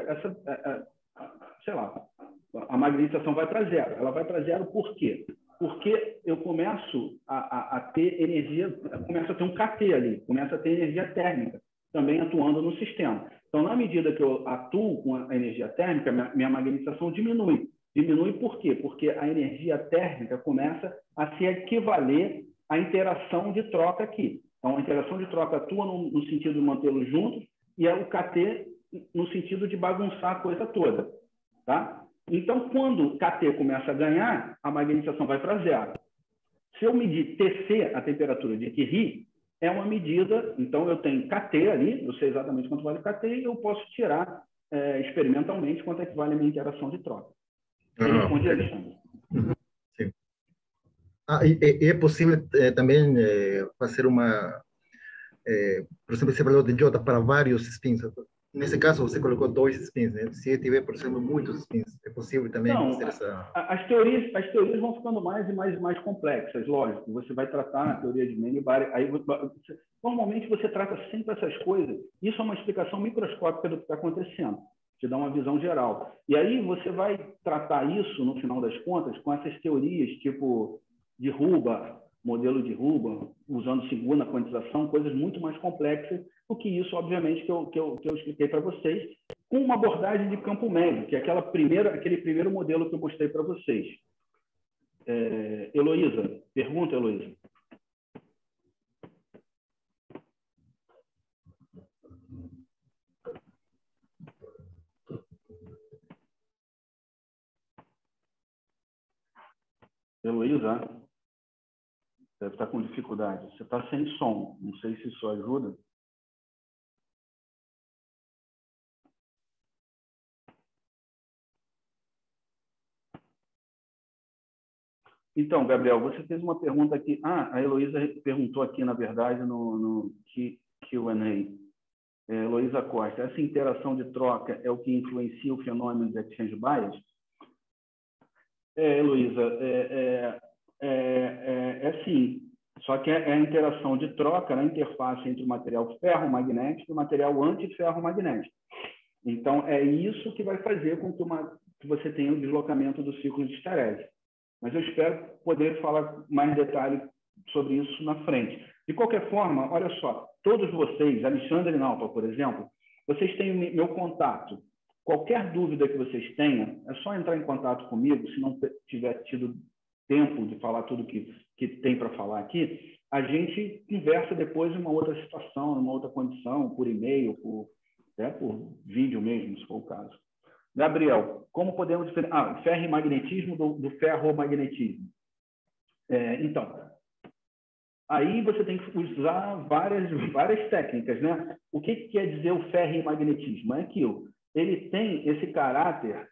a magnetização vai para zero. Ela vai para zero por quê? Porque eu começo a ter energia, começo a ter um KT ali, começo a ter energia térmica também atuando no sistema. Então, na medida que eu atuo com a energia térmica, minha magnetização diminui. Diminui por quê? Porque a energia térmica começa a se equivaler à interação de troca aqui. Então, a interação de troca atua no sentido de mantê-los juntos e o KT no sentido de bagunçar a coisa toda. Tá? Então, quando o KT começa a ganhar, a magnetização vai para zero. Se eu medir TC, a temperatura de Curie, é uma medida, então eu tenho KT ali, eu sei exatamente quanto vale o KT e eu posso tirar experimentalmente quanto é que vale a minha interação de troca. Você responde, Alexandre? Sim. E é possível também fazer por exemplo, esse valor de J para vários spins, Nesse caso, você colocou 2 spins, né? Se tiver, por exemplo, muitos spins, é possível também Não, fazer essa... as teorias vão ficando mais complexas, lógico. Você vai tratar a teoria de Mendeley, aí normalmente você trata sempre essas coisas. Isso é uma explicação microscópica do que está acontecendo, te dá uma visão geral. E aí você vai tratar isso, no final das contas, com essas teorias tipo de Hubbard, modelo de Hubbard, usando segunda quantização, coisas muito mais complexas do que isso, obviamente, que eu expliquei para vocês, com uma abordagem de campo médio, que é aquele primeiro modelo que eu mostrei para vocês. Heloísa, pergunta, Heloísa. Heloísa, deve estar com dificuldade. Você está sem som, não sei se isso ajuda. Então, Gabriel, você fez uma pergunta aqui. A Heloísa perguntou aqui, na verdade, no Q&A. Heloísa Costa, essa interação de troca é o que influencia o fenômeno de exchange bias? Heloísa, sim. Só que é a interação de troca na interface entre o material ferromagnético e o material antiferromagnético. Então, é isso que vai fazer com que você tenha o deslocamento do ciclo de Starese. Mas eu espero poder falar mais detalhes sobre isso na frente. De qualquer forma, olha só, todos vocês, Alexandre e Nauta, por exemplo, vocês têm meu contato. Qualquer dúvida que vocês tenham, é só entrar em contato comigo. Se não tiver tido tempo de falar tudo que tem para falar aqui, a gente conversa depois em uma outra situação, em uma outra condição, por e-mail, por vídeo mesmo, se for o caso. Gabriel, como podemos diferenciar ferrimagnetismo do ferromagnetismo? Então, aí você tem que usar várias técnicas, né? O que quer dizer o ferrimagnetismo? É aquilo. Ele tem esse caráter,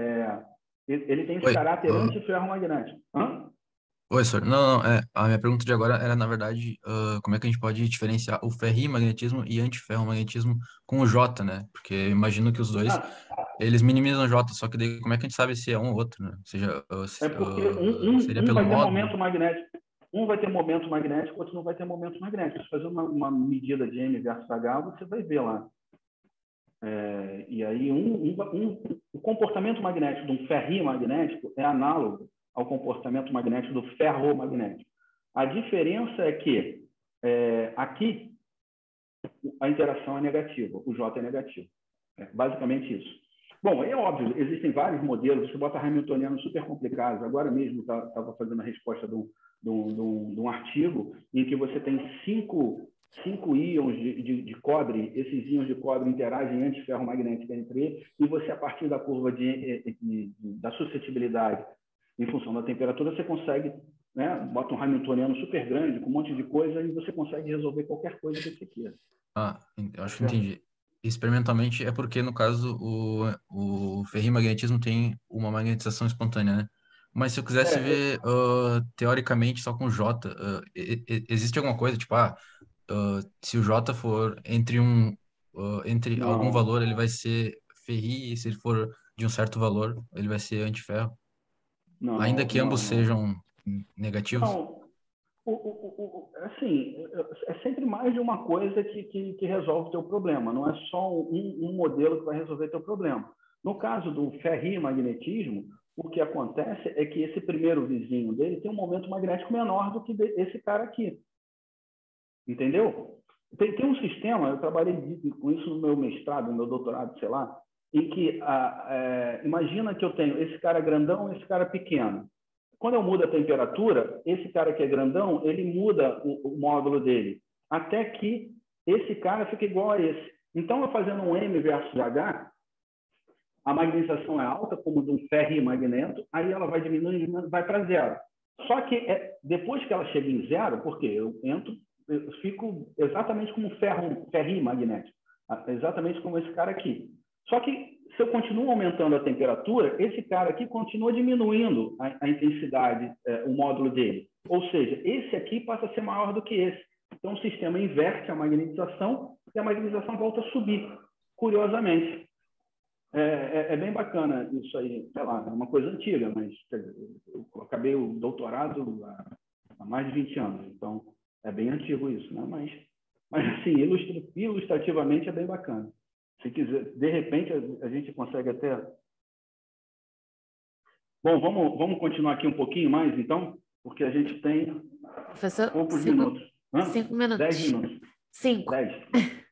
antiferromagnético. Oi, senhor. Não, a minha pergunta de agora era, na verdade, como é que a gente pode diferenciar o ferrimagnetismo e antiferromagnetismo com o J, né? Porque eu imagino que os dois, eles minimizam o J, só que daí como é que a gente sabe se é um ou outro, né? Ou seja, porque seria pelo vai ter modo... momento magnético. Um vai ter momento magnético, outro não vai ter momento magnético. Se fazer uma medida de M versus H, você vai ver lá. E aí, o comportamento magnético de um ferrimagnético é análogo ao comportamento magnético do ferromagnético. A diferença é que aqui a interação é negativa, o J é negativo. É basicamente isso. Bom, é óbvio, existem vários modelos, você bota hamiltonianos super complicados. Agora mesmo estava fazendo a resposta de um artigo em que você tem cinco íons de cobre, esses íons de cobre interagem antiferromagnética entre eles, e você, a partir da curva da suscetibilidade em função da temperatura, você consegue, né, bota um hamiltoniano super grande, com um monte de coisa, e você consegue resolver qualquer coisa que você queira. Eu acho que entendi. Experimentalmente é porque, no caso, o ferrimagnetismo tem uma magnetização espontânea, né? Mas se eu quisesse ver teoricamente só com J, existe alguma coisa, tipo, se o J for entre algum valor, ele vai ser ferri, e se ele for de um certo valor, ele vai ser antiferro. Ainda que ambos sejam negativos? Não. Assim, é sempre mais de uma coisa que resolve o teu problema. Não é só um modelo que vai resolver o teu problema. No caso do ferrimagnetismo, o que acontece é que esse primeiro vizinho dele tem um momento magnético menor do que esse cara aqui. Entendeu? Tem um sistema, eu trabalhei com isso no meu mestrado, no meu doutorado, sei lá, em que imagina que eu tenho esse cara grandão e esse cara pequeno. Quando eu mudo a temperatura, esse cara que é grandão, ele muda o módulo dele, até que esse cara fica igual a esse. Então, eu fazendo um M versus H, a magnetização é alta, como de um ferrimagneto, aí ela vai diminuindo, vai para zero. Só que depois que ela chega em zero, porque eu fico exatamente como um ferrimagnético, exatamente como esse cara aqui. Só que, se eu continuo aumentando a temperatura, esse cara aqui continua diminuindo a intensidade, o módulo dele. Ou seja, esse aqui passa a ser maior do que esse. Então, o sistema inverte a magnetização e a magnetização volta a subir. curiosamente. É bem bacana isso aí. Sei lá, é uma coisa antiga, mas eu acabei o doutorado há mais de 20 anos, então é bem antigo isso, né? Mas assim, ilustrativamente é bem bacana. Se quiser, de repente, a gente consegue até... Bom, vamos continuar aqui um pouquinho mais, então, porque a gente tem Professor, poucos minutos. 5 minutos. 10 minutos. 5. 10.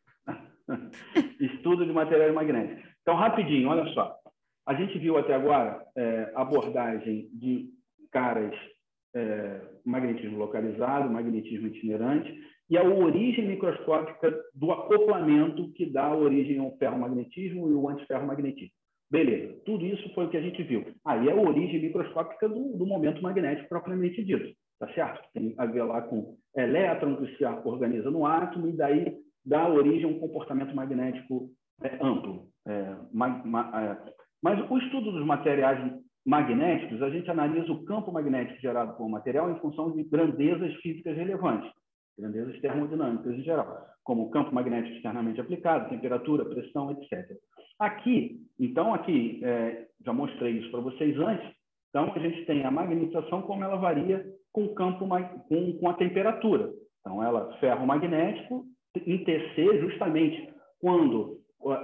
Estudo de materiais magnéticos. Então, rapidinho, olha só. A gente viu até agora abordagem de caras magnetismo localizado, magnetismo itinerante, e a origem microscópica do acoplamento que dá origem ao ferromagnetismo e o antiferromagnetismo. Beleza, tudo isso foi o que a gente viu. Aí é a origem microscópica do momento magnético propriamente dito, tá certo? Tem a ver lá com elétron que se organiza no átomo e daí dá origem a um comportamento magnético amplo. Mas o estudo dos materiais magnéticos, a gente analisa o campo magnético gerado por um material em função de grandezas físicas relevantes, grandezas termodinâmicas em geral, como o campo magnético externamente aplicado, temperatura, pressão, etc. Aqui, já mostrei isso para vocês antes, então a gente tem a magnetização como ela varia com o campo, com a temperatura. Então, ela ferromagnético em TC, justamente quando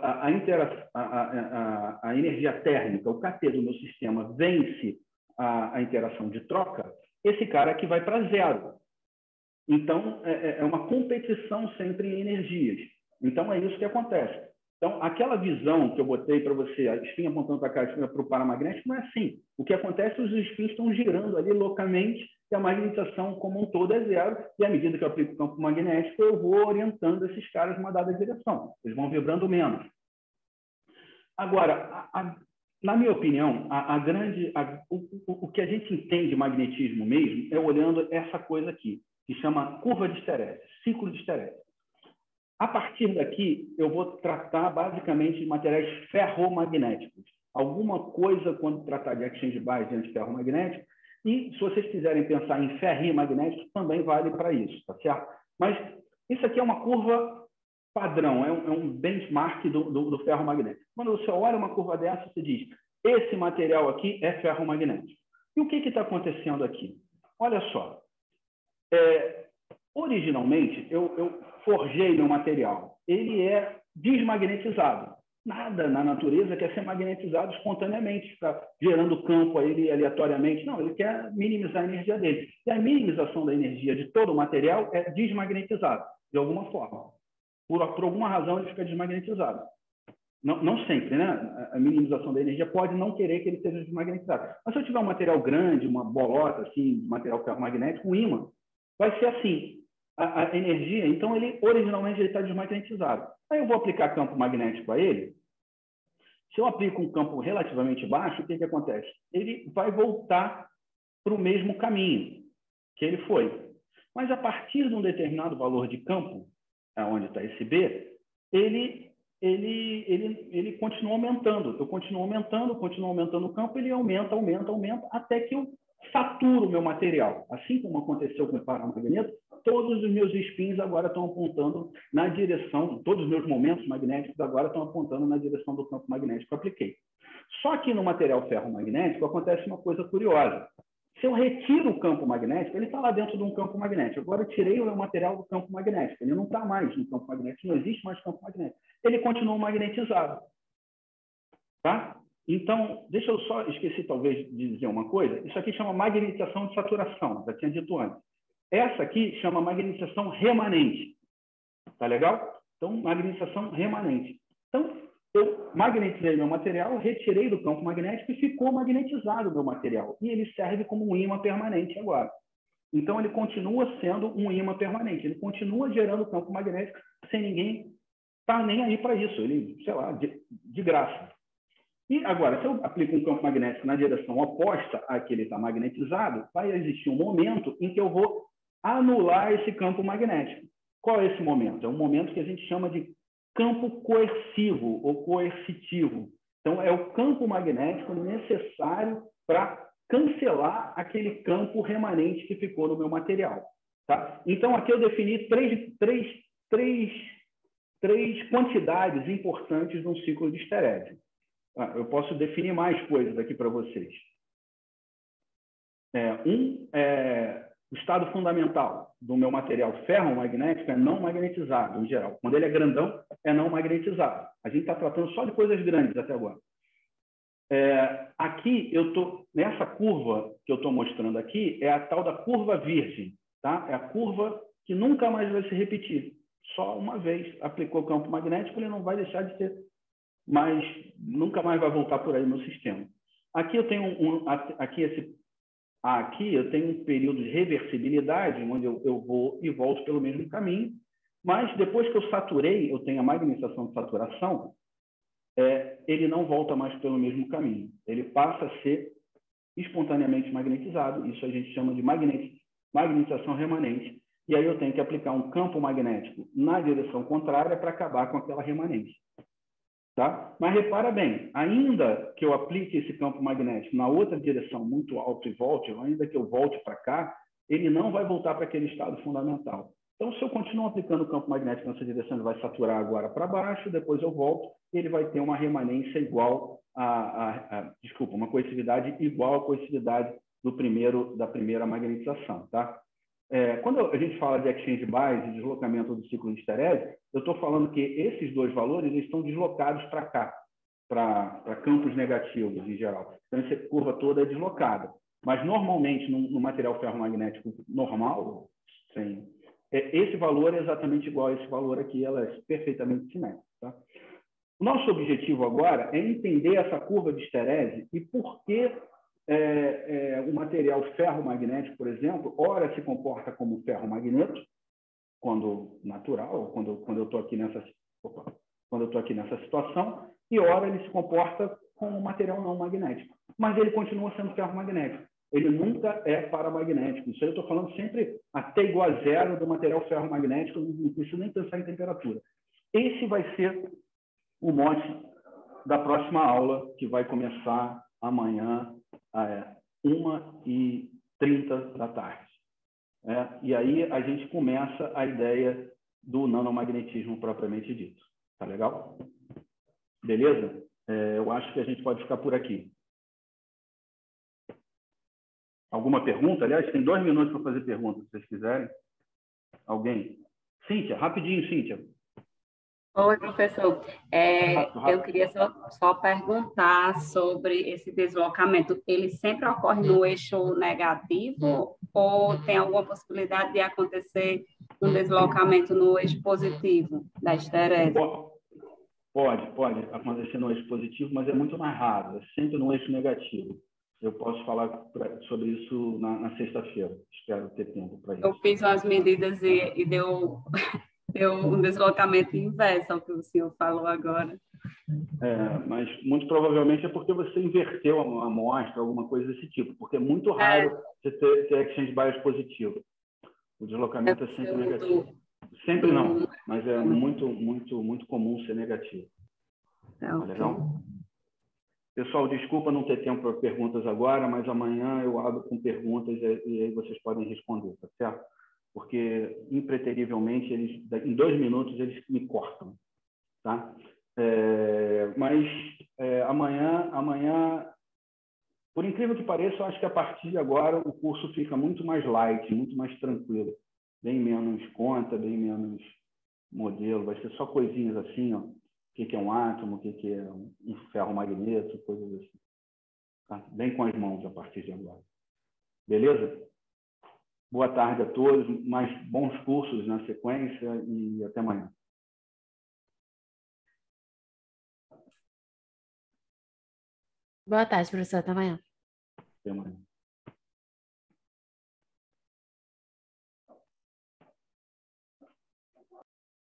a energia térmica, o KT do meu sistema, vence a interação de troca, esse cara aqui vai para zero. Então, é uma competição sempre em energias. Então, é isso que acontece. Então, aquela visão que eu botei para você, a espinha apontando para cá, a espinha para o paramagnético, não é assim. O que acontece é que os espinhos estão girando ali localmente e a magnetização como um todo é zero. E à medida que eu aplico o campo magnético, eu vou orientando esses caras numa dada direção. Eles vão vibrando menos. Agora, na minha opinião, o que a gente entende de magnetismo mesmo é olhando essa coisa aqui, que chama curva de Sterese, ciclo de Sterese. A partir daqui, eu vou tratar basicamente de materiais ferromagnéticos. Alguma coisa quando tratar de exchange bias de antiferromagnético. E se vocês quiserem pensar em ferrimagnético, também vale para isso, tá certo? Mas isso aqui é uma curva padrão, é um benchmark do ferromagnético. Quando você olha uma curva dessa, você diz, esse material aqui é ferromagnético. E o que está acontecendo aqui? Olha só. Originalmente, eu forjei meu material. Ele é desmagnetizado. Nada na natureza quer ser magnetizado espontaneamente, ficar gerando campo a ele aleatoriamente. Não, ele quer minimizar a energia dele. E a minimização da energia de todo o material é desmagnetizado, de alguma forma. Por alguma razão, ele fica desmagnetizado. Não sempre, né? A minimização da energia pode não querer que ele seja desmagnetizado. Mas se eu tiver um material grande, uma bolota, assim, material ferromagnético, um ímã, vai ser assim. A energia, então, originalmente ele está desmagnetizado. Aí eu vou aplicar campo magnético a ele. Se eu aplico um campo relativamente baixo, o que acontece? Ele vai voltar para o mesmo caminho que ele foi. Mas a partir de um determinado valor de campo, onde está esse B, ele continua aumentando. Eu continuo aumentando o campo, ele aumenta, até que eu saturo o meu material. Assim como aconteceu com o paramagneto, todos os meus spins agora estão apontando na direção, todos os meus momentos magnéticos agora estão apontando na direção do campo magnético que eu apliquei. Só que no material ferromagnético acontece uma coisa curiosa. Se eu retiro o campo magnético, ele está lá dentro de um campo magnético. Agora eu tirei o meu material do campo magnético. Ele não está mais no campo magnético, não existe mais campo magnético. Ele continua magnetizado. Tá? Então, deixa eu só esqueci talvez de dizer uma coisa. Isso aqui chama magnetização de saturação, já tinha dito antes. Essa aqui chama magnetização remanente. Tá legal? Então, magnetização remanente. Então, eu magnetizei meu material, retirei do campo magnético e ficou magnetizado o meu material. E ele serve como um ímã permanente agora. Então, ele continua sendo um ímã permanente. Ele continua gerando campo magnético sem ninguém estar nem aí para isso. Ele, sei lá, de graça. E agora, se eu aplico um campo magnético na direção oposta a que ele está magnetizado, vai existir um momento em que eu vou anular esse campo magnético. Qual é esse momento? É um momento que a gente chama de campo coercivo ou coercitivo. Então, é o campo magnético necessário para cancelar aquele campo remanente que ficou no meu material. Tá? Então, aqui eu defini três três quantidades importantes de um ciclo de estérese. Eu posso definir mais coisas aqui para vocês. O estado fundamental do meu material ferromagnético é não magnetizado, em geral. Quando ele é grandão, é não magnetizado. A gente está tratando só de coisas grandes até agora. Aqui, nessa curva que eu estou mostrando aqui, é a tal da curva virgem. Tá? É a curva que nunca mais vai se repetir. Só uma vez aplicou o campo magnético, ele não vai deixar de ser, mas nunca mais vai voltar por aí no sistema. Aqui eu tenho aqui eu tenho um período de reversibilidade, onde eu vou e volto pelo mesmo caminho, mas depois que eu saturei, eu tenho a magnetização de saturação, ele não volta mais pelo mesmo caminho. Ele passa a ser espontaneamente magnetizado. Isso a gente chama de magnetização remanente. E aí eu tenho que aplicar um campo magnético na direção contrária para acabar com aquela remanente. Tá? Mas repara bem, ainda que eu aplique esse campo magnético na outra direção muito alto e volte, ainda que eu volte para cá, ele não vai voltar para aquele estado fundamental. Então, se eu continuo aplicando o campo magnético nessa direção, ele vai saturar agora para baixo, depois eu volto, ele vai ter uma remanência igual uma coercividade igual à coercividade da primeira magnetização. Tá? Quando a gente fala de exchange bias e deslocamento do ciclo de estérese, eu estou falando que esses dois valores eles estão deslocados para cá, para campos negativos em geral. Então, essa curva toda é deslocada. Mas, normalmente, no material ferromagnético normal, esse valor é exatamente igual a esse valor aqui, ela é perfeitamente simétrica. Tá? O nosso objetivo agora é entender essa curva de estérese e por que o material ferromagnético, por exemplo, ora se comporta como ferromagneto, quando natural, quando eu estou aqui nessa situação, e ora ele se comporta como material não magnético. Mas ele continua sendo ferromagnético. Ele nunca é paramagnético. Isso aí eu estou falando sempre até igual a zero do material ferromagnético, não preciso nem pensar em temperatura. Esse vai ser o mote da próxima aula, que vai começar amanhã, às 1h30 da tarde. E aí a gente começa a ideia do nanomagnetismo propriamente dito. Tá legal? Beleza? Eu acho que a gente pode ficar por aqui. Alguma pergunta? Aliás, tem 2 minutos para fazer pergunta, se vocês quiserem. Alguém? Cíntia, rapidinho, Cíntia. Oi, professor. Eu queria só perguntar sobre esse deslocamento. Ele sempre ocorre no eixo negativo ou tem alguma possibilidade de acontecer um deslocamento no eixo positivo da estérese? Pode acontecer no eixo positivo, mas é muito mais raro. É sempre no eixo negativo. Eu posso falar sobre isso na sexta-feira. Espero ter tempo para isso. Eu fiz umas medidas e deu um deslocamento inverso ao que o senhor falou agora. Mas muito provavelmente é porque você inverteu a amostra, alguma coisa desse tipo, porque é muito raro você ter exchange bias positivo. O deslocamento é sempre negativo. Sempre não, mas é muito, muito, muito comum ser negativo. Tá legal? Pessoal, desculpa não ter tempo para perguntas agora, mas amanhã eu abro com perguntas e aí vocês podem responder, tá certo? Porque, impreterivelmente, em 2 minutos, eles me cortam. Tá? Amanhã, por incrível que pareça, eu acho que a partir de agora o curso fica muito mais light, muito mais tranquilo. Bem menos conta, bem menos modelo. Vai ser só coisinhas assim, ó. O que é um átomo, o que é um ferromagneto, coisas assim. Tá? Bem com as mãos a partir de agora. Beleza? Boa tarde a todos, mais bons cursos na sequência e até amanhã. Boa tarde, professor. Até amanhã. Até amanhã.